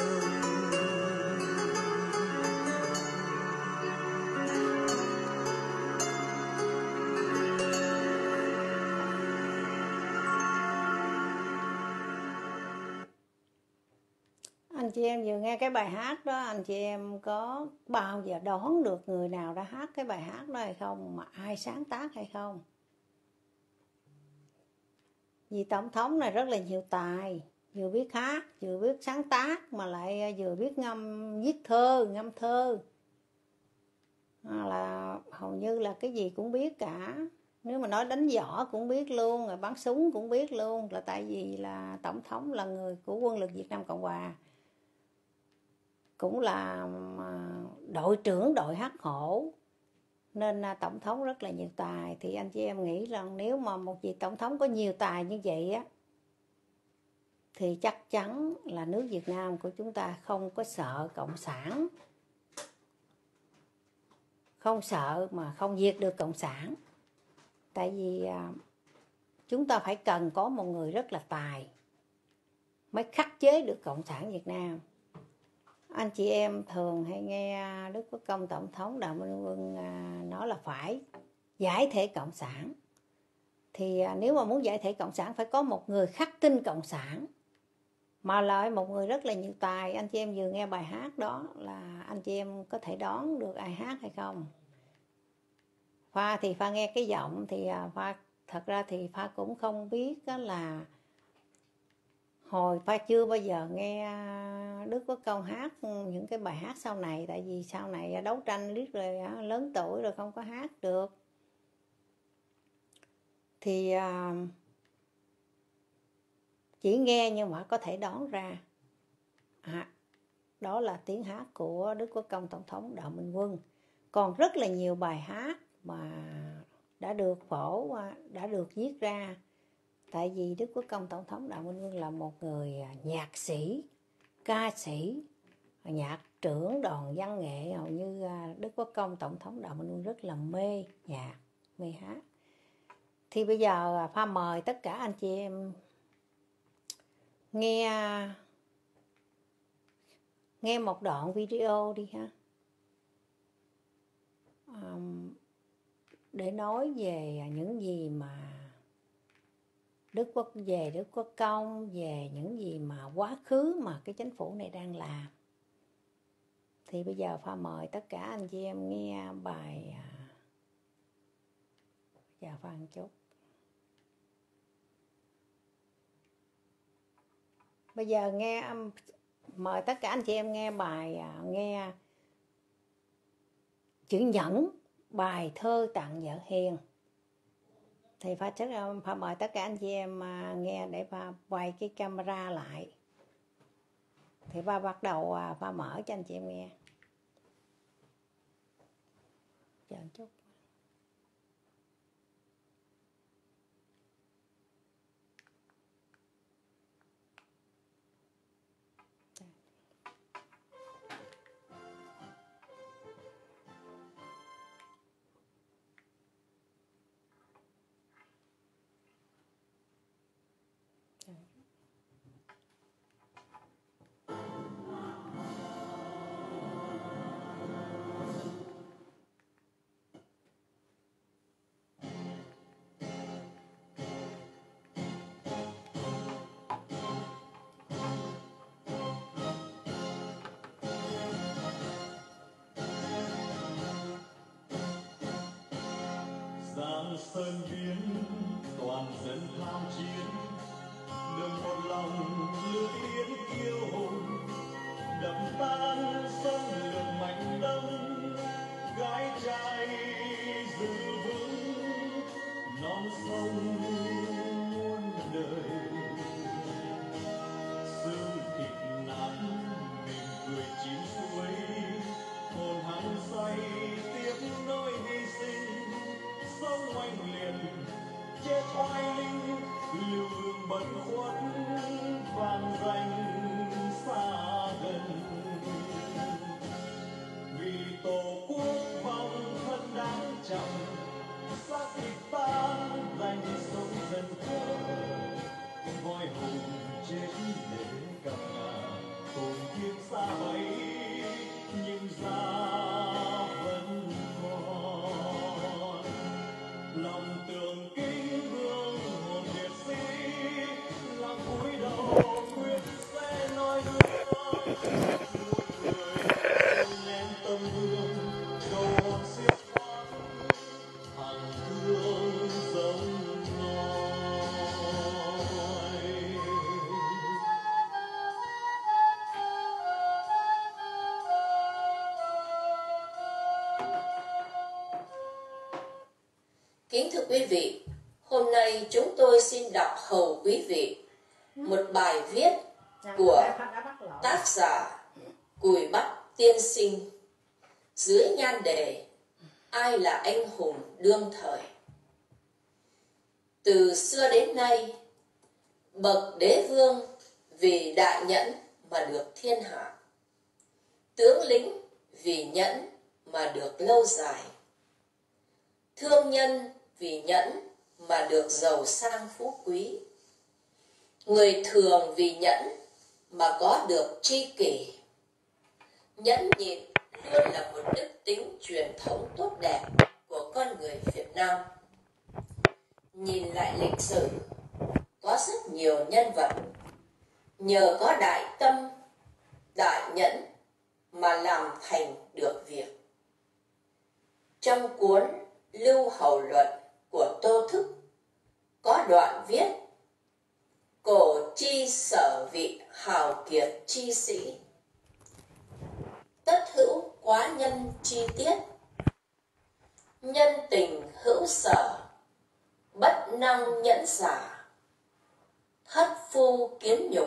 Anh chị em vừa nghe cái bài hát đó, anh chị em có bao giờ đoán được người nào đã hát cái bài hát đó hay không, mà ai sáng tác hay không? Vì tổng thống này rất là nhiều tài, vừa biết hát, vừa biết sáng tác, mà lại vừa biết ngâm viết thơ, ngâm thơ. À, là hầu như là cái gì cũng biết cả. Nếu mà nói đánh võ cũng biết luôn, rồi bắn súng cũng biết luôn, là tại vì là tổng thống là người của quân lực Việt Nam Cộng Hòa, cũng là đội trưởng đội hắc hổ, nên tổng thống rất là nhiều tài. Thì anh chị em nghĩ rằng nếu mà một vị tổng thống có nhiều tài như vậy á, thì chắc chắn là nước Việt Nam của chúng ta không có sợ cộng sản, không sợ mà không diệt được cộng sản. Tại vì à, chúng ta phải cần có một người rất là tài mới khắc chế được cộng sản Việt Nam. Anh chị em thường hay nghe Đức Quốc Công Tổng thống Đào Minh Quân à, nói là phải giải thể cộng sản. Thì à, nếu mà muốn giải thể cộng sản phải có một người khắc tinh cộng sản, mà lại một người rất là nhiều tài. Anh chị em vừa nghe bài hát đó là anh chị em có thể đoán được ai hát hay không? Pha thì Pha nghe cái giọng thì Pha thật ra thì Pha cũng không biết đó, là hồi Pha chưa bao giờ nghe Đức Quốc Công hát những cái bài hát sau này. Tại vì sau này đấu tranh riết rồi lớn tuổi rồi không có hát được. Thì chỉ nghe nhưng mà có thể đoán ra à, đó là tiếng hát của Đức Quốc Công Tổng thống Đào Minh Quân. còn rất là nhiều bài hát mà đã được phổ đã được viết ra. Tại vì Đức Quốc Công Tổng thống Đặng Minh Quân là một người nhạc sĩ, ca sĩ, nhạc trưởng đoàn văn nghệ. Hầu như Đức Quốc Công Tổng thống Đặng Minh Quân rất là mê nhạc, mê hát. Thì bây giờ Pha mời tất cả anh chị em nghe nghe một đoạn video đi ha, um, để nói về những gì mà Đức Quốc về Đức Quốc Công, về những gì mà quá khứ mà cái chính phủ này đang làm. Thì bây giờ Pha mời tất cả anh chị em nghe bài chào Pha một chút. Bây giờ nghe mời tất cả anh chị em nghe bài nghe chữ Nhẫn, bài thơ tặng vợ hiền. Thì Pha chắc Pha mời tất cả anh chị em nghe để Pha quay cái camera lại. Thì Pha bắt đầu Pha mở cho anh chị em nghe. Chờ một chút. Giang sơn biến toàn dân tham chiến, đừng một lòng lửa tiến kiêu hùng, đập tan sông lược mạnh đông, gái trai giữ vững non sông muôn đời. Sư kịch nát mình cười chín suối, hồn hăng say tiếp nối hy sinh. Sống oanh liệt chết oai linh, lưu hương bất khuất vang danh xa gần. Vì tổ quốc vong thân đáng trọng, xác thịt tan danh sống dân thơ. Voi hùng chết để gặp ngà, hồn thiên xa bấy nhưng ra vẫn còn. Lòng tưởng kính vương hồn liệt sĩ, lòng cúi đầu quyết sẽ nói gương. Người nén tâm hương cầu hồn siêu thoát, hằng thương giống nói. Kính thưa quý vị, hôm nay chúng tôi xin đọc hầu quý vị một bài viết của tác giả Cùi Bắc Tiên Sinh dưới nhan đề Ai là anh hùng đương thời. Từ xưa đến nay, bậc đế vương vì đại nhẫn mà được thiên hạ, tướng lĩnh vì nhẫn mà được lâu dài, thương nhân vì nhẫn mà được giàu sang phú quý, người thường vì nhẫn mà có được tri kỷ. Nhẫn nhịn luôn là một đức tính truyền thống tốt đẹp của con người Việt Nam. Nhìn lại lịch sử, có rất nhiều nhân vật nhờ có đại tâm, đại nhẫn mà làm thành được việc. Trong cuốn Lưu Hầu Luận của Tô Thức có đoạn viết: cổ chi sở vị hào kiệt chi sĩ, tất hữu quá nhân chi tiết, nhân tình hữu sở, bất năng nhẫn giả, thất phu kiến nhục,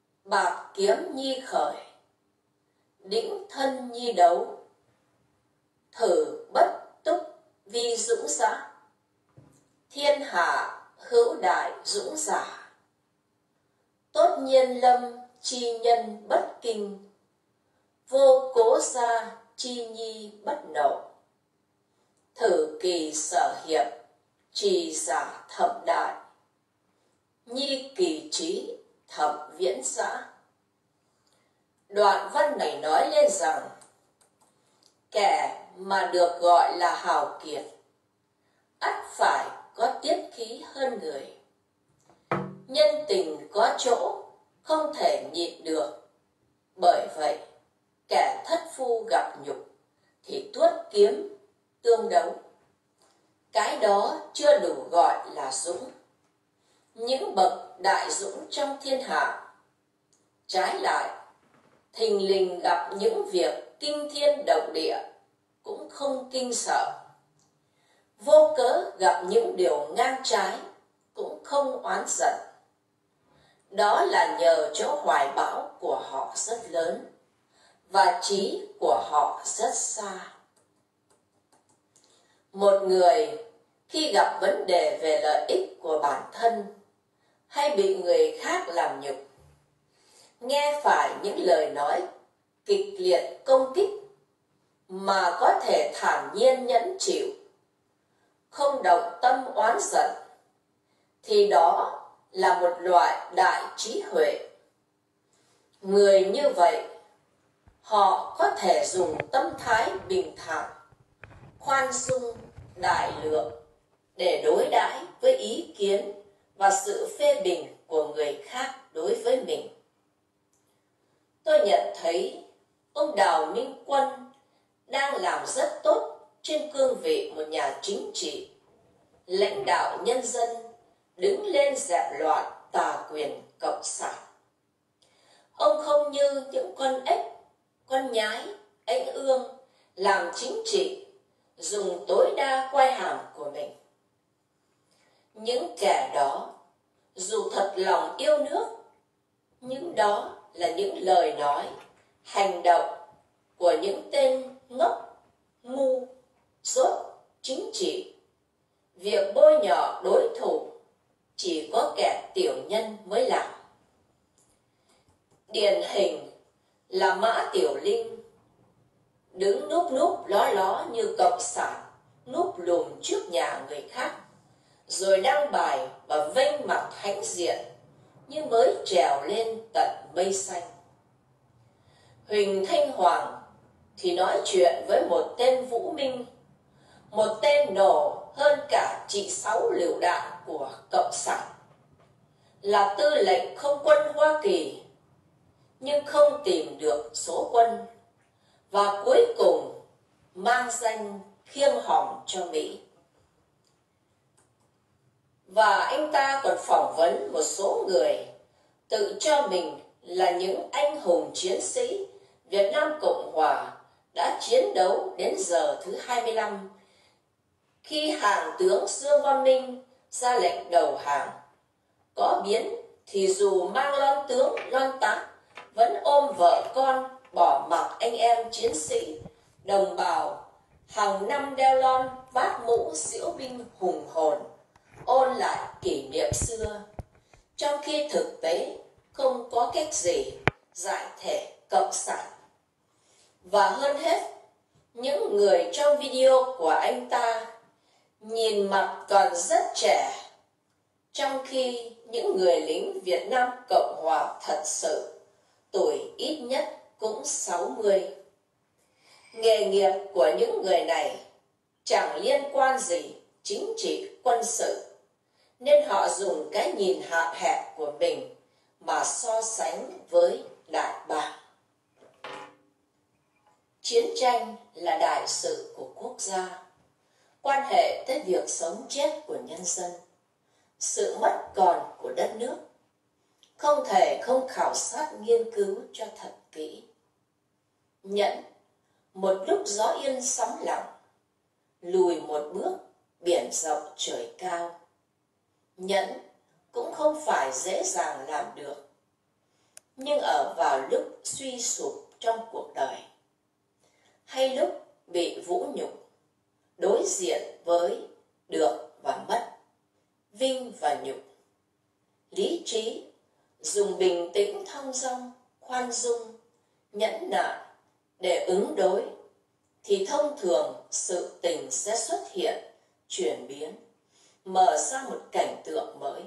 bạc kiếm nhi khởi, đĩnh thân nhi đấu, thử bất túc vi dũng dã, thiên hạ hữu đại dũng giả. Tốt nhiên lâm chi nhân bất kinh, vô cố gia chi nhi bất nộ. Thử kỳ sở hiệp, trì giả thậm đại, nhi kỳ trí thậm viễn dã. Đoạn văn này nói lên rằng, kẻ mà được gọi là hào kiệt, ắt phải có tiết khí hơn người. Nhân tình có chỗ, không thể nhịn được. Bởi vậy, kẻ thất phu gặp nhục, thì tuốt kiếm, tương đấu. Cái đó chưa đủ gọi là dũng. Những bậc đại dũng trong thiên hạ, trái lại, thình lình gặp những việc kinh thiên động địa, cũng không kinh sợ. Vô cớ gặp những điều ngang trái, cũng không oán giận. Đó là nhờ chỗ hoài bão của họ rất lớn, và trí của họ rất xa. Một người khi gặp vấn đề về lợi ích của bản thân, hay bị người khác làm nhục, nghe phải những lời nói kịch liệt công kích, mà có thể thản nhiên nhẫn chịu, không động tâm oán giận, thì đó là một loại đại trí huệ. Người như vậy, họ có thể dùng tâm thái bình thản, khoan dung, đại lượng để đối đãi với ý kiến và sự phê bình của người khác đối với mình. Tôi nhận thấy ông Đào Minh Quân đang làm rất tốt trên cương vị một nhà chính trị, lãnh đạo nhân dân, đứng lên dẹp loạn tà quyền cộng sản. Ông không như những con ếch, con nhái, anh ương làm chính trị, dùng tối đa quai hàm của mình. Những kẻ đó, dù thật lòng yêu nước, nhưng đó là những lời nói, hành động của những tên ngốc, ngu, dốt chính trị. Việc bôi nhọ đối thủ chỉ có kẻ tiểu nhân mới làm. Điển hình là Mã Tiểu Linh, đứng núp núp ló ló như cộng sản, núp lùm trước nhà người khác, rồi đăng bài và vênh mặt hãnh diện như mới trèo lên tận mây xanh. Huỳnh Thanh Hoàng thì nói chuyện với một tên Vũ Minh, một tên nổ hơn cả trị sáu lựu đạn của cộng sản, là tư lệnh không quân Hoa Kỳ, nhưng không tìm được số quân, và cuối cùng mang danh khiêng hòm cho Mỹ. Và anh ta còn phỏng vấn một số người tự cho mình là những anh hùng chiến sĩ Việt Nam Cộng Hòa đã chiến đấu đến giờ thứ hai mươi lăm, khi hàng tướng Dương Văn Minh ra lệnh đầu hàng. Có biến thì dù mang lon tướng, lon tá, vẫn ôm vợ con, bỏ mặc anh em chiến sĩ, đồng bào, hàng năm đeo lon, vác mũ diễu binh hùng hồn, ôn lại kỷ niệm xưa, trong khi thực tế không có cách gì giải thể cộng sản. Và hơn hết, những người trong video của anh ta nhìn mặt còn rất trẻ, trong khi những người lính Việt Nam Cộng Hòa thật sự tuổi ít nhất cũng sáu mươi. Nghề nghiệp của những người này chẳng liên quan gì chính trị quân sự, nên họ dùng cái nhìn hạn hẹp của mình mà so sánh với đại bàng. Chiến tranh là đại sự của quốc gia, quan hệ tới việc sống chết của nhân dân, sự mất còn của đất nước, không thể không khảo sát nghiên cứu cho thật kỹ. Nhẫn, một lúc gió yên sóng lặng, lùi một bước, biển rộng trời cao. Nhẫn cũng không phải dễ dàng làm được, nhưng ở vào lúc suy sụp trong cuộc đời, hay lúc bị vũ nhục, đối diện với được và mất, vinh và nhục. Lý trí dùng bình tĩnh thong dong, khoan dung, nhẫn nại để ứng đối, thì thông thường sự tình sẽ xuất hiện, chuyển biến, mở ra một cảnh tượng mới.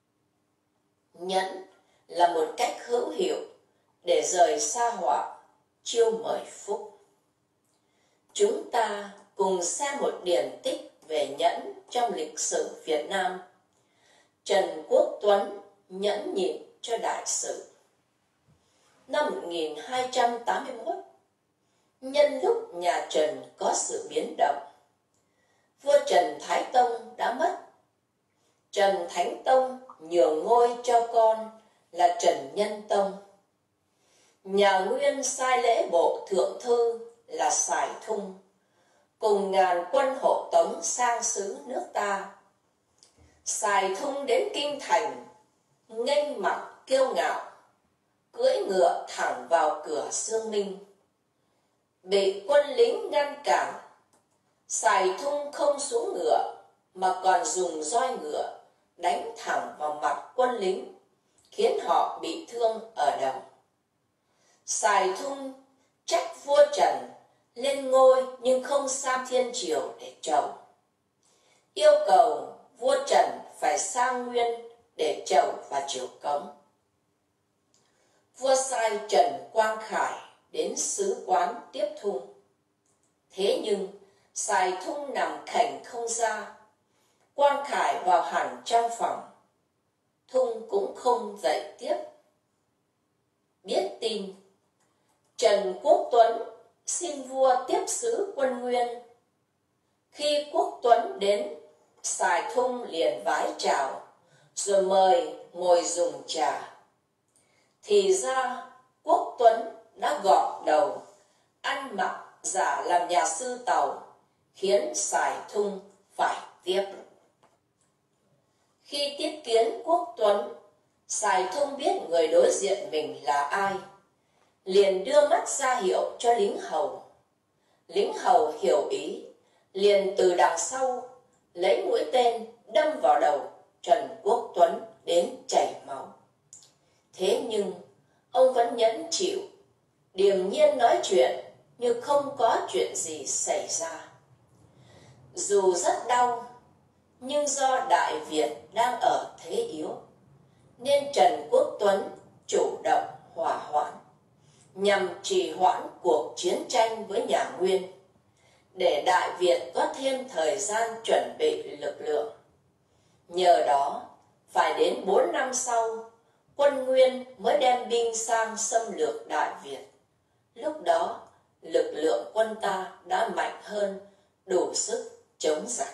Nhẫn là một cách hữu hiệu để rời xa họa, chiêu mời phúc. Chúng ta cùng xem một điển tích về nhẫn trong lịch sử Việt Nam. Trần Quốc Tuấn nhẫn nhịn cho đại sự. Năm một nghìn hai trăm tám mươi mốt, nhân lúc nhà Trần có sự biến động, vua Trần Thái Tông đã mất. Trần Thánh Tông nhường ngôi cho con là Trần Nhân Tông. Nhà Nguyên sai lễ bộ thượng thư là Sài Thung, cùng ngàn quân hộ tống sang xứ nước ta. Sài Thung đến kinh thành, nghênh mặt kiêu ngạo, cưỡi ngựa thẳng vào cửa Dương Minh. Bị quân lính ngăn cản, Sài Thung không xuống ngựa mà còn dùng roi ngựa đánh thẳng vào mặt quân lính, khiến họ bị thương ở đầu. Sài Thung trách vua Trần lên ngôi nhưng không sang thiên triều để chầu, yêu cầu vua Trần phải sang Nguyên để chầu và triều cống. Vua sai Trần Quang Khải đến sứ quán tiếp Thung. Thế nhưng Sài Thung nằm khảnh không ra. Quang Khải vào hẳn trong phòng, Thung cũng không dậy tiếp. Biết tin, Trần Quốc Tuấn xin vua tiếp sứ quân Nguyên. Khi Quốc Tuấn đến, Sài Thung liền vái chào, rồi mời ngồi dùng trà. Thì ra Quốc Tuấn đã gọt đầu, ăn mặc giả làm nhà sư tàu, khiến Sài Thung phải tiếp. Khi tiếp kiến Quốc Tuấn, Sài Thung biết người đối diện mình là ai, liền đưa mắt ra hiệu cho lính hầu. Lính hầu hiểu ý, liền từ đằng sau lấy mũi tên đâm vào đầu Trần Quốc Tuấn đến chảy máu. Thế nhưng ông vẫn nhẫn chịu, điềm nhiên nói chuyện như không có chuyện gì xảy ra. Dù rất đau, nhưng do Đại Việt đang ở thế yếu, nên Trần Quốc Tuấn chủ động hòa hoãn, nhằm trì hoãn cuộc chiến tranh với nhà Nguyên, để Đại Việt có thêm thời gian chuẩn bị lực lượng. Nhờ đó, phải đến bốn năm sau, quân Nguyên mới đem binh sang xâm lược Đại Việt. Lúc đó, lực lượng quân ta đã mạnh hơn, đủ sức chống giặc.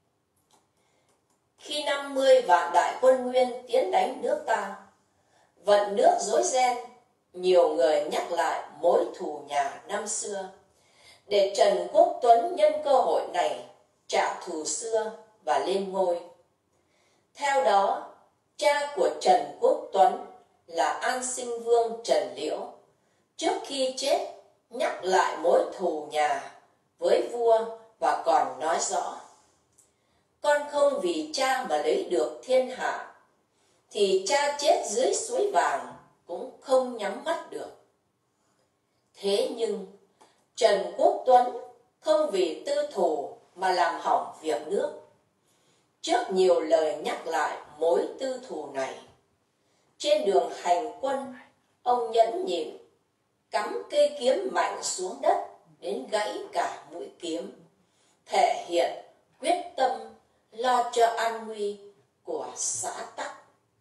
Khi năm mươi vạn đại quân Nguyên tiến đánh nước ta, vận nước rối ren, nhiều người nhắc lại mối thù nhà năm xưa, để Trần Quốc Tuấn nhân cơ hội này trả thù xưa và lên ngôi. Theo đó, cha của Trần Quốc Tuấn là An Sinh Vương Trần Liễu, trước khi chết nhắc lại mối thù nhà với vua và còn nói rõ: con không vì cha mà lấy được thiên hạ, thì cha chết dưới suối vàng cũng không nhắm mắt được. Thế nhưng Trần Quốc Tuấn không vì tư thù mà làm hỏng việc nước. Trước nhiều lời nhắc lại mối tư thù này, trên đường hành quân, ông nhẫn nhịn, cắm cây kiếm mạnh xuống đất đến gãy cả mũi kiếm, thể hiện quyết tâm lo cho an nguy của xã Tắc.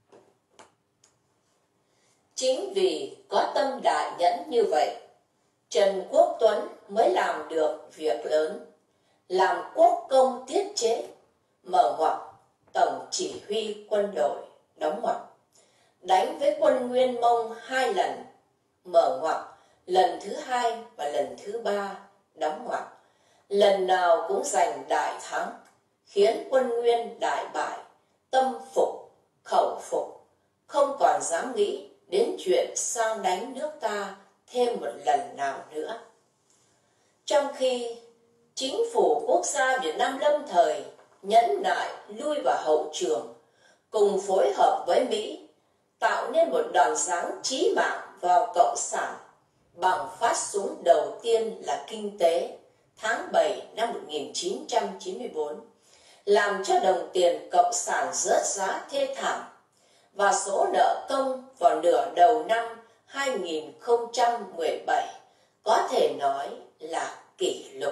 Chính vì có tâm đại nhẫn như vậy, Trần Quốc Tuấn mới làm được việc lớn, làm quốc công tiết chế, mở ngoặc tổng chỉ huy quân đội, đóng ngoặc, đánh với quân Nguyên Mông hai lần, mở ngoặc lần thứ hai và lần thứ ba, đóng ngoặc, lần nào cũng giành đại thắng, khiến quân Nguyên đại bại, tâm phục, khẩu phục, không còn dám nghĩ đến chuyện sang đánh nước ta thêm một lần nào nữa. Trong khi Chính phủ quốc gia Việt Nam lâm thời nhẫn nại lui vào hậu trường, cùng phối hợp với Mỹ tạo nên một đòn giáng chí mạng vào Cộng sản bằng phát súng đầu tiên là kinh tế tháng bảy năm một nghìn chín trăm chín mươi tư, làm cho đồng tiền Cộng sản rớt giá thê thảm, và số nợ công vào nửa đầu năm hai nghìn không trăm mười bảy có thể nói là kỷ lục.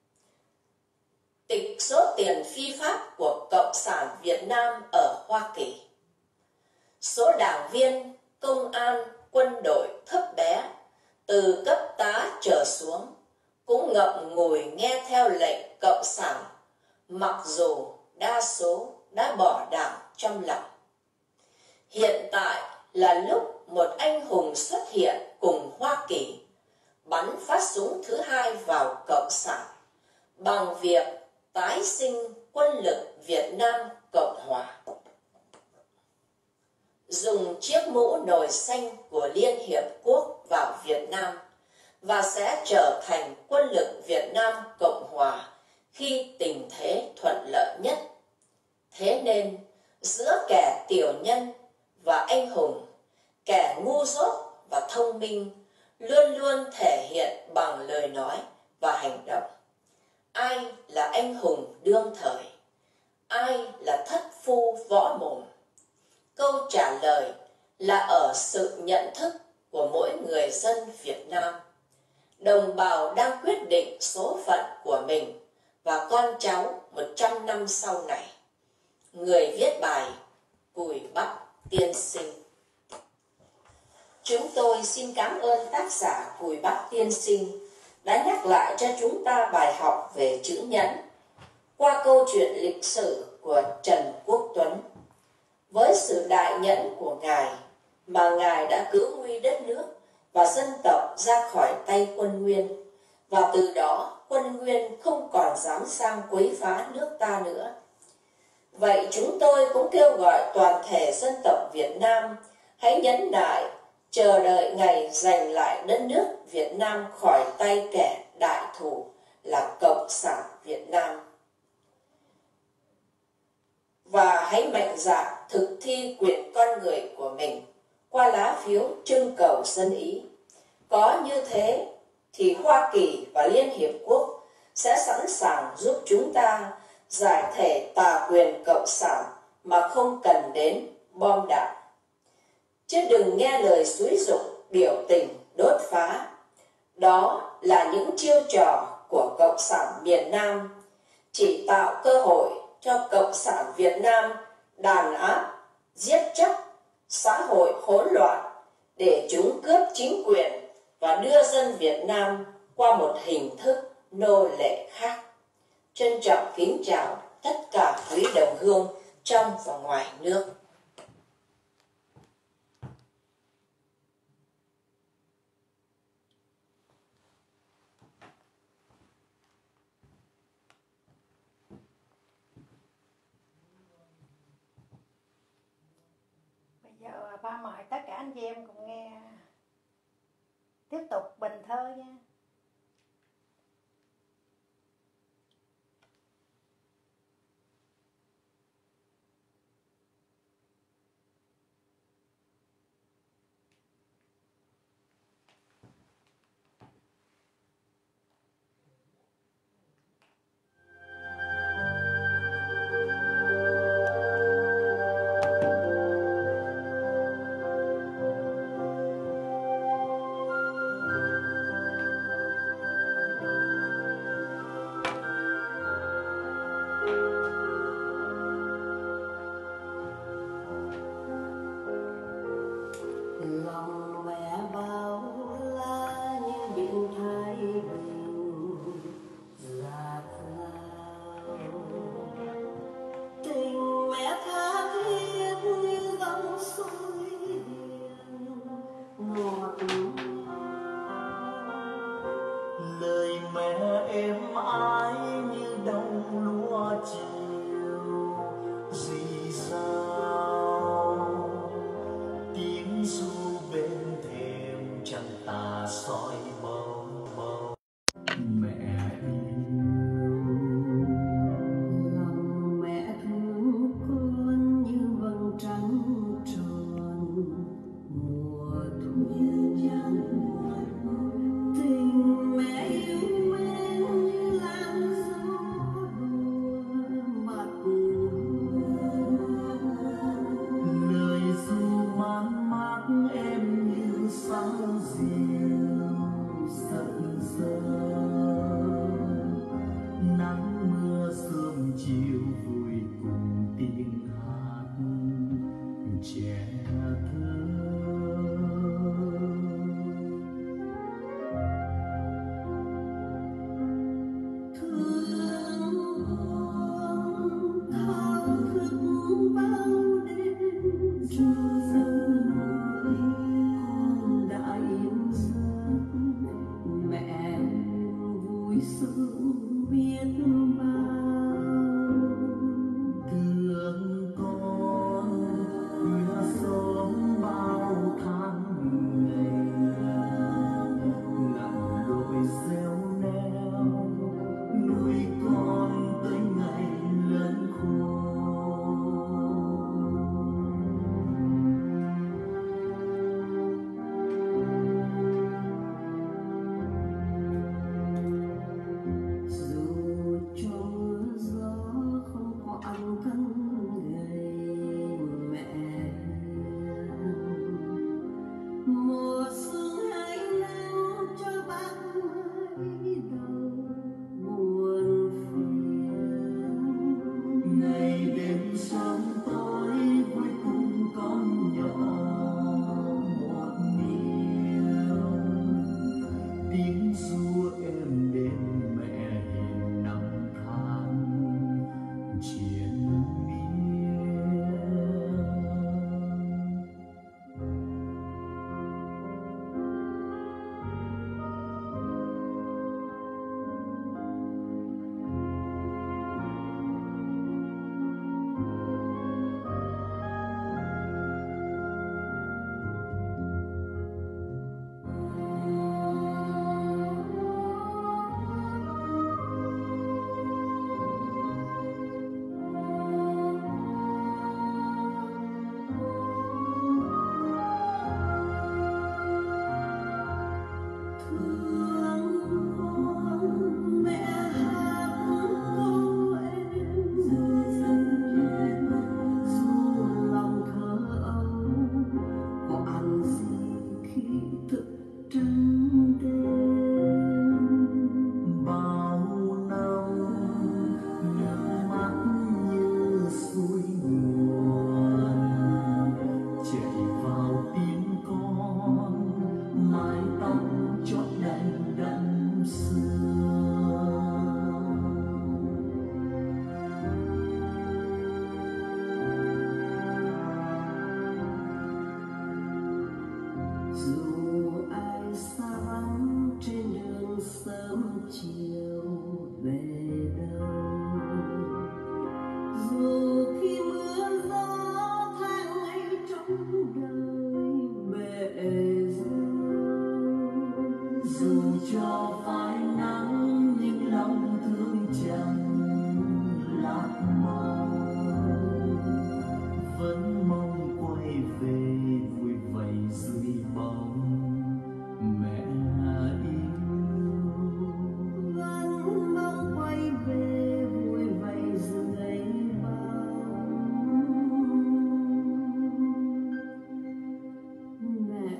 Tịch số tiền phi pháp của Cộng sản Việt Nam ở Hoa Kỳ. Số đảng viên, công an, quân đội thấp bé, từ cấp tá trở xuống, cũng ngậm ngùi nghe theo lệnh Cộng sản, mặc dù đa số đã bỏ đảng trong lòng. Hiện tại là lúc một anh hùng xuất hiện cùng Hoa Kỳ, bắn phát súng thứ hai vào Cộng sản, bằng việc tái sinh quân lực Việt Nam Cộng Hòa. Dùng chiếc mũ nồi xanh của Liên Hiệp Quốc vào Việt Nam và sẽ trở thành quân lực Việt Nam Cộng Hòa khi tình thế thuận lợi nhất. Thế nên, giữa kẻ tiểu nhân và anh hùng, kẻ ngu dốt và thông minh luôn luôn thể hiện bằng lời nói và hành động. Ai là anh hùng đương thời? Ai là thất phu võ mồm? Câu trả lời là ở sự nhận thức của mỗi người dân Việt Nam. Đồng bào đang quyết định số phận của mình và con cháu một trăm năm sau này. Người viết bài Cùi Bắp Tiên Sinh. Chúng tôi xin cảm ơn tác giả Cùi Bắp Tiên Sinh đã nhắc lại cho chúng ta bài học về chữ nhẫn qua câu chuyện lịch sử của Trần Quốc Tuấn. Với sự đại nhẫn của Ngài mà Ngài đã cứu nguy đất nước và dân tộc ra khỏi tay quân Nguyên, và từ đó quân Nguyên không còn dám sang quấy phá nước ta nữa. Vậy chúng tôi cũng kêu gọi toàn thể dân tộc Việt Nam hãy nhẫn nại, chờ đợi ngày giành lại đất nước Việt Nam khỏi tay kẻ đại thù là Cộng sản Việt Nam. Và hãy mạnh dạn thực thi quyền con người của mình qua lá phiếu trưng cầu dân ý. Có như thế thì Hoa Kỳ và Liên Hiệp Quốc sẽ sẵn sàng giúp chúng ta giải thể tà quyền Cộng sản mà không cần đến bom đạn. Chứ đừng nghe lời xúi giục biểu tình đốt phá. Đó là những chiêu trò của Cộng sản miền Nam, chỉ tạo cơ hội cho Cộng sản Việt Nam đàn áp, giết chóc, xã hội hỗn loạn để chúng cướp chính quyền và đưa dân Việt Nam qua một hình thức nô lệ khác. Trân trọng kính chào tất cả quý đồng hương trong và ngoài nước. Bây giờ ba mời tất cả anh chị em cùng nghe tiếp tục bình thơ nha. Lòng mẹ bao la như biển Thái Bình dạt dào, tình mẹ tha thiết như dòng suối hiền ngọt ngào, lời mẹ êm ái như đồng lúa chiều rì rào, tiếng ru bên thềm trăng tà soi bầu bầu. Mẹ yêu dù cho phải nắng nhưng lòng thương chẳng lạc màu, vẫn mong quay về vui vầy dưới bóng mẹ yêu, vẫn mong quay về vui vầy dưới bóng mẹ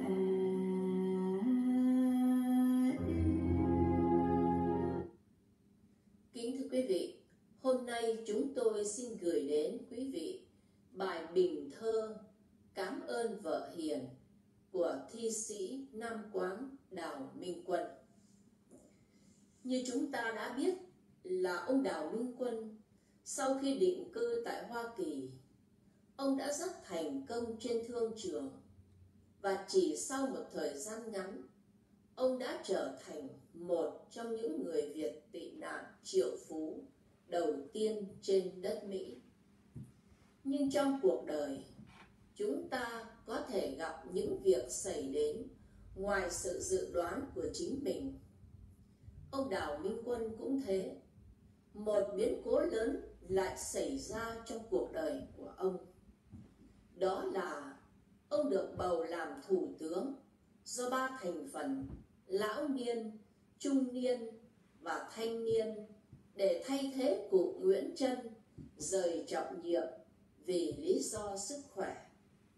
yêu. Kính thưa quý vị, hôm nay chúng tôi xin gửi đến quý vị bài bình thơ Cám ơn vợ hiền của thi sĩ Nam Quán Đào Minh Quân. Như chúng ta đã biết là ông Đào Minh Quân sau khi định cư tại Hoa Kỳ, ông đã rất thành công trên thương trường, và chỉ sau một thời gian ngắn, ông đã trở thành một trong những người Việt tị nạn triệu phú đầu tiên trên đất Mỹ. Nhưng trong cuộc đời, chúng ta có thể gặp những việc xảy đến ngoài sự dự đoán của chính mình. Ông Đào Minh Quân cũng thế. Một biến cố lớn lại xảy ra trong cuộc đời của ông. Đó là ông được bầu làm thủ tướng do ba thành phần lão niên, trung niên và thanh niên để thay thế cụ Nguyễn Trân rời trọng nhiệm vì lý do sức khỏe.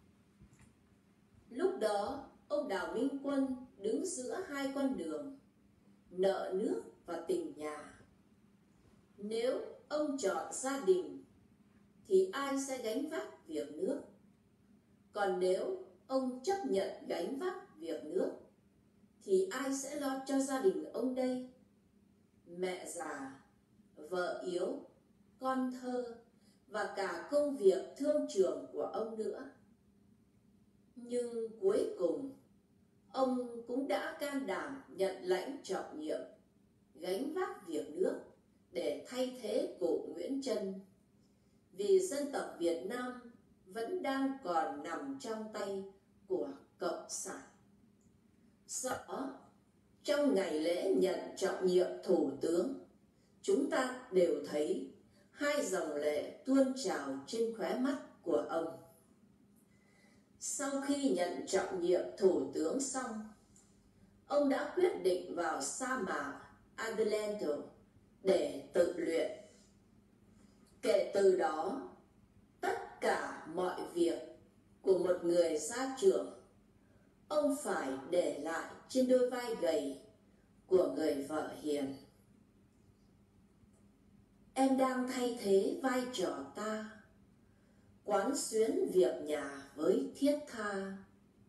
Lúc đó, ông Đào Minh Quân đứng giữa hai con đường, nợ nước và tình nhà. Nếu ông chọn gia đình, thì ai sẽ gánh vác việc nước? Còn nếu ông chấp nhận gánh vác việc nước, thì ai sẽ lo cho gia đình ông đây? Mẹ già, vợ yếu, con thơ và cả công việc thương trường của ông nữa. Nhưng cuối cùng, ông cũng đã can đảm nhận lãnh trọng nhiệm, gánh vác việc nước để thay thế cụ Nguyễn Trân, vì dân tộc Việt Nam vẫn đang còn nằm trong tay của Cộng sản. Do đó, trong ngày lễ nhận trọng nhiệm thủ tướng, chúng ta đều thấy hai dòng lệ tuôn trào trên khóe mắt của ông. Sau khi nhận trọng nhiệm thủ tướng xong, ông đã quyết định vào sa mạc Adelanto để tự luyện. Kể từ đó, tất cả mọi việc của một người gia trưởng, ông phải để lại trên đôi vai gầy của người vợ hiền. Em đang thay thế vai trò ta, quán xuyến việc nhà với thiết tha.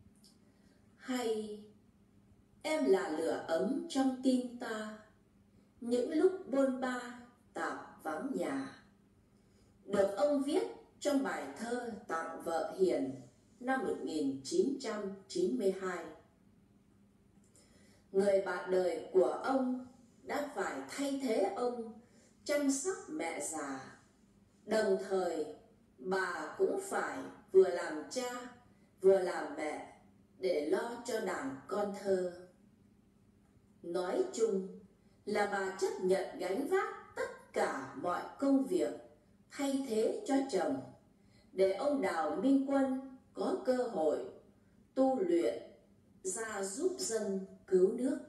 Hay em là lửa ấm trong tim ta, những lúc bôn ba tạm vắng nhà. Được ông viết trong bài thơ tặng vợ hiền năm một nghìn chín trăm chín mươi hai. Người bạn đời của ông đã phải thay thế ông chăm sóc mẹ già, đồng thời bà cũng phải vừa làm cha vừa làm mẹ để lo cho đàn con thơ. Nói chung là bà chấp nhận gánh vác tất cả mọi công việc thay thế cho chồng, để ông Đào Minh Quân có cơ hội tu luyện ra giúp dân cứu nước.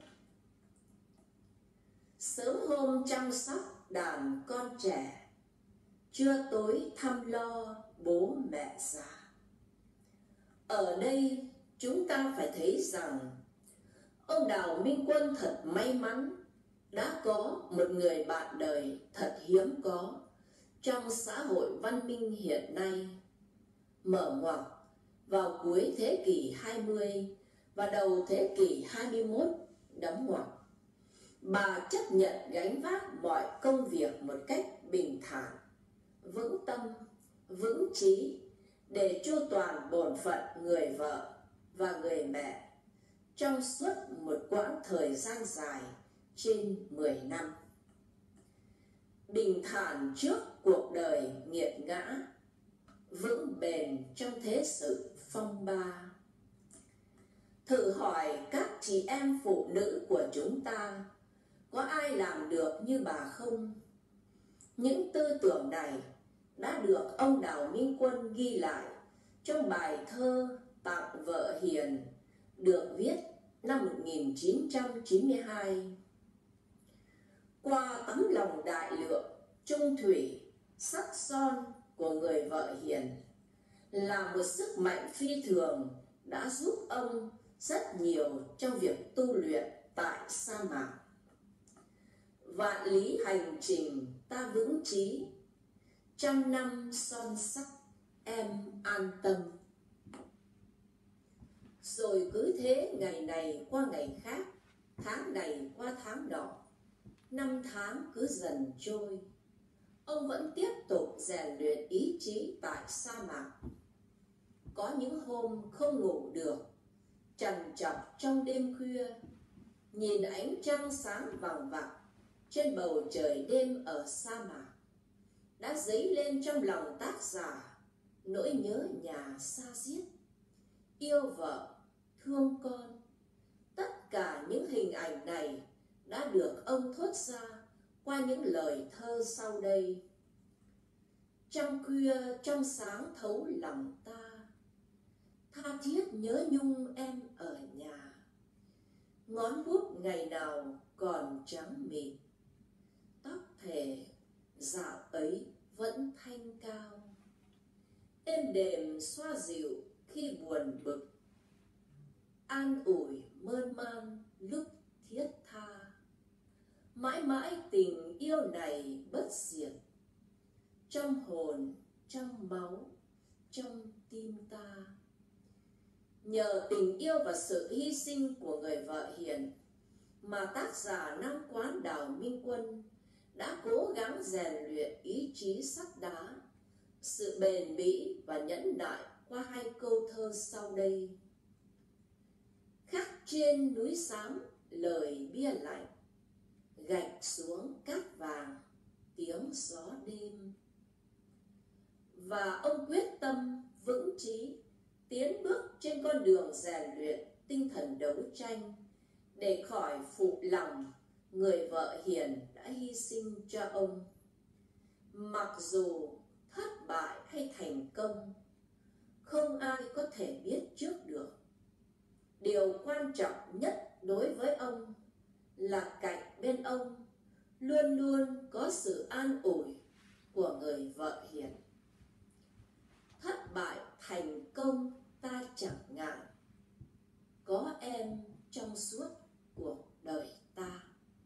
Sớm hôm chăm sóc đàn con trẻ, trưa tối thăm lo bố mẹ già. Ở đây chúng ta phải thấy rằng ông Đào Minh Quân thật may mắn đã có một người bạn đời thật hiếm có trong xã hội văn minh hiện nay. Mở ngoặc vào cuối thế kỷ hai mươi và đầu thế kỷ hai mươi mốt, đóng ngoặc, bà chấp nhận gánh vác mọi công việc một cách bình thản, vững tâm, vững trí để chu toàn bổn phận người vợ và người mẹ trong suốt một quãng thời gian dài trên mười năm. Bình thản trước cuộc đời nghiệt ngã, vững bền trong thế sự phong ba. Thử hỏi các chị em phụ nữ của chúng ta, có ai làm được như bà không? Những tư tưởng này đã được ông Đào Minh Quân ghi lại trong bài thơ Tặng Vợ Hiền, được viết năm một nghìn chín trăm chín mươi hai. Qua tấm lòng đại lượng, trung thủy, sắc son của người vợ hiền là một sức mạnh phi thường đã giúp ông rất nhiều trong việc tu luyện tại sa mạc. Vạn lý hành trình ta vững chí, trăm năm son sắc em an tâm. Rồi cứ thế ngày này qua ngày khác, tháng này qua tháng nọ, năm tháng cứ dần trôi, ông vẫn tiếp tục rèn luyện ý chí tại sa mạc. Có những hôm không ngủ được, trằn trọc trong đêm khuya, nhìn ánh trăng sáng vằng vặc trên bầu trời đêm ở sa mạc, đã dấy lên trong lòng tác giả nỗi nhớ nhà xa xiết, yêu vợ, thương con. Tất cả những hình ảnh này đã được ông thốt ra qua những lời thơ sau đây. Trăng khuya trong sáng thấu lòng ta, tha thiết nhớ nhung em ở nhà. Ngón bút ngày nào còn trắng mịn, tóc thề dạo ấy vẫn thanh cao. Êm đềm xoa dịu khi buồn bực, an ủi mơn man lúc thiết tha. Mãi mãi tình yêu này bất diệt, trong hồn, trong máu, trong tim ta. Nhờ tình yêu và sự hy sinh của người vợ hiền mà tác giả Nam Quán Đào Minh Quân đã cố gắng rèn luyện ý chí sắt đá, sự bền bỉ và nhẫn nại qua hai câu thơ sau đây. Khắc trên núi xám lời bia lạnh, gạch xuống cát vàng tiếng gió đêm. Và ông quyết tâm vững chí tiến bước trên con đường rèn luyện tinh thần đấu tranh để khỏi phụ lòng người vợ hiền đã hy sinh cho ông. Mặc dù thất bại hay thành công, không ai có thể biết trước được. Điều quan trọng nhất đối với ông là cạnh bên ông luôn luôn có sự an ủi của người vợ hiền. Thất bại thành công ta chẳng ngại, có em trong suốt cuộc đời ta.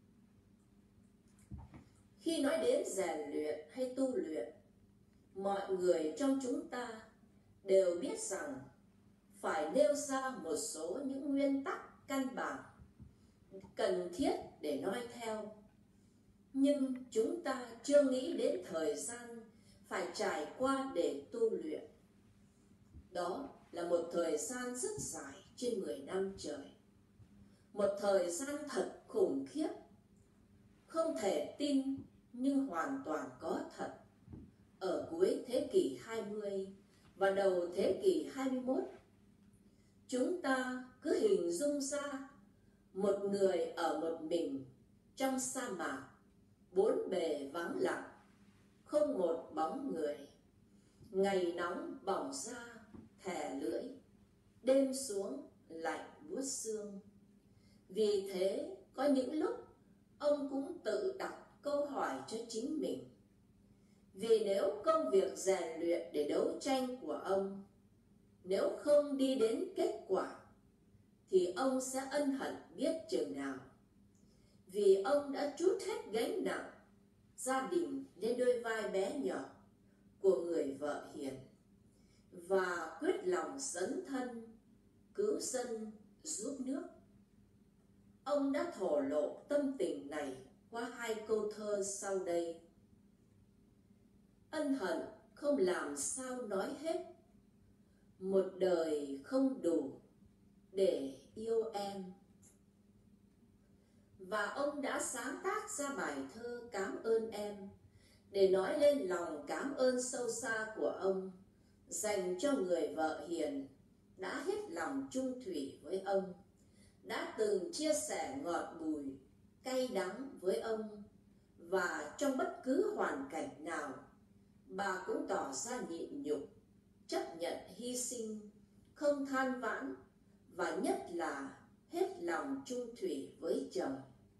Khi nói đến rèn luyện hay tu luyện, mọi người trong chúng ta đều biết rằng phải nêu ra một số những nguyên tắc căn bản cần thiết để noi theo. Nhưng chúng ta chưa nghĩ đến thời gian phải trải qua để tu luyện. Đó là một thời gian rất dài, trên mười năm trời. Một thời gian thật khủng khiếp, không thể tin nhưng hoàn toàn có thật. Ở cuối thế kỷ hai mươi và đầu thế kỷ hai mươi mốt, chúng ta cứ hình dung ra một người ở một mình trong sa mạc, bốn bề vắng lặng, không một bóng người. Ngày nóng bỏng da, thè lưỡi, đêm xuống lạnh buốt xương. Vì thế có những lúc ông cũng tự đặt câu hỏi cho chính mình. Vì nếu công việc rèn luyện để đấu tranh của ông nếu không đi đến kết quả, thì ông sẽ ân hận biết chừng nào. Vì ông đã trút hết gánh nặng gia đình lên đôi vai bé nhỏ của người vợ hiền, và quyết lòng dấn thân cứu dân giúp nước. Ông đã thổ lộ tâm tình này qua hai câu thơ sau đây. Ân hận không làm sao nói hết, một đời không đủ để yêu em. Và ông đã sáng tác ra bài thơ Cám ơn em để nói lên lòng cảm ơn sâu xa của ông dành cho người vợ hiền đã hết lòng chung thủy với ông, đã từng chia sẻ ngọt bùi, cay đắng với ông, và trong bất cứ hoàn cảnh nào, bà cũng tỏ ra nhịn nhục, chấp nhận hy sinh, không than vãn, và nhất là hết lòng chung thủy với chồng.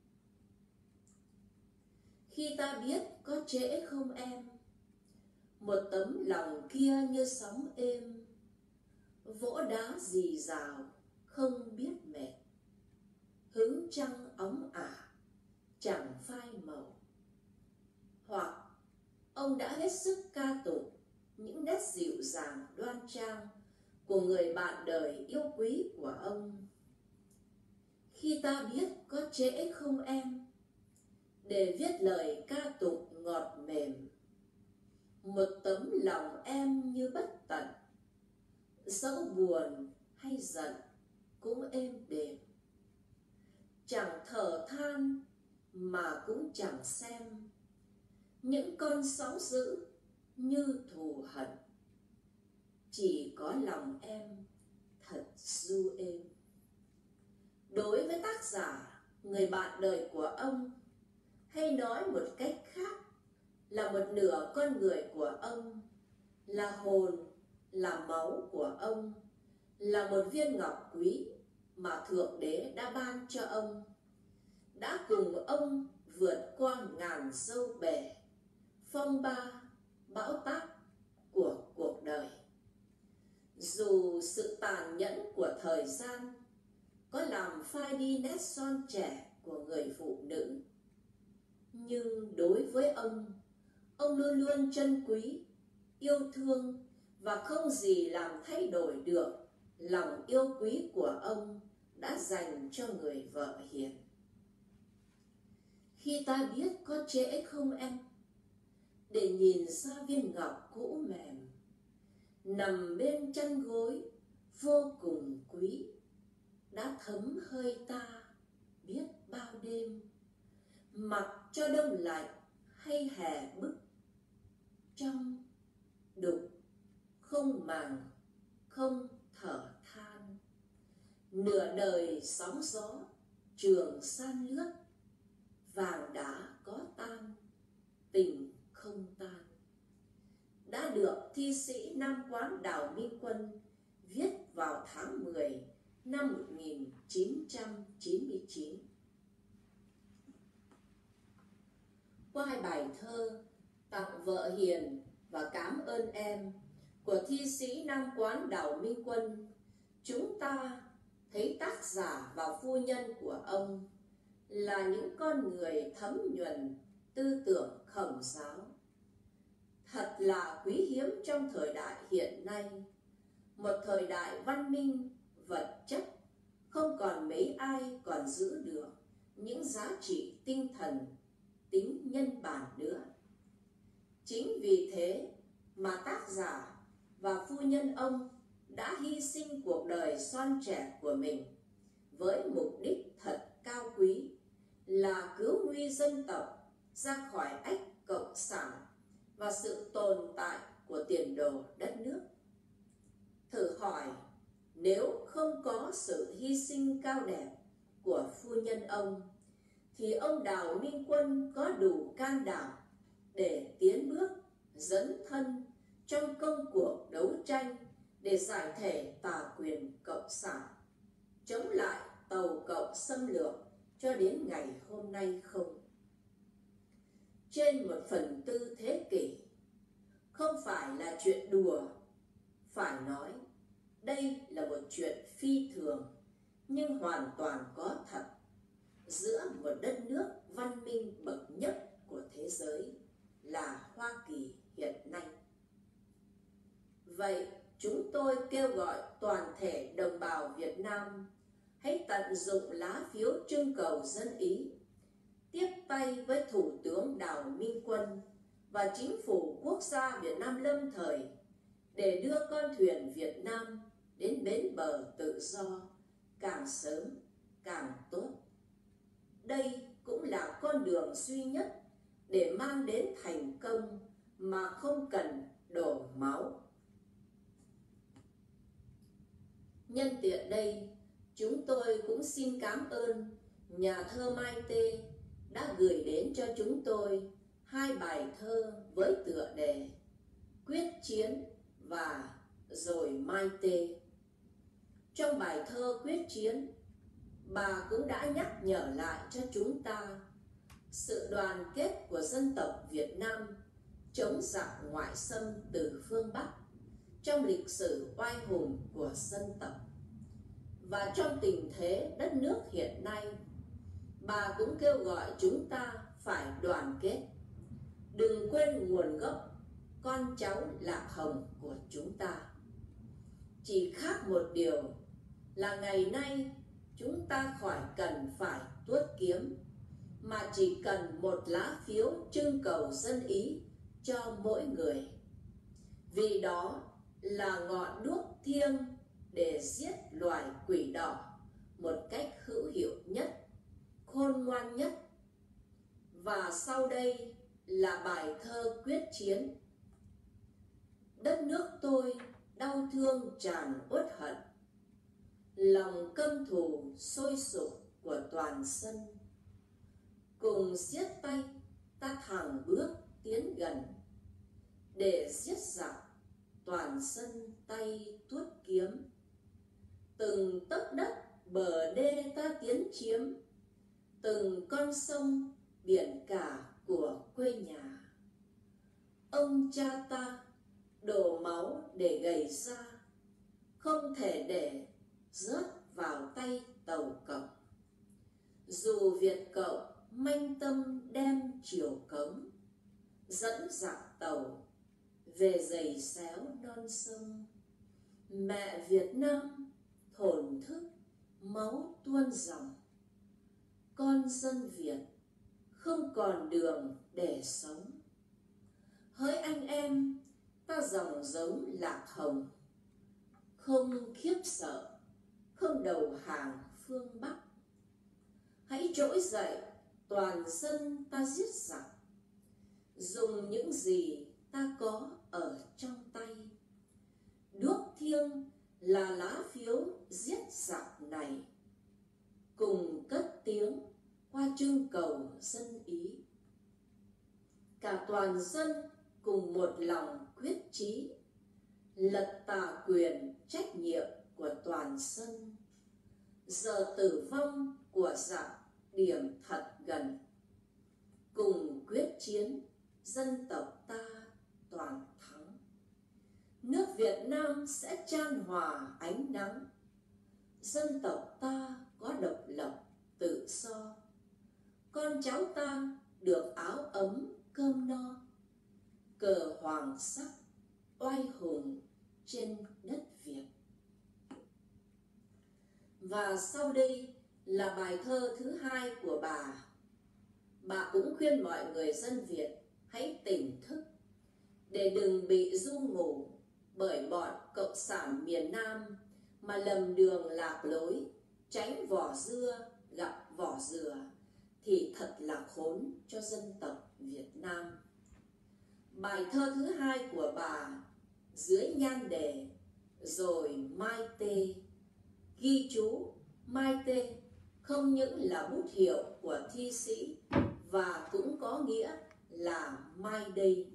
Khi ta biết có trễ không em, một tấm lòng kia như sóng êm, vỗ đá rì rào không biết mệt, hứng trăng óng ả chẳng phai màu. Hoặc ông đã hết sức ca tụng những nét dịu dàng đoan trang của người bạn đời yêu quý của ông. Khi ta biết có trễ không em, để viết lời ca tụng ngọt mềm, một tấm lòng em như bất tận, dẫu buồn hay giận cũng êm đềm, chẳng thở than mà cũng chẳng xem những con sóng dữ như thù hận, chỉ có lòng em thật du êm. Đối với tác giả, người bạn đời của ông, hay nói một cách khác là một nửa con người của ông, là hồn, là máu của ông, là một viên ngọc quý mà Thượng Đế đã ban cho ông, đã cùng ông vượt qua ngàn dâu bể, phong ba, bão táp của cuộc đời. Dù sự tàn nhẫn của thời gian có làm phai đi nét son trẻ của người phụ nữ, nhưng đối với ông, ông luôn luôn trân quý, yêu thương và không gì làm thay đổi được lòng yêu quý của ông đã dành cho người vợ hiền. Khi ta biết có trễ không em, để nhìn ra viên ngọc cũ mềm, nằm bên chân gối vô cùng quý, đã thấm hơi ta biết bao đêm, mặc cho đông lạnh hay hè bức, trong đục không màng không thở than, nửa đời sóng gió trường san lướt, vàng đá có tan tình không tan, đã được thi sĩ Nam Quán Đào Minh Quân viết vào tháng mười năm một nghìn chín trăm chín mươi chín. Qua hai bài thơ Tặng Vợ Hiền và Cám Ơn Em của thi sĩ Nam Quán Đào Minh Quân, chúng ta thấy tác giả và phu nhân của ông là những con người thấm nhuần tư tưởng Khổng giáo. Thật là quý hiếm trong thời đại hiện nay, một thời đại văn minh, vật chất, không còn mấy ai còn giữ được những giá trị tinh thần, tính nhân bản nữa. Chính vì thế mà tác giả và phu nhân ông đã hy sinh cuộc đời son trẻ của mình với mục đích thật cao quý là cứu nguy dân tộc ra khỏi ách cộng sản và sự tồn tại của tiền đồ đất nước. Thử hỏi, nếu không có sự hy sinh cao đẹp của phu nhân ông, thì ông Đào Minh Quân có đủ can đảm để tiến bước, dấn thân trong công cuộc đấu tranh để giải thể tà quyền cộng sản, chống lại tàu cộng xâm lược cho đến ngày hôm nay không? Trên một phần tư thế kỷ, không phải là chuyện đùa, phải nói đây là một chuyện phi thường nhưng hoàn toàn có thật giữa một đất nước văn minh bậc nhất của thế giới là Hoa Kỳ hiện nay. Vậy chúng tôi kêu gọi toàn thể đồng bào Việt Nam hãy tận dụng lá phiếu trưng cầu dân Ý, tiếp tay với Thủ tướng Đào Minh Quân và Chính phủ Quốc gia Việt Nam lâm thời để đưa con thuyền Việt Nam đến bến bờ tự do càng sớm càng tốt. Đây cũng là con đường duy nhất để mang đến thành công mà không cần đổ máu. Nhân tiện đây, chúng tôi cũng xin cảm ơn nhà thơ Mai Tê đã gửi đến cho chúng tôi hai bài thơ với tựa đề Quyết Chiến và Rồi Mai Tê. Trong bài thơ Quyết Chiến, bà cũng đã nhắc nhở lại cho chúng ta sự đoàn kết của dân tộc Việt Nam chống giặc ngoại xâm từ phương Bắc trong lịch sử oai hùng của dân tộc. Và trong tình thế đất nước hiện nay, bà cũng kêu gọi chúng ta phải đoàn kết, đừng quên nguồn gốc con cháu Lạc Hồng của chúng ta. Chỉ khác một điều là ngày nay chúng ta khỏi cần phải tuốt kiếm, mà chỉ cần một lá phiếu trưng cầu dân ý cho mỗi người. Vì đó là ngọn đuốc thiêng để giết loài quỷ đỏ một cách hữu hiệu nhất, khôn ngoan nhất. Và sau đây là bài thơ Quyết Chiến. Đất nước tôi đau thương tràn uất hận, lòng căm thù sôi sục của toàn dân. Cùng siết tay ta thẳng bước tiến gần, để giết giặc toàn dân tay tuốt kiếm. Từng tấc đất bờ đê ta tiến chiếm, từng con sông biển cả của quê nhà. Ông cha ta đổ máu để gầy ra, không thể để rớt vào tay tàu cộng. Dù Việt Cộng manh tâm đem chiều cống, dẫn giặc tàu về giày xéo non sông. Mẹ Việt Nam thổn thức máu tuôn dòng, con dân Việt không còn đường để sống. Hỡi anh em ta dòng giống Lạc Hồng, không khiếp sợ, không đầu hàng phương Bắc. Hãy trỗi dậy toàn dân ta giết giặc, dùng những gì ta có ở trong tay. Đuốc thiêng là lá phiếu giết giặc này, cùng cất tiếng qua trưng cầu dân ý. Cả toàn dân cùng một lòng quyết chí, lật tà quyền trách nhiệm của toàn dân. Giờ tử vong của giặc điểm thật gần, cùng quyết chiến dân tộc ta toàn thắng. Nước Việt Nam sẽ chan hòa ánh nắng, dân tộc ta có độc lập tự do. Con cháu ta được áo ấm cơm no, cờ hoàng sắc oai hùng trên đất Việt. Và sau đây là bài thơ thứ hai của bà. Bà cũng khuyên mọi người dân Việt hãy tỉnh thức, để đừng bị ru ngủ bởi bọn cộng sản miền Nam mà lầm đường lạc lối, tránh vỏ dưa gặp vỏ dừa, thì thật là khốn cho dân tộc Việt Nam. Bài thơ thứ hai của bà dưới nhan đề Rồi Mai Tê, ghi chú Mai Tê không những là bút hiệu của thi sĩ và cũng có nghĩa là mai đây.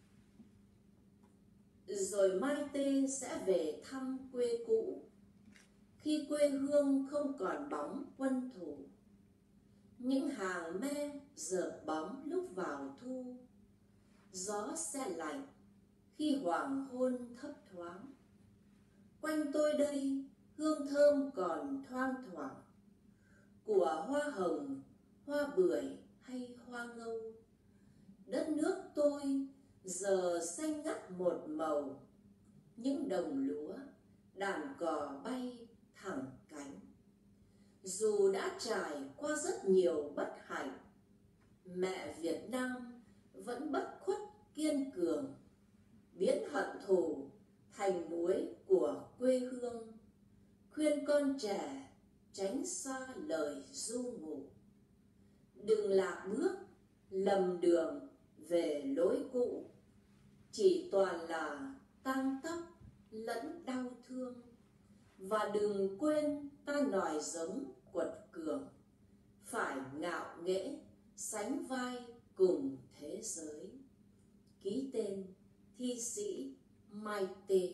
Rồi Mai Tê sẽ về thăm quê cũ, khi quê hương không còn bóng quân thù. Những hàng me dợp bóng lúc vào thu, gió se lạnh khi hoàng hôn thấp thoáng. Quanh tôi đây hương thơm còn thoang thoảng, của hoa hồng, hoa bưởi hay hoa ngâu. Đất nước tôi giờ xanh ngắt một màu, những đồng lúa, đàn cò bay thẳng cánh. Dù đã trải qua rất nhiều bất hạnh, mẹ Việt Nam vẫn bất khuất kiên cường, biến hận thù thành muối của quê hương, khuyên con trẻ tránh xa lời ru ngủ. Đừng lạc bước lầm đường về lối cũ, chỉ toàn là tang tóc lẫn đau thương. Và đừng quên ta nòi giống quật cường, phải ngạo nghễ sánh vai cùng thế giới. Ký tên thi sĩ Mai Tê.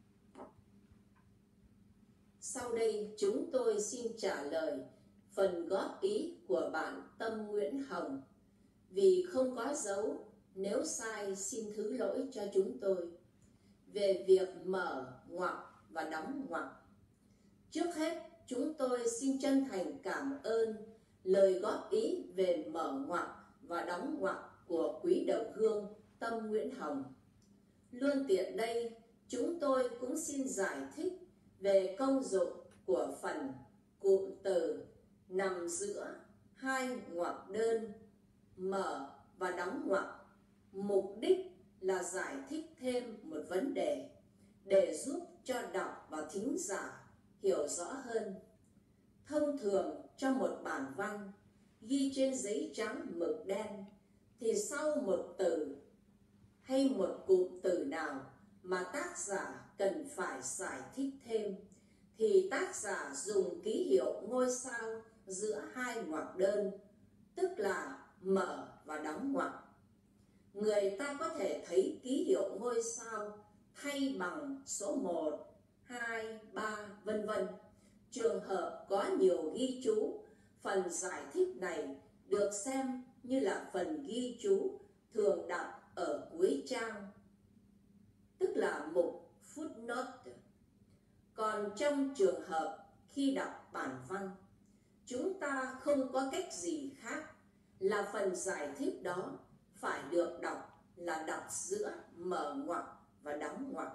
Sau đây chúng tôi xin trả lời phần góp ý của bạn Tâm Nguyễn Hồng. Vì không có dấu, nếu sai xin thứ lỗi cho chúng tôi. Về việc mở ngoặc và đóng ngoặc. Trước hết, chúng tôi xin chân thành cảm ơn lời góp ý về mở ngoặc và đóng ngoặc của quý đồng hương Tâm Nguyễn Hồng. Luôn tiện đây, chúng tôi cũng xin giải thích về công dụng của phần cụm từ nằm giữa hai ngoặc đơn mở và đóng ngoặc. Mục đích là giải thích thêm một vấn đề để giúp cho đọc và thính giả hiểu rõ hơn. Thông thường trong một bản văn ghi trên giấy trắng mực đen thì sau một từ hay một cụm từ nào mà tác giả cần phải giải thích thêm thì tác giả dùng ký hiệu ngôi sao giữa hai ngoặc đơn, tức là mở và đóng ngoặc. Người ta có thể thấy ký hiệu ngôi sao thay bằng số một, hai, ba, vân vân. Trường hợp có nhiều ghi chú, phần giải thích này được xem như là phần ghi chú thường đặt ở cuối trang, tức là mục footnote. Còn trong trường hợp khi đọc bản văn, chúng ta không có cách gì khác là phần giải thích đó phải được đọc là đặt giữa mở ngoặc và đóng ngoặc.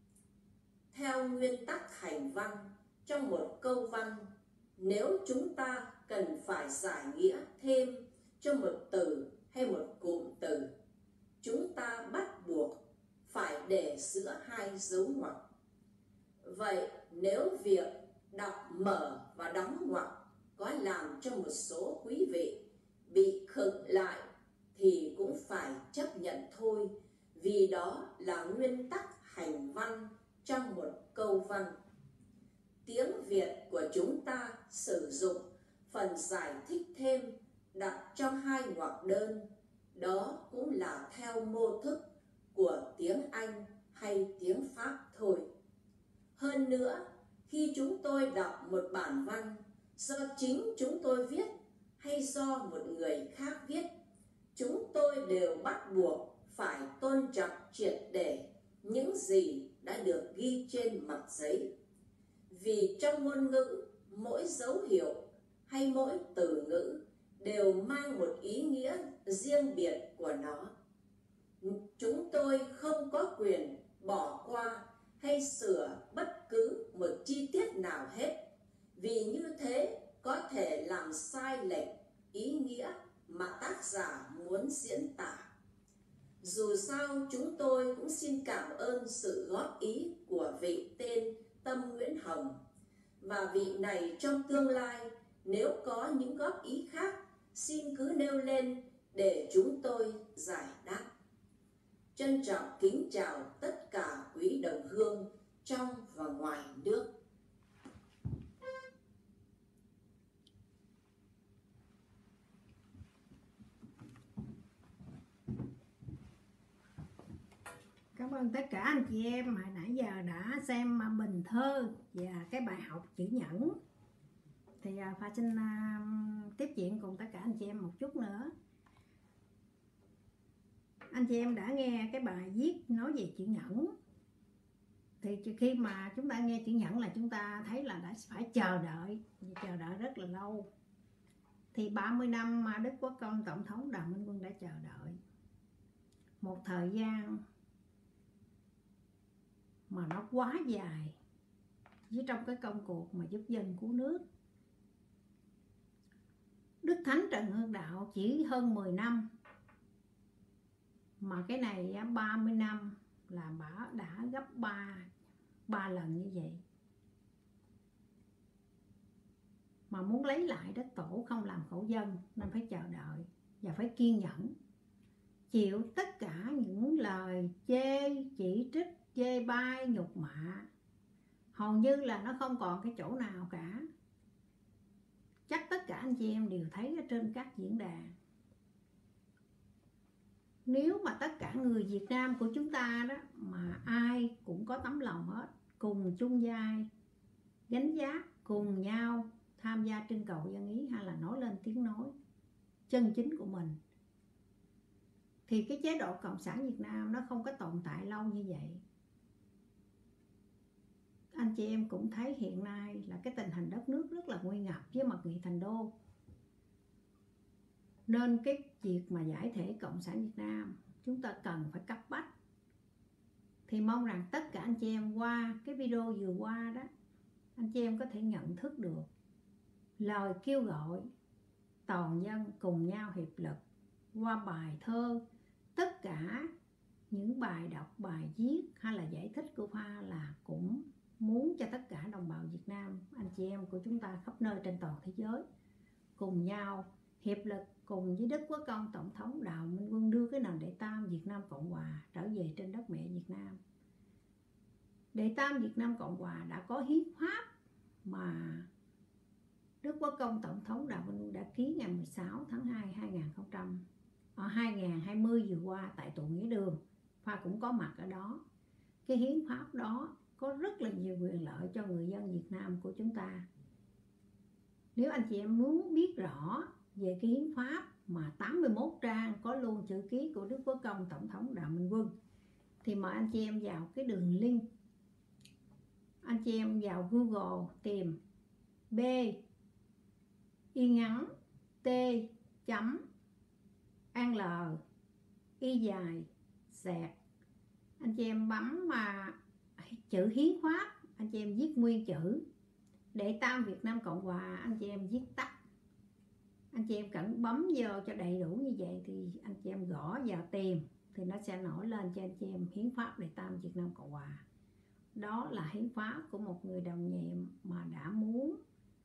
Theo nguyên tắc hành văn, trong một câu văn, nếu chúng ta cần phải giải nghĩa thêm cho một từ hay một cụm từ, chúng ta bắt buộc phải để giữa hai dấu ngoặc. Vậy nếu việc đọc mở và đóng ngoặc có làm cho một số quý vị bị khựng lại thì cũng phải chấp nhận thôi, vì đó là nguyên tắc hành văn trong một câu văn. Tiếng Việt của chúng ta sử dụng phần giải thích thêm đặt trong hai ngoặc đơn, đó cũng là theo mô thức của tiếng Anh hay tiếng Pháp thôi. Hơn nữa, khi chúng tôi đọc một bản văn do chính chúng tôi viết hay do một người khác viết, chúng tôi đều bắt buộc phải tôn trọng triệt để những gì đã được ghi trên mặt giấy. Vì trong ngôn ngữ, mỗi dấu hiệu hay mỗi từ ngữ đều mang một ý nghĩa riêng biệt của nó. Chúng tôi không có quyền bỏ qua hay sửa bất cứ một chi tiết nào hết, vì như thế có thể làm sai lệch ý nghĩa mà tác giả muốn diễn tả. Dù sao, chúng tôi cũng xin cảm ơn sự góp ý của vị tên Tâm Nguyễn Hồng, và vị này trong tương lai nếu có những góp ý khác xin cứ nêu lên để chúng tôi giải đáp. Trân trọng kính chào tất cả quý đồng hương trong và ngoài nước. Cảm ơn tất cả anh chị em hồi nãy giờ đã xem bình thơ và cái bài học chữ nhẫn. Thì Pha xin tiếp chuyện cùng tất cả anh chị em một chút nữa. Anh chị em đã nghe cái bài viết nói về chữ nhẫn. Thì khi mà chúng ta nghe chữ nhẫn là chúng ta thấy là đã phải chờ đợi, chờ đợi rất là lâu. Thì ba mươi năm mà Đức Quốc Công Tổng thống Đào Minh Quân đã chờ đợi. Một thời gian mà nó quá dài với trong cái công cuộc mà giúp dân cứu nước. Đức Thánh Trần Hưng Đạo chỉ hơn mười năm, mà cái này ba mươi năm là bà đã gấp ba ba lần như vậy. Mà muốn lấy lại đất tổ không làm khổ dân nên phải chờ đợi và phải kiên nhẫn, chịu tất cả những lời chê, chỉ trích, chê bai, nhục mạ. hầu như là nó không còn cái chỗ nào cả. Chắc tất cả anh chị em đều thấy ở trên các diễn đàn. Nếu mà tất cả người Việt Nam của chúng ta đó mà ai cũng có tấm lòng hết, cùng chung vai gánh vác, cùng nhau tham gia trưng cầu dân ý hay là nói lên tiếng nói chân chính của mình, thì cái chế độ Cộng sản Việt Nam nó không có tồn tại lâu như vậy. Anh chị em cũng thấy hiện nay là cái tình hình đất nước rất là nguy ngập với mật nghị thành đô. Nên cái việc mà giải thể Cộng sản Việt Nam chúng ta cần phải cấp bách. Thì mong rằng tất cả anh chị em qua cái video vừa qua đó, anh chị em có thể nhận thức được lời kêu gọi toàn dân cùng nhau hiệp lực qua bài thơ, tất cả những bài đọc, bài viết hay là giải thích của Pha là cũng muốn cho tất cả đồng bào Việt Nam, anh chị em của chúng ta khắp nơi trên toàn thế giới cùng nhau hiệp lực cùng với Đức Quốc Công Tổng thống Đào Minh Quân đưa cái nền Đệ Tam Việt Nam Cộng Hòa trở về trên đất mẹ Việt Nam. Đệ Tam Việt Nam Cộng Hòa đã có hiến pháp mà Đức Quốc Công Tổng thống Đào Minh Quân đã ký ngày mười sáu tháng hai năm hai nghìn không trăm hai mươi vừa qua tại tụ Nghĩa Đường. Pha cũng có mặt ở đó. Cái hiến pháp đó có rất là nhiều quyền lợi cho người dân Việt Nam của chúng ta. Nếu anh chị em muốn biết rõ về cái hiến pháp mà tám mươi mốt trang có luôn chữ ký của Đức Quốc Công Tổng thống Đào Minh Quân, thì mời anh chị em vào cái đường link. Anh chị em vào Google tìm B y ngắn T chấm N L y dài sẹt. Anh chị em bấm mà chữ hiến pháp, anh chị em viết nguyên chữ Đệ Tam Việt Nam Cộng Hòa, anh chị em viết tắt. Anh chị em cần bấm vô cho đầy đủ như vậy thì anh chị em gõ vào tìm thì nó sẽ nổi lên cho anh chị em hiến pháp Đệ Tam Việt Nam Cộng Hòa. Đó là hiến pháp của một người đồng nhiệm mà đã muốn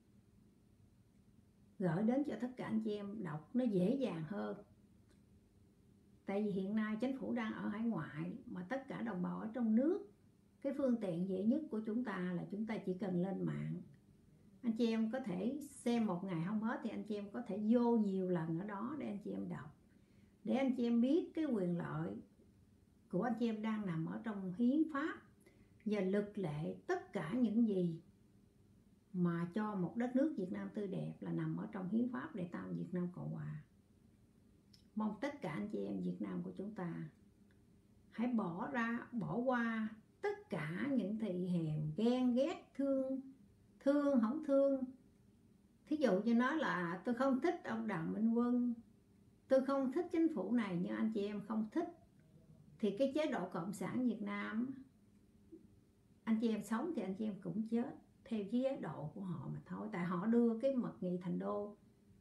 gửi đến cho tất cả anh chị em đọc nó dễ dàng hơn. Tại vì hiện nay chính phủ đang ở hải ngoại mà tất cả đồng bào ở trong nước, cái phương tiện dễ nhất của chúng ta là chúng ta chỉ cần lên mạng. Anh chị em có thể xem một ngày không hết thì anh chị em có thể vô nhiều lần ở đó để anh chị em đọc. Để anh chị em biết cái quyền lợi của anh chị em đang nằm ở trong hiến pháp và luật lệ, tất cả những gì mà cho một đất nước Việt Nam tươi đẹp là nằm ở trong hiến pháp Đệ Tam Việt Nam Cộng Hòa. Mong tất cả anh chị em Việt Nam của chúng ta hãy bỏ ra, bỏ qua tất cả những thị hèm, ghen ghét, thương, thương, không thương. Thí dụ như nói là tôi không thích ông Đào Minh Quân, tôi không thích chính phủ này, nhưng anh chị em không thích thì cái chế độ Cộng sản Việt Nam, anh chị em sống thì anh chị em cũng chết theo chế độ của họ mà thôi. Tại họ đưa cái mật nghị thành đô,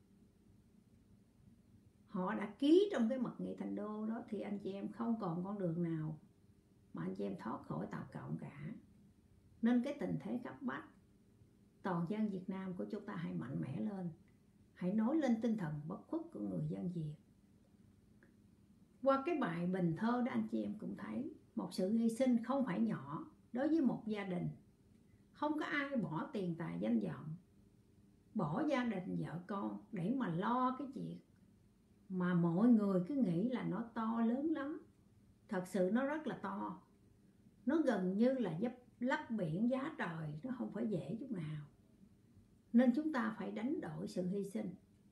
họ đã ký trong cái mật nghị thành đô đó, thì anh chị em không còn con đường nào mà anh chị em thoát khỏi Tàu Cộng cả. Nên cái tình thế cấp bách, toàn dân Việt Nam của chúng ta hãy mạnh mẽ lên, hãy nói lên tinh thần bất khuất của người dân Việt. Qua cái bài bình thơ đó anh chị em cũng thấy một sự hy sinh không phải nhỏ đối với một gia đình. Không có ai bỏ tiền tài danh vọng, bỏ gia đình vợ con để mà lo cái chuyện mà mọi người cứ nghĩ là nó to lớn lắm. Thật sự nó rất là to. Nó gần như là giúp lấp biển giá trời, nó không phải dễ chút nào. Nên chúng ta phải đánh đổi sự hy sinh.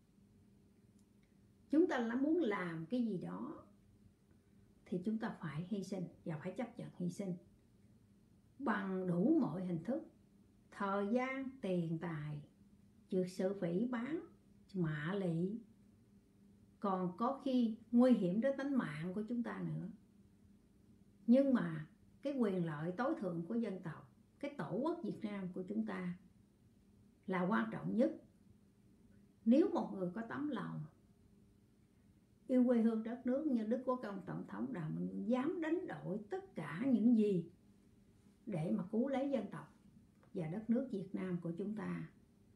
Chúng ta đã muốn làm cái gì đó thì chúng ta phải hy sinh và phải chấp nhận hy sinh bằng đủ mọi hình thức, thời gian, tiền tài, trừ sự phỉ báng, mạ lị, còn có khi nguy hiểm đến tính mạng của chúng ta nữa. Nhưng mà cái quyền lợi tối thượng của dân tộc, cái tổ quốc Việt Nam của chúng ta là quan trọng nhất. Nếu một người có tấm lòng yêu quê hương đất nước như Đức Quốc Công Tổng thống Đào Minh Quân dám đánh đổi tất cả những gì để mà cứu lấy dân tộc và đất nước Việt Nam của chúng ta.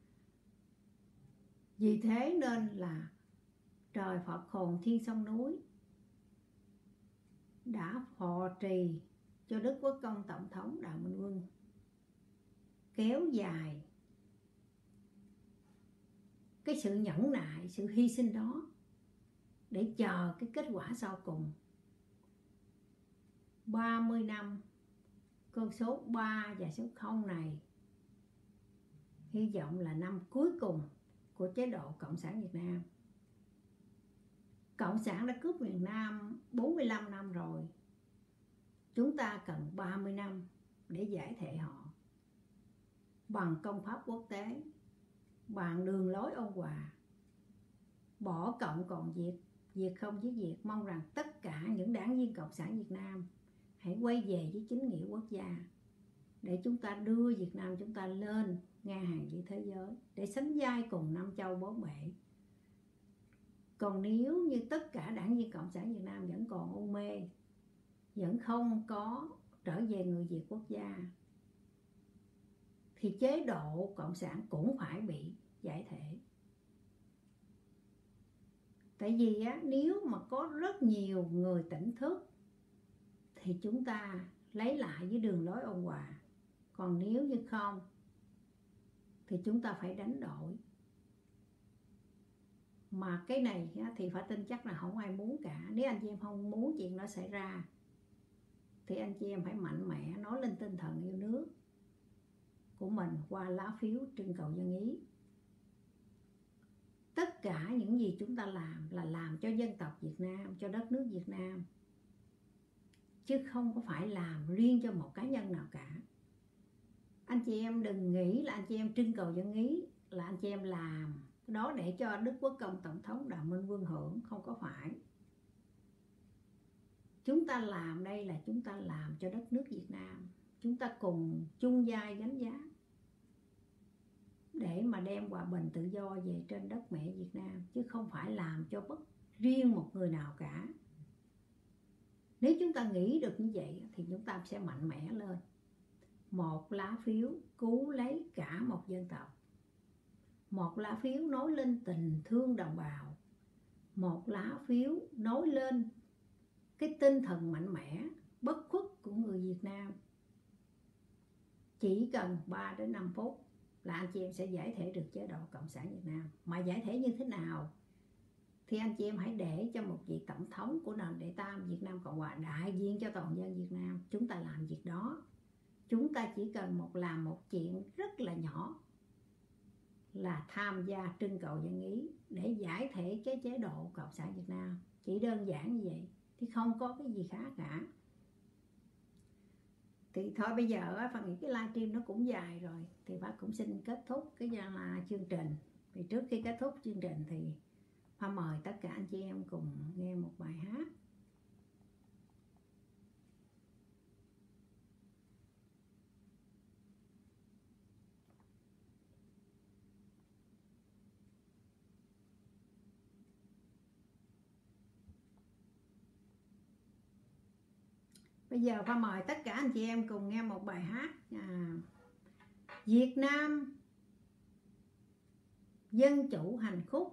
Vì thế nên là trời Phật hồn thiên sông núi đã phò trì cho Đức Quốc Công Tổng thống Đào Minh Quân kéo dài cái sự nhẫn nại, sự hy sinh đó để chờ cái kết quả sau cùng. ba mươi năm, con số ba và số không này hy vọng là năm cuối cùng của chế độ Cộng sản Việt Nam. Cộng sản đã cướp miền Nam bốn mươi lăm năm rồi. Chúng ta cần ba mươi năm để giải thể họ bằng công pháp quốc tế, bằng đường lối ôn hòa, bỏ cộng còn diệt, diệt không giết diệt. Mong rằng tất cả những đảng viên Cộng sản Việt Nam hãy quay về với chính nghĩa quốc gia để chúng ta đưa Việt Nam chúng ta lên ngang hàng với thế giới, để sánh vai cùng năm châu bốn bể. Còn nếu như tất cả đảng viên Cộng sản Việt Nam vẫn còn u mê, vẫn không có trở về người Việt quốc gia, thì chế độ Cộng sản cũng phải bị giải thể. Tại vì á, nếu mà có rất nhiều người tỉnh thức thì chúng ta lấy lại với đường lối ôn hòa. Còn nếu như không thì chúng ta phải đánh đổi. Mà cái này á, thì phải tin chắc là không ai muốn cả. Nếu anh chị em không muốn chuyện đó xảy ra thì anh chị em phải mạnh mẽ nói lên tinh thần yêu nước của mình qua lá phiếu trưng cầu dân ý. Tất cả những gì chúng ta làm là làm cho dân tộc Việt Nam, cho đất nước Việt Nam, chứ không có phải làm riêng cho một cá nhân nào cả. Anh chị em đừng nghĩ là anh chị em trưng cầu dân ý là anh chị em làm đó để cho Đức Quốc Công Tổng thống Đào Minh Quân hưởng. Không có phải. Chúng ta làm đây là chúng ta làm cho đất nước Việt Nam. Chúng ta cùng chung vai gánh giá để mà đem hòa bình tự do về trên đất mẹ Việt Nam, chứ không phải làm cho bất riêng một người nào cả. Nếu chúng ta nghĩ được như vậy thì chúng ta sẽ mạnh mẽ lên. Một lá phiếu cứu lấy cả một dân tộc. Một lá phiếu nói lên tình thương đồng bào. Một lá phiếu nói lên cái tinh thần mạnh mẽ, bất khuất của người Việt Nam. Chỉ cần ba đến năm phút là anh chị em sẽ giải thể được chế độ Cộng sản Việt Nam. Mà giải thể như thế nào thì anh chị em hãy để cho một vị tổng thống của nền đệ tam Việt Nam Cộng Hòa, đại diện cho toàn dân Việt Nam, chúng ta làm việc đó. Chúng ta chỉ cần một làm một chuyện rất là nhỏ là tham gia trưng cầu dân ý để giải thể cái chế độ Cộng sản Việt Nam. Chỉ đơn giản như vậy, thì không có cái gì khác cả. Thì thôi bây giờ phần nghĩ cái livestream nó cũng dài rồi, thì bác cũng xin kết thúc cái là chương trình. Thì trước khi kết thúc chương trình thì Hoa mời tất cả anh chị em cùng nghe một bài hát. Bây giờ Hoa mời tất cả anh chị em cùng nghe một bài hát à, Việt Nam dân chủ hạnh phúc.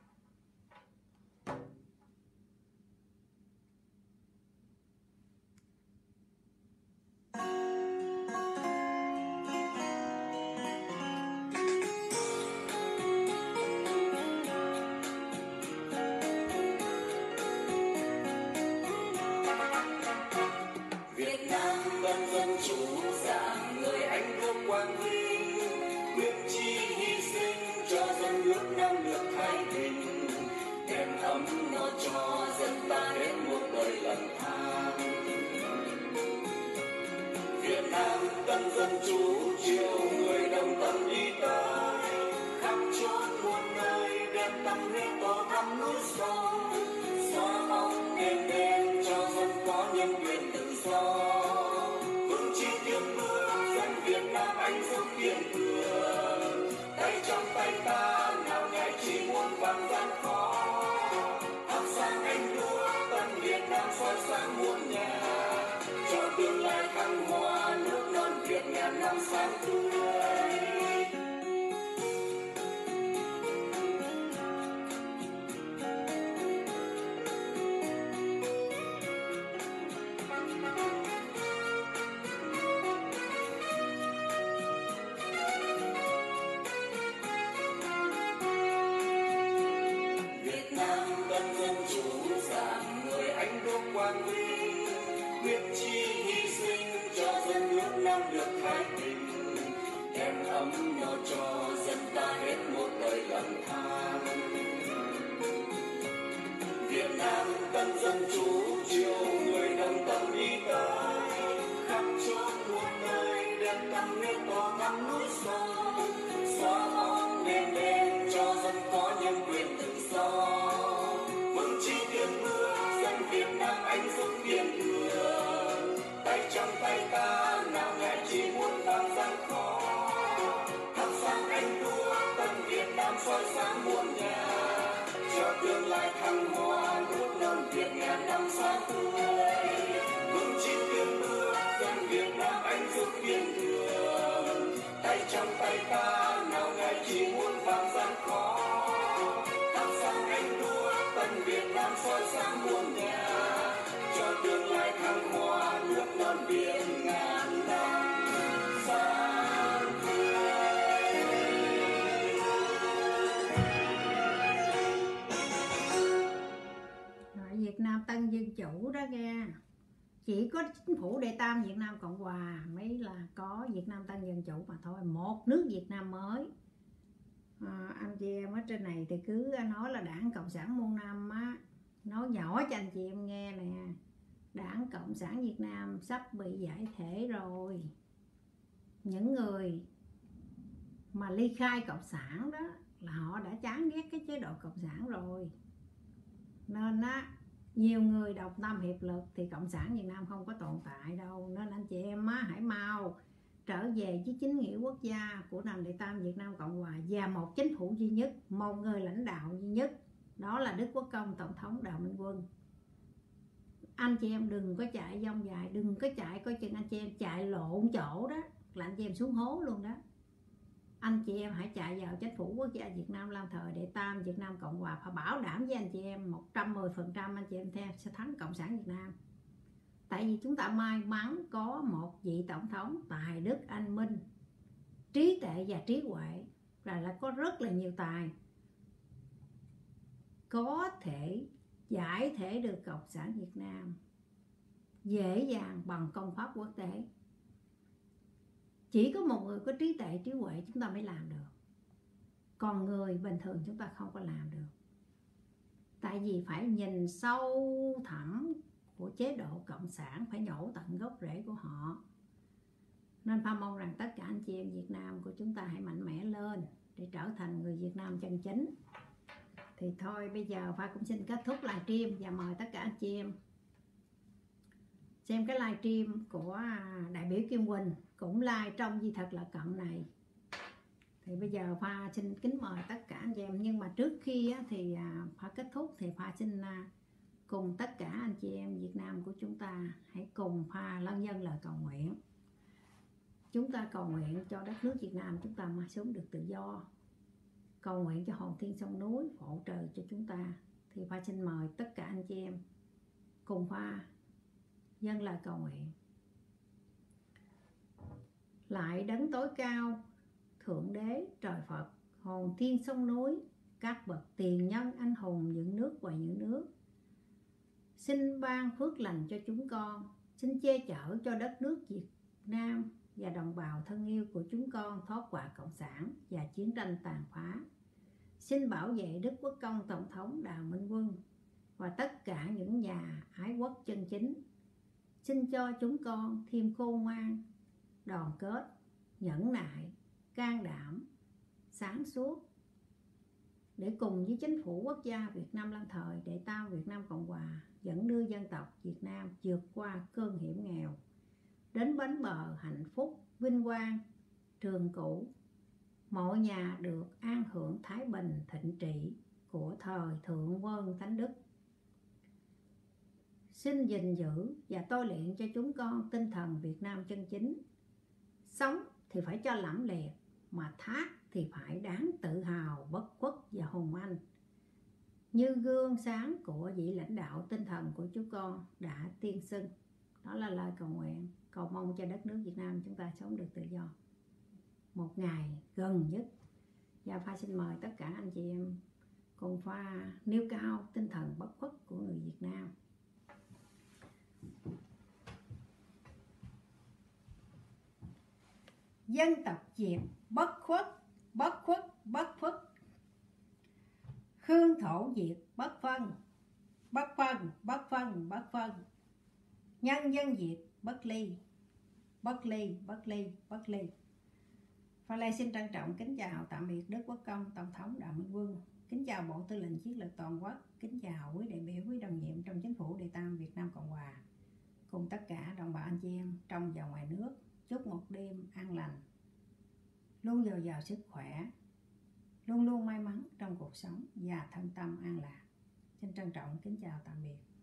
Dân chủ chiều người đồng tâm đi tới khắp chốn muôn nơi, đem tâm huyết tô thắm núi sông, xóa bóng đêm đêm cho dân có nhân quyền tự do. Vững chí tiến bước dân Việt Nam anh dũng kiên cường, tay trong tay ta nào ngày chỉ muôn vàn gian khó. Thắp sáng ánh đuốc tân Việt Nam soi sáng muôn nhà, cho tương lai thăng hoa nước non Việt ngàn năm sáng tươi. ấm no cho dân ta hết một đời lầm than. Việt Nam tân dân chủ chiều người đồng tâm đi tới khắp chốn muôn nơi đem tâm huyết to thắm núi sông, xóa bóng đêm đêm cho dân có những quyền tự do. Vững chí tiến bước dân Việt Nam anh dũng kiên cường, tay trong tay ta nào ngại chỉ muốn làm gian khó. Thắp sáng anh đua tân Việt Nam soi sáng muôn nhà, cho tương lai thăng hoa nuốt non Việt ngàn năm xa tươi. Vững chí tiến bước dân Việt Nam anh dũng kiên cường, tay trong tay ta nào ngại chỉ muốn vàng gian khó. Thắp sáng anh đua tân Việt Nam soi sáng muôn nhà, cho tương lai thăng hoa nuốt non Việt ngàn năm xa tươi. Việt Nam Tân Dân Chủ đó nghe, chỉ có chính phủ đệ tam Việt Nam Cộng Hòa mới là có Việt Nam Tân Dân Chủ mà thôi, một nước Việt Nam mới. À, anh chị em ở trên này thì cứ nói là Đảng Cộng sản muôn năm á, nói nhỏ cho anh chị em nghe nè, Đảng Cộng sản Việt Nam sắp bị giải thể rồi. Những người mà ly khai Cộng sản đó là họ đã chán ghét cái chế độ Cộng sản rồi, nên á nhiều người đồng tâm hiệp lực thì Cộng sản Việt Nam không có tồn tại đâu. Nên anh chị em á hãy mau trở về với chính nghĩa quốc gia của nền đệ tam Việt Nam Cộng Hòa và một chính phủ duy nhất, một người lãnh đạo duy nhất, đó là Đức Quốc Công Tổng thống Đào Minh Quân. Anh chị em đừng có chạy vòng dài, đừng có chạy coi chừng anh chị em chạy lộn chỗ đó là anh chị em xuống hố luôn đó. Anh chị em hãy chạy vào chính phủ quốc gia Việt Nam lâm thời đệ tam Việt Nam Cộng Hòa, phải bảo đảm với anh chị em một trăm mười phần trăm anh chị em theo sẽ thắng Cộng sản Việt Nam. Tại vì chúng ta may mắn có một vị tổng thống tài đức anh minh, trí tuệ và trí huệ, và là có rất là nhiều tài, có thể giải thể được Cộng sản Việt Nam dễ dàng bằng công pháp quốc tế. Chỉ có một người có trí tuệ trí huệ chúng ta mới làm được, còn người bình thường chúng ta không có làm được. Tại vì phải nhìn sâu thẳm của chế độ Cộng sản, phải nhổ tận gốc rễ của họ. Nên Pha mong rằng tất cả anh chị em Việt Nam của chúng ta hãy mạnh mẽ lên để trở thành người Việt Nam chân chính. Thì thôi bây giờ Pha cũng xin kết thúc livestream và mời tất cả anh chị em xem cái livestream của đại biểu Kim Quỳnh, cũng live trong Di Thật Là Cận này. Thì bây giờ Pha xin kính mời tất cả anh chị em, nhưng mà trước khi thì Pha kết thúc thì Pha xin cùng tất cả anh chị em Việt Nam của chúng ta hãy cùng Pha lân dân lời cầu nguyện. Chúng ta cầu nguyện cho đất nước Việt Nam chúng ta mà sớm được tự do, cầu nguyện cho hồn thiên sông núi hỗ trợ cho chúng ta. Thì Pha xin mời tất cả anh chị em cùng Pha dâng lời cầu nguyện. Lại đấng tối cao, Thượng Đế trời Phật, hồn thiên sông núi, các bậc tiền nhân anh hùng những nước và những nước, xin ban phước lành cho chúng con, xin che chở cho đất nước Việt Nam và đồng bào thân yêu của chúng con thoát quả Cộng sản và chiến tranh tàn phá. Xin bảo vệ Đức Quốc Công Tổng thống Đào Minh Quân và tất cả những nhà ái quốc chân chính. Xin cho chúng con thêm khôn ngoan, đoàn kết, nhẫn nại, can đảm, sáng suốt để cùng với chính phủ quốc gia Việt Nam lâm thời đệ tam Việt Nam Cộng Hòa dẫn đưa dân tộc Việt Nam vượt qua cơn hiểm nghèo đến bến bờ hạnh phúc, vinh quang, trường cửu, mọi nhà được an hưởng thái bình thịnh trị của thời Thượng Quân Thánh Đức. Xin gìn giữ và tôi luyện cho chúng con tinh thần Việt Nam chân chính. Sống thì phải cho lẫm liệt, mà thác thì phải đáng tự hào, bất khuất và hùng anh, như gương sáng của vị lãnh đạo tinh thần của chúng con đã tiên xưng. Đó là lời cầu nguyện, cầu mong cho đất nước Việt Nam chúng ta sống được tự do một ngày gần nhất. Và Pha xin mời tất cả anh chị em cùng Pha nêu cao tinh thần bất khuất của người Việt Nam. dân tộc Việt bất khuất, bất khuất, bất khuất. Hương thổ Việt bất phân, bất phân, bất phân, bất phân. Nhân dân Việt bất ly, bất ly, bất ly, bất ly. Pha Lê xin trân trọng kính chào tạm biệt Đức Quốc Công Tổng thống Đặng Minh Quân. Kính chào Bộ Tư lệnh Chiến lược Toàn quốc. Kính chào quý đại biểu, quý đồng nhiệm trong Chính phủ Đệ Tam Việt Nam Cộng Hòa, cùng tất cả đồng bào anh chị em trong và ngoài nước. Chúc một đêm an lành, luôn dồi dào sức khỏe, luôn luôn may mắn trong cuộc sống và thân tâm an lạc. Xin trân trọng kính chào tạm biệt.